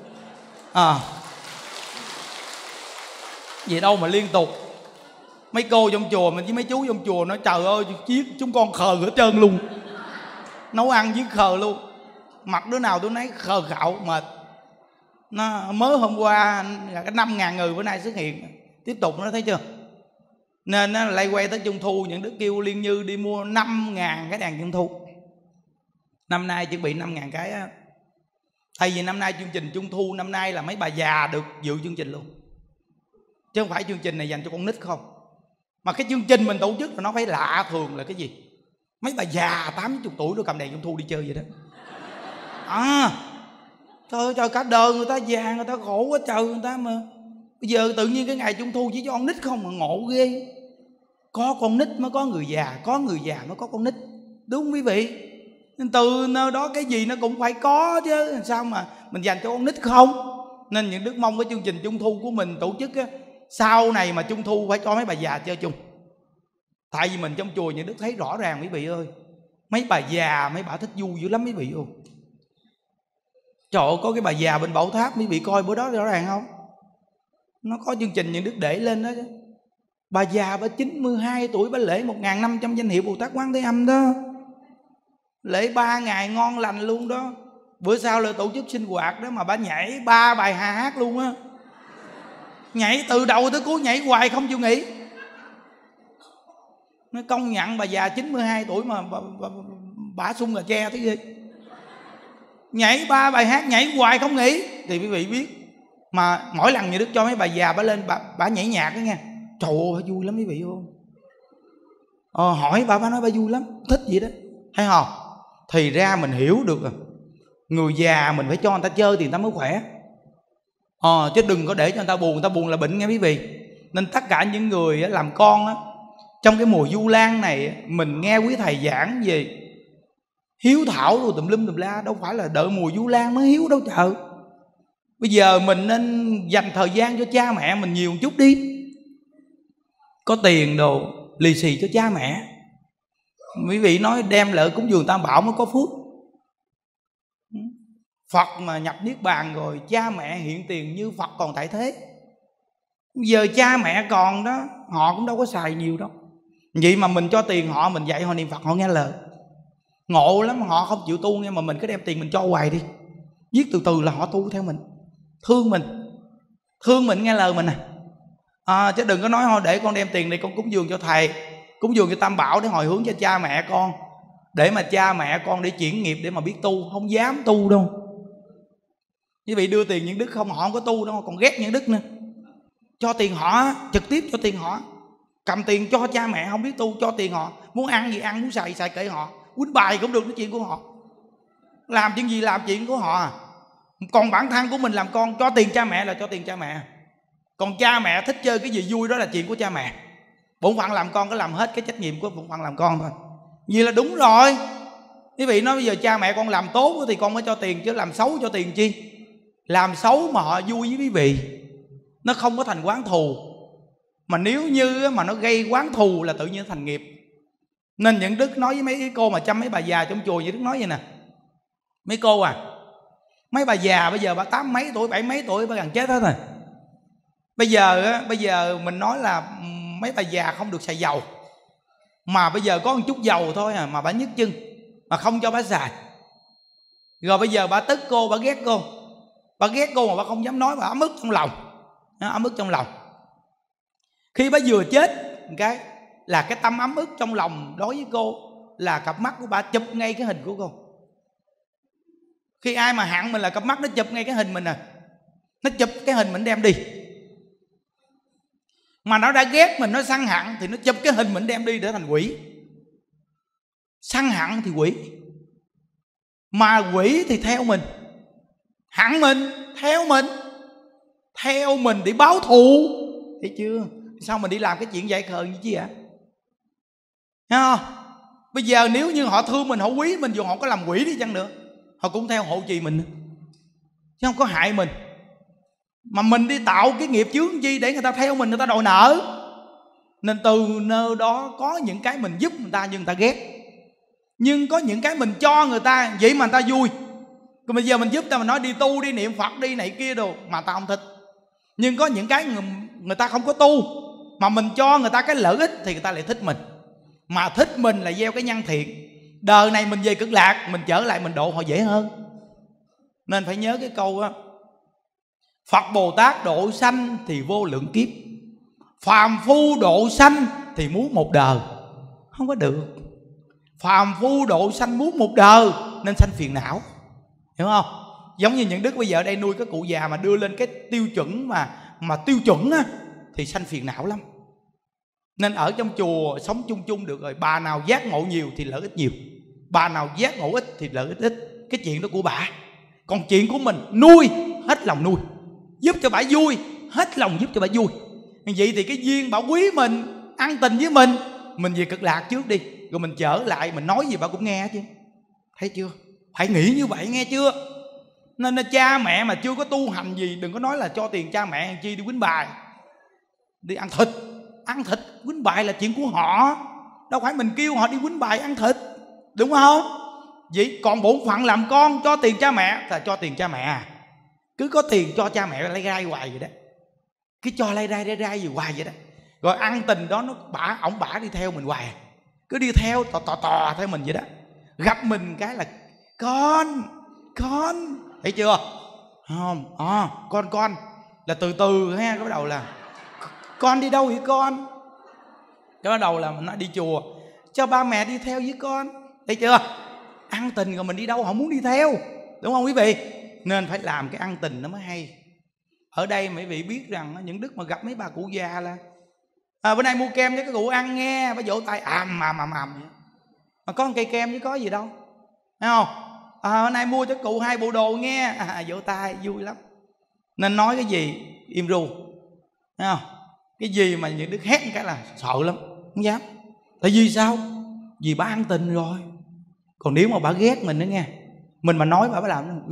gì đâu mà liên tục. Mấy cô trong chùa mình với mấy chú trong chùa nói trời ơi chiếc chúng con khờ hết trơn luôn, nấu ăn với khờ luôn, mặt đứa nào tôi nấy khờ khạo mệt. Nó mới hôm qua cái 5.000 người bữa nay xuất hiện tiếp tục, nó thấy chưa? Nên nó lay quay tới Trung Thu. Những Đức kêu Liên Như đi mua 5.000 cái đèn Trung Thu. Năm nay chuẩn bị 5.000 cái á. Tại vì năm nay chương trình Trung Thu năm nay là mấy bà già được dự chương trình luôn, chứ không phải chương trình này dành cho con nít không. Mà cái chương trình mình tổ chức là nó phải lạ thường là cái gì? Mấy bà già 80 tuổi nó cầm đèn Trung Thu đi chơi vậy đó. Trời cả đời người ta già, người ta khổ quá trời người ta mà. Bây giờ tự nhiên cái ngày Trung Thu chỉ cho con nít không mà ngộ ghê. Có con nít mới có người già, có người già mới có con nít. Đúng không quý vị? Nên từ nơi đó cái gì nó cũng phải có chứ, sao mà mình dành cho con nít không? Nên Những Đức mong cái chương trình Trung Thu của mình tổ chức á, sau này mà Trung Thu phải cho mấy bà già chơi chung. Tại vì mình trong chùa Những Đức thấy rõ ràng quý vị ơi, mấy bà già mấy bà thích vui dữ lắm quý vị ơi. Trời ơi, có cái bà già bên Bảo Tháp quý vị coi bữa đó rõ ràng không? Nó có chương trình Những Đức để lên đó chứ. Bà già bà 92 tuổi bà lễ 1.500 danh hiệu Bồ Tát Quán Thế Âm đó. Lễ 3 ngày ngon lành luôn đó. Bữa sau là tổ chức sinh hoạt đó mà bà nhảy 3 bài hát luôn á, nhảy từ đầu tới cuối, nhảy hoài không chịu nghỉ. Nó công nhận bà già 92 tuổi mà bà sung gà tre thế ghê. Nhảy 3 bài hát, nhảy hoài không nghỉ. Thì quý vị biết, mà mỗi lần Như Đức cho mấy bà già bà lên bà nhảy nhạc đó nha, trời ơi vui lắm quý vị không? Hỏi bà nói bà vui lắm, thích vậy đó, thấy không? Thì ra mình hiểu được rồi, người già mình phải cho người ta chơi thì người ta mới khỏe. Chứ đừng có để cho người ta buồn là bệnh nghe quý vị. Nên tất cả những người làm con á, trong cái mùa Vu Lan này, mình nghe quý thầy giảng về hiếu thảo rồi tùm lum tùm la, đâu phải là đợi mùa Vu Lan mới hiếu đâu trời. Bây giờ mình nên dành thời gian cho cha mẹ mình nhiều một chút đi. Có tiền đồ lì xì cho cha mẹ. Quý vị nói đem lại cúng dường Tam Bảo mới có phước. Phật mà nhập Niết Bàn rồi, cha mẹ hiện tiền như Phật còn tại thế. Bây giờ cha mẹ còn đó, họ cũng đâu có xài nhiều đâu. Vậy mà mình cho tiền họ, mình dạy họ niệm Phật, họ nghe lời. Ngộ lắm, họ không chịu tu, nhưng mà mình cứ đem tiền mình cho hoài đi, viết từ từ là họ tu theo mình. Thương mình nghe lời mình chứ đừng có nói thôi để con đem tiền này con cúng dường cho thầy, cúng dường cho Tam Bảo để hồi hướng cho cha mẹ con, để mà cha mẹ con để chuyển nghiệp, để mà biết tu. Không dám tu đâu. Quý vị đưa tiền những đức không, họ không có tu đâu, còn ghét những đức nữa. Cho tiền họ, trực tiếp cho tiền họ. Cầm tiền cho cha mẹ không biết tu, cho tiền họ. Muốn ăn gì ăn, muốn xài kệ họ. Quýnh bài cũng được, nói chuyện của họ. Làm chuyện gì làm chuyện của họ. Còn bản thân của mình làm con, cho tiền cha mẹ là cho tiền cha mẹ. Còn cha mẹ thích chơi cái gì vui đó là chuyện của cha mẹ. Bổn phận làm con có làm hết cái trách nhiệm của bổn phận làm con thôi. Vậy là đúng rồi. Quý vị nói bây giờ cha mẹ con làm tốt thì con mới cho tiền, chứ làm xấu cho tiền chi. Làm xấu mà họ vui với quý vị, nó không có thành oán thù. Mà nếu như mà nó gây oán thù là tự nhiên thành nghiệp. Nên những đức nói với mấy cái cô mà chăm mấy bà già trong chùa, như đức nói vậy nè: mấy cô mấy bà già bây giờ bà 8 mấy tuổi, 7 mấy tuổi bà gần chết hết rồi. Bây giờ mình nói là mấy bà già không được xài dầu, mà bây giờ có một chút dầu thôi mà bà nhức chân, mà không cho bà xài. Rồi bây giờ bà tức cô, bà ghét cô. Bà ghét cô mà bà không dám nói, bà ấm ức trong lòng. Ấm ức trong lòng. Khi bà vừa chết cái là cái tâm ấm ức trong lòng đối với cô là cặp mắt của bà chụp ngay cái hình của cô. Khi ai mà hận mình là cặp mắt nó chụp ngay cái hình mình nó chụp cái hình mình đem đi. Mà nó đã ghét mình, nó sân hận thì nó chụp cái hình mình đem đi để thành quỷ. Sân hận thì quỷ, mà quỷ thì theo mình. Hận mình, theo mình để báo thù. Thấy chưa? Sao mình đi làm cái chuyện dại khờ như chứ ạ? Thấy không? Bây giờ nếu như họ thương mình, họ quý mình, dù họ có làm quỷ đi chăng nữa, họ cũng theo hộ trì mình, chứ không có hại mình. Mà mình đi tạo cái nghiệp chướng chi để người ta theo mình, người ta đòi nợ. Nên từ nơi đó có những cái mình giúp người ta nhưng người ta ghét, nhưng có những cái mình cho người ta vậy mà người ta vui. Còn bây giờ mình giúp ta, mình nói đi tu, đi niệm Phật, đi này kia đồ mà ta không thích. Nhưng có những cái người ta không có tu, mà mình cho người ta cái lợi ích thì người ta lại thích mình. Mà thích mình là gieo cái nhân thiện, đời này mình về Cực Lạc, mình trở lại mình độ họ dễ hơn. Nên phải nhớ cái câu Phật Bồ Tát độ sanh thì vô lượng kiếp, phàm phu độ sanh thì muốn một đời. Không có được. Phàm phu độ sanh muốn một đời nên sanh phiền não, hiểu không? Giống như những đức bây giờ ở đây nuôi cái cụ già mà đưa lên cái tiêu chuẩn mà tiêu chuẩn thì sanh phiền não lắm. Nên ở trong chùa sống chung chung được rồi. Bà nào giác ngộ nhiều thì lợi ích nhiều, bà nào giác ngộ ít thì lợi ích ít. Cái chuyện đó của bà. Còn chuyện của mình nuôi, hết lòng nuôi, giúp cho bà vui, hết lòng giúp cho bà vui. Vậy thì cái duyên bà quý mình, ăn tình với mình về Cực Lạc trước đi, rồi mình trở lại mình nói gì bà cũng nghe chứ. Thấy chưa? Phải nghĩ như vậy nghe chưa? Nên là cha mẹ mà chưa có tu hành gì, đừng có nói là cho tiền cha mẹ chi đi quýnh bài, đi ăn thịt. Ăn thịt quýnh bài là chuyện của họ, đâu phải mình kêu họ đi quýnh bài ăn thịt, đúng không? Vậy còn bổn phận làm con cho tiền cha mẹ là cho tiền cha mẹ cứ có tiền cho cha mẹ lay rai hoài vậy đó, cứ cho lay rai gì hoài vậy đó. Rồi ăn tình đó nó bả đi theo mình hoài, cứ đi theo tò theo mình vậy đó. Gặp mình cái là con con, thấy chưa không? Con là từ từ ha, cái bắt đầu là con đi đâu vậy con, cái bắt đầu là mình nói đi chùa, cho ba mẹ đi theo với con, thấy chưa? Ăn tình rồi mình đi đâu họ muốn đi theo, đúng không quý vị? Nên phải làm cái ăn tình nó mới hay. Ở đây mấy vị biết rằng những đức mà gặp mấy bà cụ già là bữa nay mua kem cho cái cụ ăn nghe, bà vỗ tay ầm mà có một cây kem chứ có gì đâu, thấy không? Hôm nay mua cho cụ 2 bộ đồ nghe, vỗ tay vui lắm. Nên nói cái gì im ru, thấy không? Cái gì mà những đức hét cái là sợ lắm, không dám. Tại vì sao? Vì bà ăn tình rồi. Còn nếu mà bà ghét mình nữa nghe, mình mà nói bà làm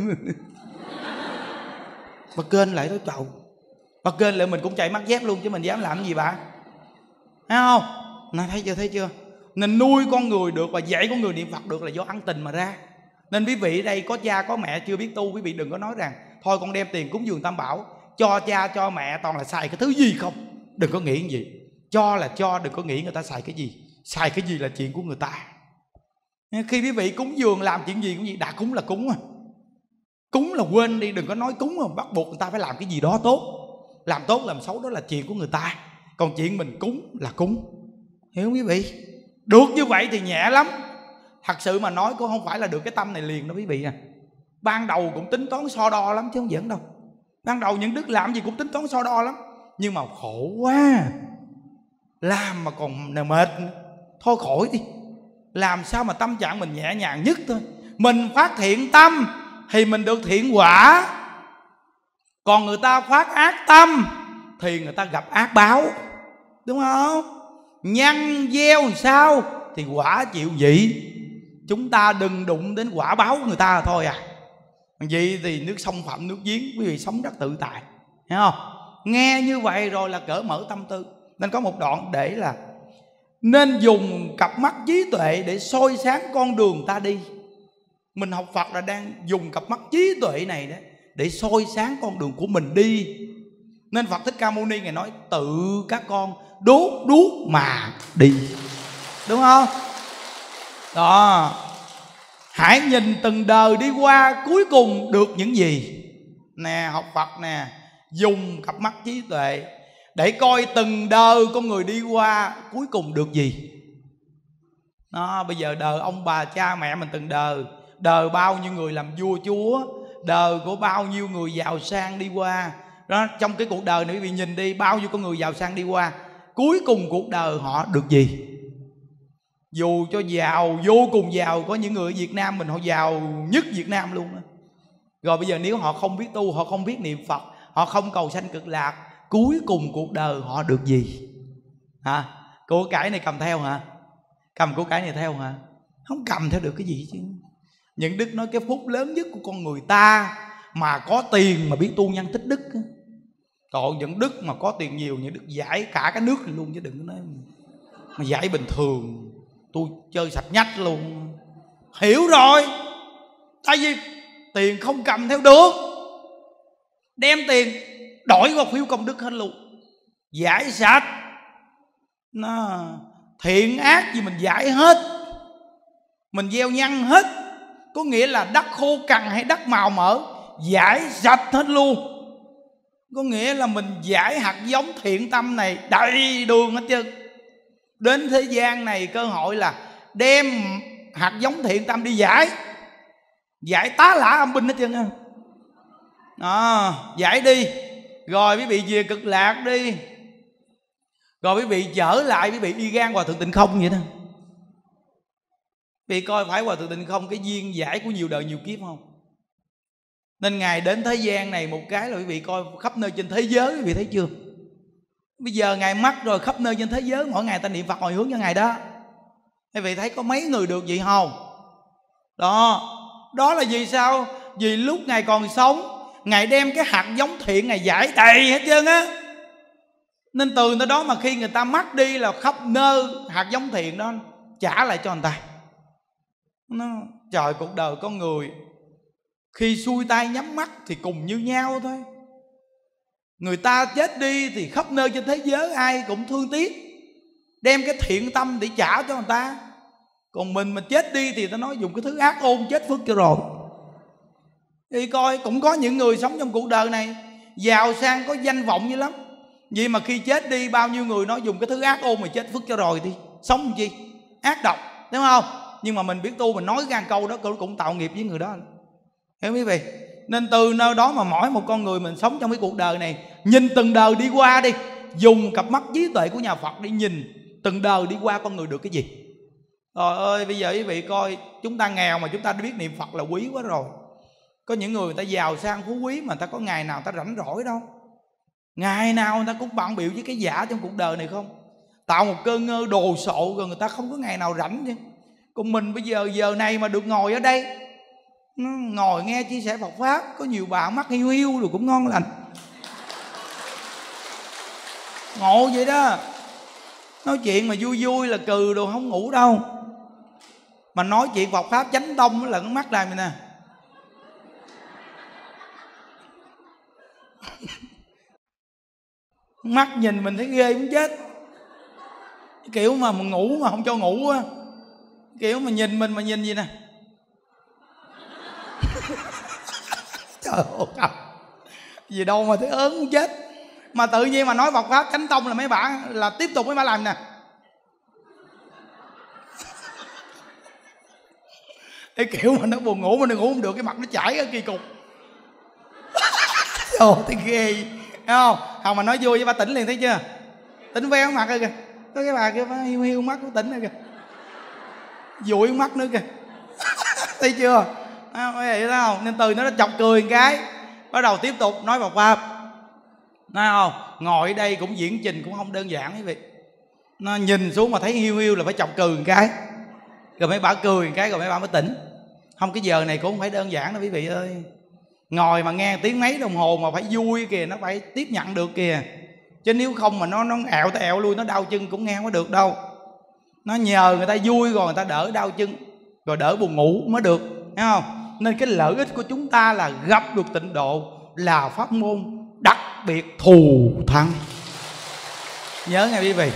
bà kênh lại tới chậu, bà kênh lại mình cũng chạy mắt dép luôn chứ mình dám làm cái gì bà, thấy không? Này, thấy chưa? Nên nuôi con người được và dạy con người niệm Phật được là do ăn tình mà ra. Nên quý vị ở đây có cha có mẹ chưa biết tu, quý vị đừng có nói rằng thôi con đem tiền cúng dường Tam Bảo cho cha cho mẹ toàn là xài cái thứ gì không. Đừng có nghĩ cái gì, cho là cho, đừng có nghĩ người ta xài cái gì. Xài cái gì là chuyện của người ta. Khi quý vị cúng dường làm chuyện gì cũng gì, đã cúng là cúng à. Cúng là quên đi, đừng có nói cúng mà bắt buộc người ta phải làm cái gì đó tốt. Làm tốt làm xấu đó là chuyện của người ta, còn chuyện mình cúng là cúng. Hiểu không quý vị? Được như vậy thì nhẹ lắm. Thật sự mà nói cũng không phải là được cái tâm này liền đâu quý vị à. Ban đầu cũng tính toán so đo lắm chứ không giỡn đâu. Ban đầu những đức làm gì cũng tính toán so đo lắm. Nhưng mà khổ quá, làm mà còn mệt, thôi khỏi đi. Làm sao mà tâm trạng mình nhẹ nhàng nhất thôi. Mình phát thiện tâm thì mình được thiện quả. Còn người ta phát ác tâm thì người ta gặp ác báo, đúng không? Nhân gieo sao thì quả chịu vậy. Chúng ta đừng đụng đến quả báo của người ta thôi à. Vậy thì nước sông phạm nước giếng, quý vị sống rất tự tại, hiểu không? Nghe như vậy rồi là cởi mở tâm tư. Nên có một đoạn để là nên dùng cặp mắt trí tuệ để soi sáng con đường ta đi. Mình học Phật là đang dùng cặp mắt trí tuệ này đó để soi sáng con đường của mình đi. Nên Phật Thích Ca Mâu Ni Ngài nói tự các con đốt đuốc mà đi, đúng không? Đó, hãy nhìn từng đời đi qua cuối cùng được những gì. Nè, học Phật nè, dùng cặp mắt trí tuệ để coi từng đời con người đi qua cuối cùng được gì. Đó, bây giờ đời ông bà cha mẹ mình từng đời, đời bao nhiêu người làm vua chúa, đời của bao nhiêu người giàu sang đi qua. Đó, trong cái cuộc đời này quý vị nhìn đi, bao nhiêu con người giàu sang đi qua, cuối cùng cuộc đời họ được gì? Dù cho giàu, vô cùng giàu, có những người ở Việt Nam mình họ giàu nhất Việt Nam luôn đó. Rồi bây giờ nếu họ không biết tu, họ không biết niệm Phật, họ không cầu sanh cực lạc, cuối cùng cuộc đời họ được gì? Hả? Của cải này cầm theo hả? Cầm của cải này theo hả? Không cầm theo được cái gì chứ. Những đức nói cái phúc lớn nhất của con người ta mà có tiền mà biết tu nhân tích đức. Còn những đức mà có tiền nhiều, những đức giải cả cái nước luôn chứ đừng có nói mà giải bình thường, tôi chơi sạch nhách luôn. Hiểu rồi. Tại vì tiền không cầm theo được, đem tiền đổi qua phiếu công đức hết luôn. Giải sạch nó, thiện ác gì mình giải hết, mình gieo nhân hết. Có nghĩa là đất khô cằn hay đất màu mỡ giải sạch hết luôn. Có nghĩa là mình giải hạt giống thiện tâm này đầy đường hết trơn. Đến thế gian này cơ hội là đem hạt giống thiện tâm đi giải, giải tá lả âm binh hết trơn. Giải đi, rồi quý vị về cực lạc đi, rồi quý vị trở lại quý vị y gan Hòa Thượng Tịnh Không vậy đó. Vì coi phải Hòa Thượng Tịnh Không cái duyên giải của nhiều đời nhiều kiếp không? Nên Ngài đến thế gian này một cái là quý vị coi khắp nơi trên thế giới, quý vị thấy chưa? Bây giờ Ngài mắc rồi, khắp nơi trên thế giới mỗi ngày ta niệm Phật hồi hướng cho Ngài đó. Quý vị thấy có mấy người được vậy không? Đó là vì sao? Vì lúc Ngài còn sống, Ngài đem cái hạt giống thiện Ngài giải đầy hết trơn á. Nên từ nơi đó mà khi người ta mất đi là khắp nơi hạt giống thiện đó trả lại cho người ta. Trời, cuộc đời con người khi xuôi tay nhắm mắt thì cùng như nhau thôi. Người ta chết đi thì khắp nơi trên thế giới ai cũng thương tiếc, đem cái thiện tâm để trả cho người ta. Còn mình mà chết đi thì ta nói dùng cái thứ ác ôn chết phước cho rồi. Đi coi cũng có những người sống trong cuộc đời này giàu sang có danh vọng dữ lắm, vì mà khi chết đi bao nhiêu người nói dùng cái thứ ác ôn mà chết phức cho rồi đi, sống làm chi, ác độc, đúng không? Nhưng mà mình biết tu, mình nói gan câu đó cũng tạo nghiệp với người đó, hiểu quý vị? Nên từ nơi đó mà mỗi một con người mình sống trong cái cuộc đời này, nhìn từng đời đi qua đi, dùng cặp mắt trí tuệ của nhà Phật đi nhìn từng đời đi qua con người được cái gì. Trời ơi, bây giờ quý vị coi, chúng ta nghèo mà chúng ta biết niệm Phật là quý quá rồi. Có những người ta giàu sang phú quý mà ta có ngày nào ta rảnh rỗi đâu. Ngày nào người ta cũng bận bịu với cái giả trong cuộc đời này không. Tạo một cơn ngơ đồ sộ rồi người ta không có ngày nào rảnh chứ. Còn mình bây giờ này mà được ngồi ở đây, ngồi nghe chia sẻ Phật Pháp, có nhiều bà mắt hiu hiu rồi cũng ngon lành. Ngộ vậy đó. Nói chuyện mà vui vui là cừ đồ không ngủ đâu. Mà nói chuyện Phật Pháp chánh tông là cái mắt này nè. Mắt nhìn mình thấy ghê muốn chết. Kiểu mà ngủ mà không cho ngủ á, kiểu mà nhìn mình mà nhìn gì nè. Trời ơi, gì đâu mà thấy ớn muốn chết. Mà tự nhiên mà nói Phật Pháp chánh tông là mấy bà là tiếp tục mấy bà làm nè. Cái kiểu mà nó buồn ngủ mà nó ngủ không được, cái mặt nó chảy ở kỳ cục. Trời ơi, thấy ghê, thấy không? Không mà nói vui với bà tỉnh liền, thấy chưa? Tỉnh véo mặt rồi kìa. Có cái bà kia hiu hiu mắt cũng tỉnh rồi kìa, dụi mắt nữa kìa. Thấy chưa? Vậy đó không? Nên từ nó chọc cười một cái, bắt đầu tiếp tục nói Phật Pháp. Nói không? Ngồi ở đây cũng diễn trình cũng không đơn giản quý vị. Nó nhìn xuống mà thấy hiu hiu là phải chọc cười một cái, rồi mấy bà cười một cái rồi mấy bà mới tỉnh. Không, cái giờ này cũng không phải đơn giản đâu quý vị ơi. Ngồi mà nghe tiếng mấy đồng hồ mà phải vui kìa, nó phải tiếp nhận được kìa. Chứ nếu không mà nó ẹo ta ẹo lui, nó đau chân cũng nghe không có được đâu. Nó nhờ người ta vui rồi người ta đỡ đau chân, rồi đỡ buồn ngủ mới được, thấy không? Nên cái lợi ích của chúng ta là gặp được tịnh độ là pháp môn đặc biệt thù thắng. Nhớ nghe quý vị.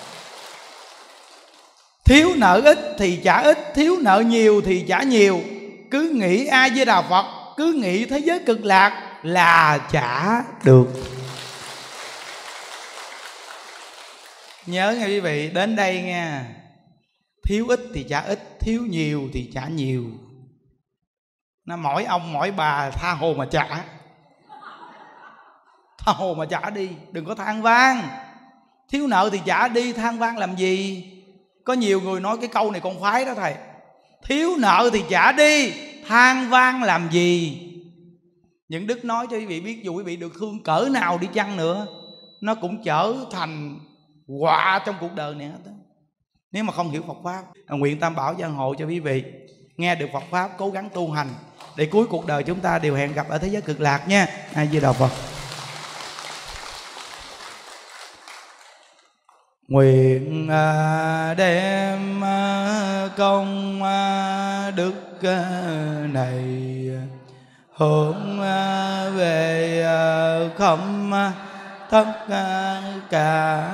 Thiếu nợ ít thì trả ít, thiếu nợ nhiều thì trả nhiều. Cứ nghĩ A Di Đà Phật, cứ nghĩ thế giới cực lạc là trả được. Nhớ nghe quý vị, đến đây nha. Thiếu ít thì trả ít, thiếu nhiều thì trả nhiều. Nó mỗi ông mỗi bà tha hồ mà trả. Tha hồ mà trả đi, đừng có than vang. Thiếu nợ thì trả đi, than vang làm gì? Có nhiều người nói cái câu này con phái đó thầy. Thiếu nợ thì trả đi, than vang làm gì? Những đức nói cho quý vị biết, dù quý vị được thương cỡ nào đi chăng nữa, nó cũng trở thành họa trong cuộc đời này hết. Nếu mà không hiểu Phật Pháp. Nguyện Tam Bảo gia hộ cho quý vị nghe được Phật Pháp, cố gắng tu hành để cuối cuộc đời chúng ta đều hẹn gặp ở thế giới cực lạc nha. A Di Đà Phật. Nguyện đem công đức này hướng về không tất cả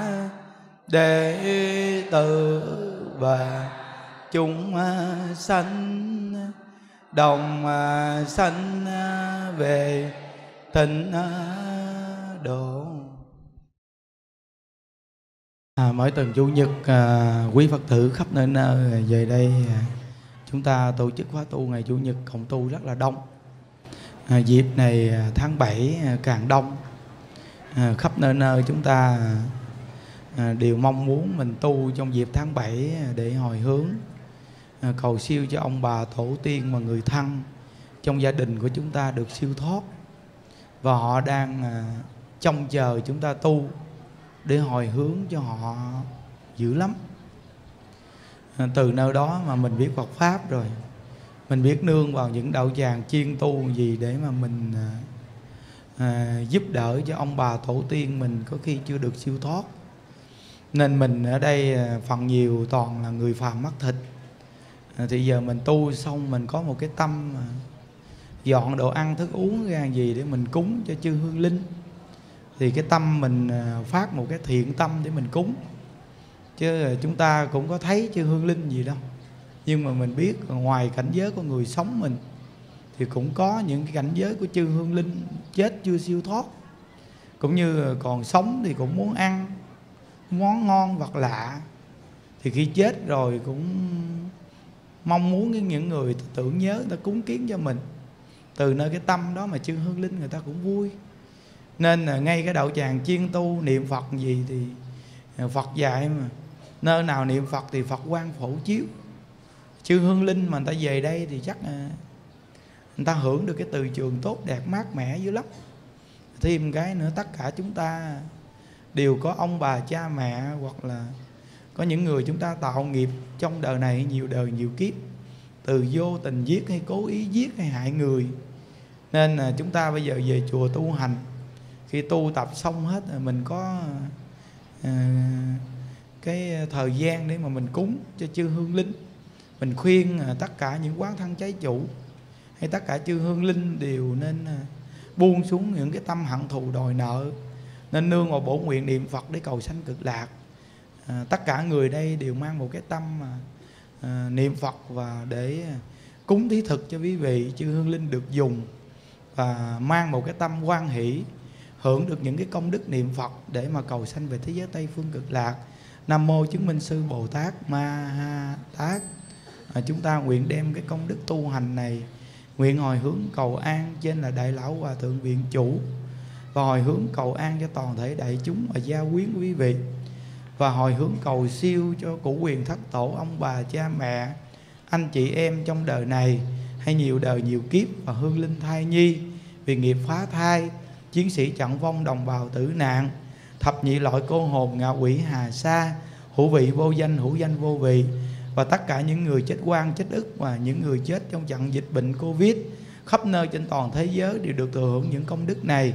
đệ tử và chúng sanh đồng sanh về tịnh độ. Mỗi tuần Chủ nhật quý Phật tử khắp nơi nơi về đây chúng ta tổ chức khóa tu ngày Chủ nhật cộng tu rất là đông. Dịp này tháng 7 càng đông. Khắp nơi nơi chúng ta đều mong muốn mình tu trong dịp tháng 7 để hồi hướng, cầu siêu cho ông bà tổ tiên và người thân trong gia đình của chúng ta được siêu thoát. Và họ đang trông chờ chúng ta tu để hồi hướng cho họ dữ lắm. Từ nơi đó mà mình biết Phật Pháp rồi, mình biết nương vào những đạo tràng chuyên tu gì để mà mình giúp đỡ cho ông bà tổ tiên mình có khi chưa được siêu thoát. Nên mình ở đây phần nhiều toàn là người phàm mắc thịt. Thì giờ mình tu xong mình có một cái tâm dọn đồ ăn thức uống ra gì để mình cúng cho chư hương linh. Thì cái tâm mình phát một cái thiện tâm để mình cúng. Chứ chúng ta cũng có thấy chư hương linh gì đâu. Nhưng mà mình biết ngoài cảnh giới của người sống mình thì cũng có những cái cảnh giới của chư hương linh chết chưa siêu thoát, cũng như còn sống thì cũng muốn ăn món ngon vật lạ, thì khi chết rồi cũng mong muốn những người tưởng nhớ, người ta cúng kiến cho mình. Từ nơi cái tâm đó mà chư hương linh người ta cũng vui. Nên là ngay cái đạo tràng chuyên tu niệm Phật gì thì Phật dạy mà, nơi nào niệm Phật thì Phật quang phổ chiếu. Chư hương linh mà người ta về đây thì chắc là người ta hưởng được cái từ trường tốt đẹp mát mẻ dữ lắm. Thêm cái nữa, tất cả chúng ta đều có ông bà cha mẹ, hoặc là có những người chúng ta tạo nghiệp trong đời này nhiều đời nhiều kiếp, từ vô tình giết hay cố ý giết hay hại người. Nên là chúng ta bây giờ về chùa tu hành, khi tu tập xong hết rồi mình có cái thời gian để mà mình cúng cho chư hương linh. Mình khuyên tất cả những quán thân trái chủ hay tất cả chư hương linh đều nên buông xuống những cái tâm hận thù đòi nợ, nên nương vào bổn nguyện niệm Phật để cầu sanh cực lạc. Tất cả người đây đều mang một cái tâm niệm Phật và để cúng thí thực cho quý vị chư hương linh được dùng, và mang một cái tâm hoan hỷ hưởng được những cái công đức niệm Phật để mà cầu sanh về thế giới Tây phương cực lạc. Nam mô chứng minh sư Bồ Tát Ma Ha Tát. Chúng ta nguyện đem cái công đức tu hành này, nguyện hồi hướng cầu an trên là Đại Lão Hòa Thượng Viện Chủ, và hồi hướng cầu an cho toàn thể đại chúng và gia quyến quý vị, và hồi hướng cầu siêu cho cụ quyền thất tổ, ông bà cha mẹ, anh chị em trong đời này hay nhiều đời nhiều kiếp, và hương linh thai nhi vì nghiệp phá thai, chiến sĩ trận vong, đồng bào tử nạn, thập nhị loại cô hồn, ngạ quỷ hà sa, hữu vị vô danh, hữu danh vô vị, và tất cả những người chết oan chết ức và những người chết trong trận dịch bệnh Covid khắp nơi trên toàn thế giới đều được thừa hưởng những công đức này.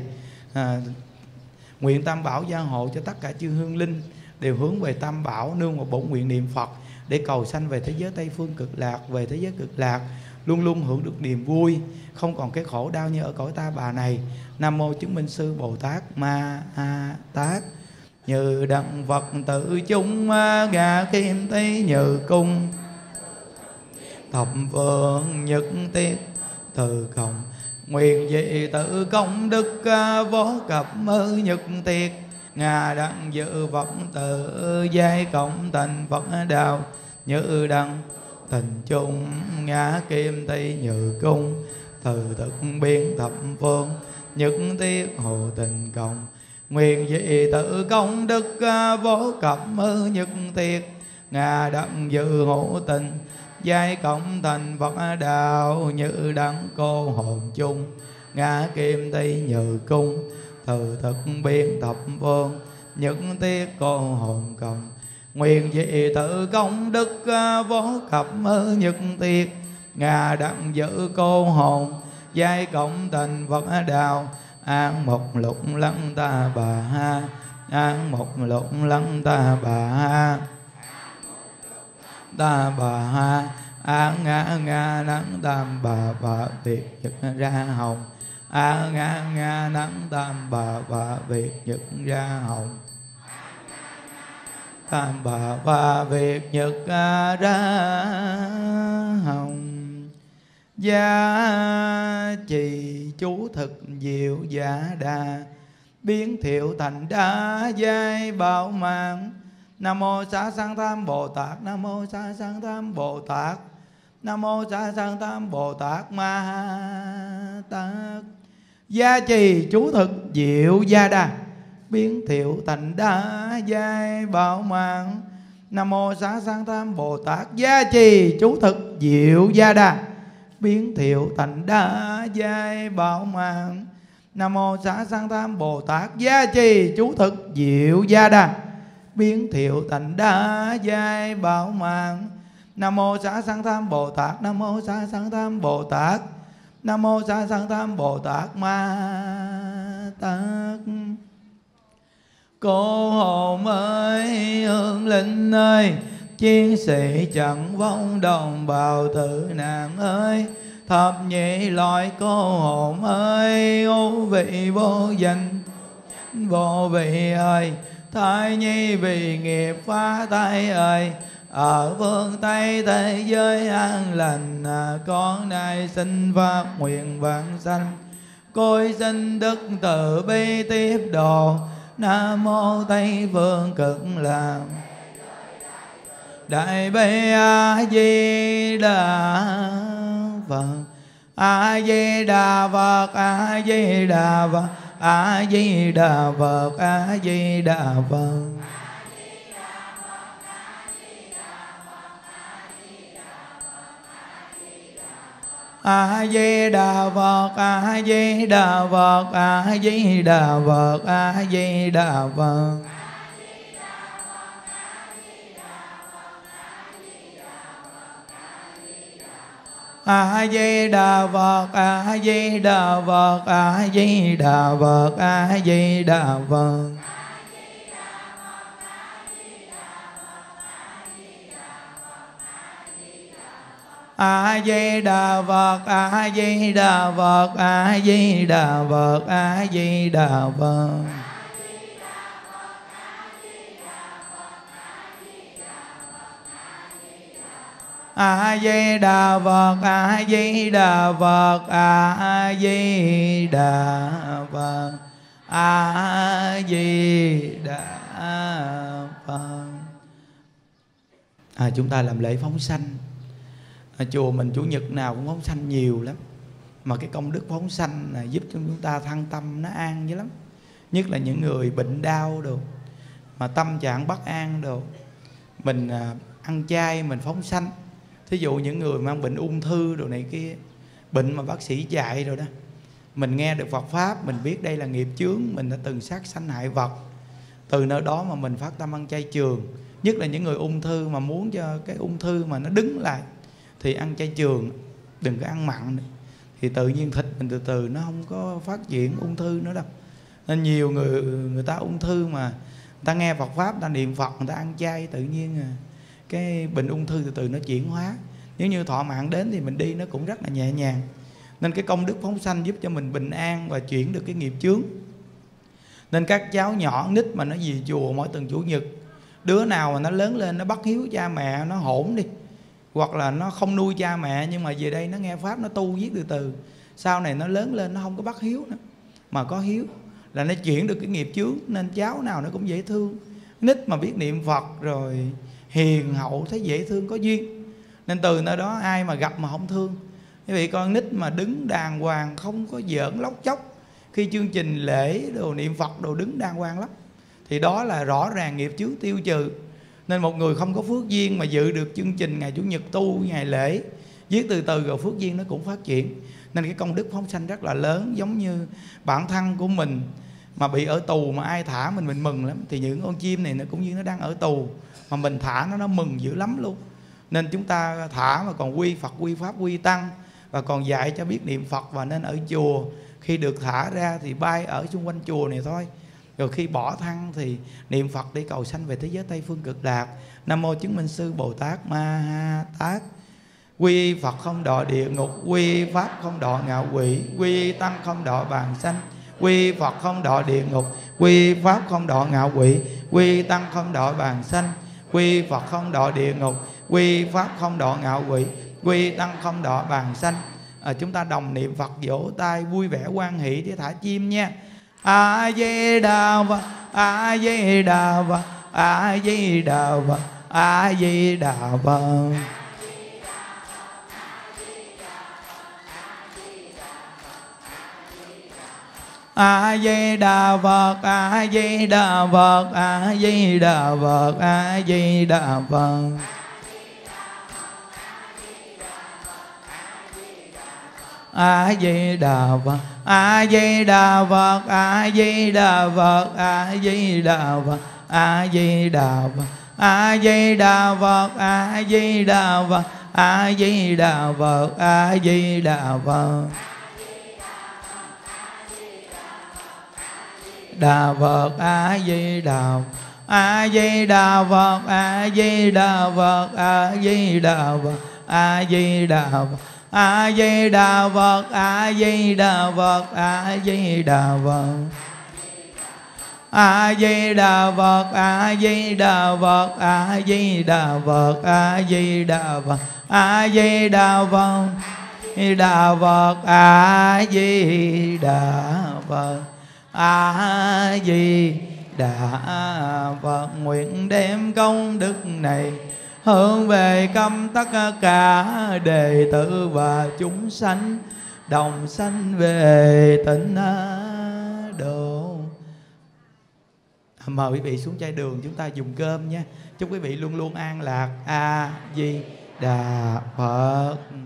Nguyện Tam Bảo gia hộ cho tất cả chư hương linh đều hướng về Tam Bảo, nương vào bổn nguyện niệm Phật để cầu sanh về thế giới Tây phương cực lạc. Về thế giới cực lạc luôn luôn hưởng được niềm vui, không còn cái khổ đau như ở cõi ta bà này. Nam mô chứng minh sư Bồ Tát Ma Ha Tát. Như đặng Phật tự chung ngà kim tý như cung, thập phương nhất tiết từ cộng, nguyện dị tự công đức vô cập mơ nhất tiết, ngà đặng dự Phật tự giai cộng thành Phật đạo. Như đặng tình chung ngã kim tý như cung, từ thực biến thập phương nhất tiết hồ tình cộng, nguyện dị tự công đức vô cập mơ nhất tiết, ngà đặng dự hộ tình giai cộng thành Phật đạo. Như đặng cô hồn chung ngã kim tý như cung, từ thực biến thập phương nhất tiết cô hồn cộng, nguyện dị tự công đức vô cập mơ nhất tiết, ngà đặng giữ cô hồn giai cộng thành Phật đạo. An một lục lăng ta bà ha, an một lục lăng ta bà ha, ta bà ha, an ngã ngã nắng tam bà việc nhật ra hồng, an ngã ngã nắng tam bà việc nhật ra hồng, tam bà việc nhật ra hồng. Gia trì chú thực diệu giả đà, biến thiệu thành đa giai bảo mạng. Nam mô Xá Sanh Tham Bồ Tát, Nam mô Xá Sanh Tham Bồ Tát, Nam mô Xá Sanh Tham Bồ Tát Ma Tát. Gia trì chú thực diệu gia đà, biến thiệu thành đa giai bảo mạng. Nam mô Xá Sanh Tham Bồ Tát. Gia trì chú thực diệu gia đà, biến thiệu thành đa giai bảo mạng. Nam mô Xá Sanh Tham Bồ Tát. Gia trì chú thực diệu gia đà, biến thiệu thành đa giai bảo mạng. Nam mô Xá Sanh Tham Bồ Tát, Nam mô Xá Sanh Tham Bồ Tát, Nam mô Xá Sanh Tham Bồ Tát Ma Tát. Cô hồn ơi, hương linh ơi, chiến sĩ trận vong, đồng bào tử nạn ơi, thập nhị loại cô hồn ơi, ô vị vô danh vô vị ơi, Thai nhi vì nghiệp phá thai ơi, ở phương Tây thế giới an lành, con nay xin phát nguyện vãng sanh. Côi xin Đức Từ Bi tiếp độ. Nam mô Tây Phương Cực Lạc Đại Bi A Di Đà Phật. A Di Đà Phật, A Di Đà Phật, A Di Đà Phật, A Di Đà Phật. A Di Đà Phật, A Di Đà Phật, A Di Đà Phật, A Di Đà Phật. A Di Đà Phật, A Di Đà Phật, A Di Đà Phật, A Di Đà Phật. A Di Đà Phật, A Di Đà Phật, A Di Đà Phật, A Di Đà Phật. A Di Đà Phật, A Di Đà Phật, A Di Đà Phật, A Di Đà Phật. Chúng ta làm lễ phóng sanh. Chùa mình chủ nhật nào cũng phóng sanh nhiều lắm, mà cái công đức phóng sanh này giúp cho chúng ta thân tâm nó an dữ lắm. Nhất là những người bệnh đau đồ, mà tâm trạng bất an đồ, mình ăn chay mình phóng sanh. Thí dụ những người mang bệnh ung thư đồ này kia, bệnh mà bác sĩ dạy rồi đó, mình nghe được Phật Pháp, mình biết đây là nghiệp chướng, mình đã từng sát sanh hại vật. Từ nơi đó mà mình phát tâm ăn chay trường. Nhất là những người ung thư mà muốn cho cái ung thư mà nó đứng lại thì ăn chay trường, đừng có ăn mặn nữa. Thì tự nhiên thịt mình từ từ nó không có phát triển ung thư nữa đâu. Nên nhiều người ta ung thư mà người ta nghe Phật Pháp, người ta niệm Phật, người ta ăn chay, tự nhiên cái bệnh ung thư từ từ nó chuyển hóa. Nếu như thọ mạng đến thì mình đi nó cũng rất là nhẹ nhàng. Nên cái công đức phóng sanh giúp cho mình bình an và chuyển được cái nghiệp chướng. Nên các cháu nhỏ nít mà nó về chùa mỗi tuần chủ nhật, đứa nào mà nó lớn lên nó bất hiếu cha mẹ, nó hỗn đi, hoặc là nó không nuôi cha mẹ, nhưng mà về đây nó nghe Pháp, nó tu viết từ từ, sau này nó lớn lên nó không có bất hiếu nữa, mà có hiếu là nó chuyển được cái nghiệp chướng. Nên cháu nào nó cũng dễ thương. Nít mà biết niệm Phật rồi hiền hậu, thấy dễ thương, có duyên. Nên từ nơi đó ai mà gặp mà không thương. Quý vị con nít mà đứng đàng hoàng, không có giỡn lóc chóc, khi chương trình lễ đồ niệm Phật đồ đứng đàng hoàng lắm, thì đó là rõ ràng nghiệp chướng tiêu trừ. Nên một người không có phước duyên mà dự được chương trình ngày Chủ nhật tu, ngày lễ, viết từ từ rồi phước duyên nó cũng phát triển. Nên cái công đức phóng sanh rất là lớn. Giống như bản thân của mình mà bị ở tù mà ai thả mình mừng lắm. Thì những con chim này nó cũng như nó đang ở tù, mà mình thả nó mừng dữ lắm luôn. Nên chúng ta thả mà còn quy Phật, quy Pháp, quy Tăng, và còn dạy cho biết niệm Phật. Và nên ở chùa, khi được thả ra thì bay ở xung quanh chùa này thôi. Rồi khi bỏ thân thì niệm Phật để cầu sanh về thế giới Tây Phương Cực Lạc. Nam mô chứng minh sư Bồ Tát Ma Ha Tát. Quy Phật không đọa địa ngục, quy Pháp không đọa ngạ quỷ, quy Tăng không đọa bàn sanh. Quy Phật không đọa địa ngục, quy Pháp không đọa ngạ quỷ, quy Tăng không đọa bàn sanh. Quy Phật không đọa địa ngục, quy Pháp không đọa ngạ quỷ, quy Tăng không đọa bàn sanh. Chúng ta đồng niệm Phật, vỗ tay vui vẻ hoan hỷ để thả chim nha. A Di Đà Phật, A Di Đà Phật, A Di Đà Phật, A Di Đà Phật. A Di Đà Phật, A Di Đà Phật, A Di Đà Phật, A Di Đà Phật. A Di Đà Phật, A Di Đà Phật, A Di Đà Phật, A Di Đà Phật, A Di Đà Phật, A Di Đà Phật, A Di Đà Phật, A Di Đà Phật, A Di Đà Phật. Đà Phật, A Di Đà, A Di Đà Phật, A Di Đà Phật, A Di Đà Phật, A Di Đà Phật, A Di Đà Phật, A Di Đà Phật, A Di Đà Phật, A Di Đà Phật, A Di Đà Phật, A Di Đà Phật, A Di Đà Phật, A Di Đà Phật, Đà Phật, A Di Đà Phật, A Di Đà Phật. Nguyện đem công đức này hướng về câm tất cả đệ tử và chúng sanh đồng sanh về tịnh độ. Mời quý vị xuống chai đường chúng ta dùng cơm nha. Chúc quý vị luôn luôn an lạc. A Di Đà Phật.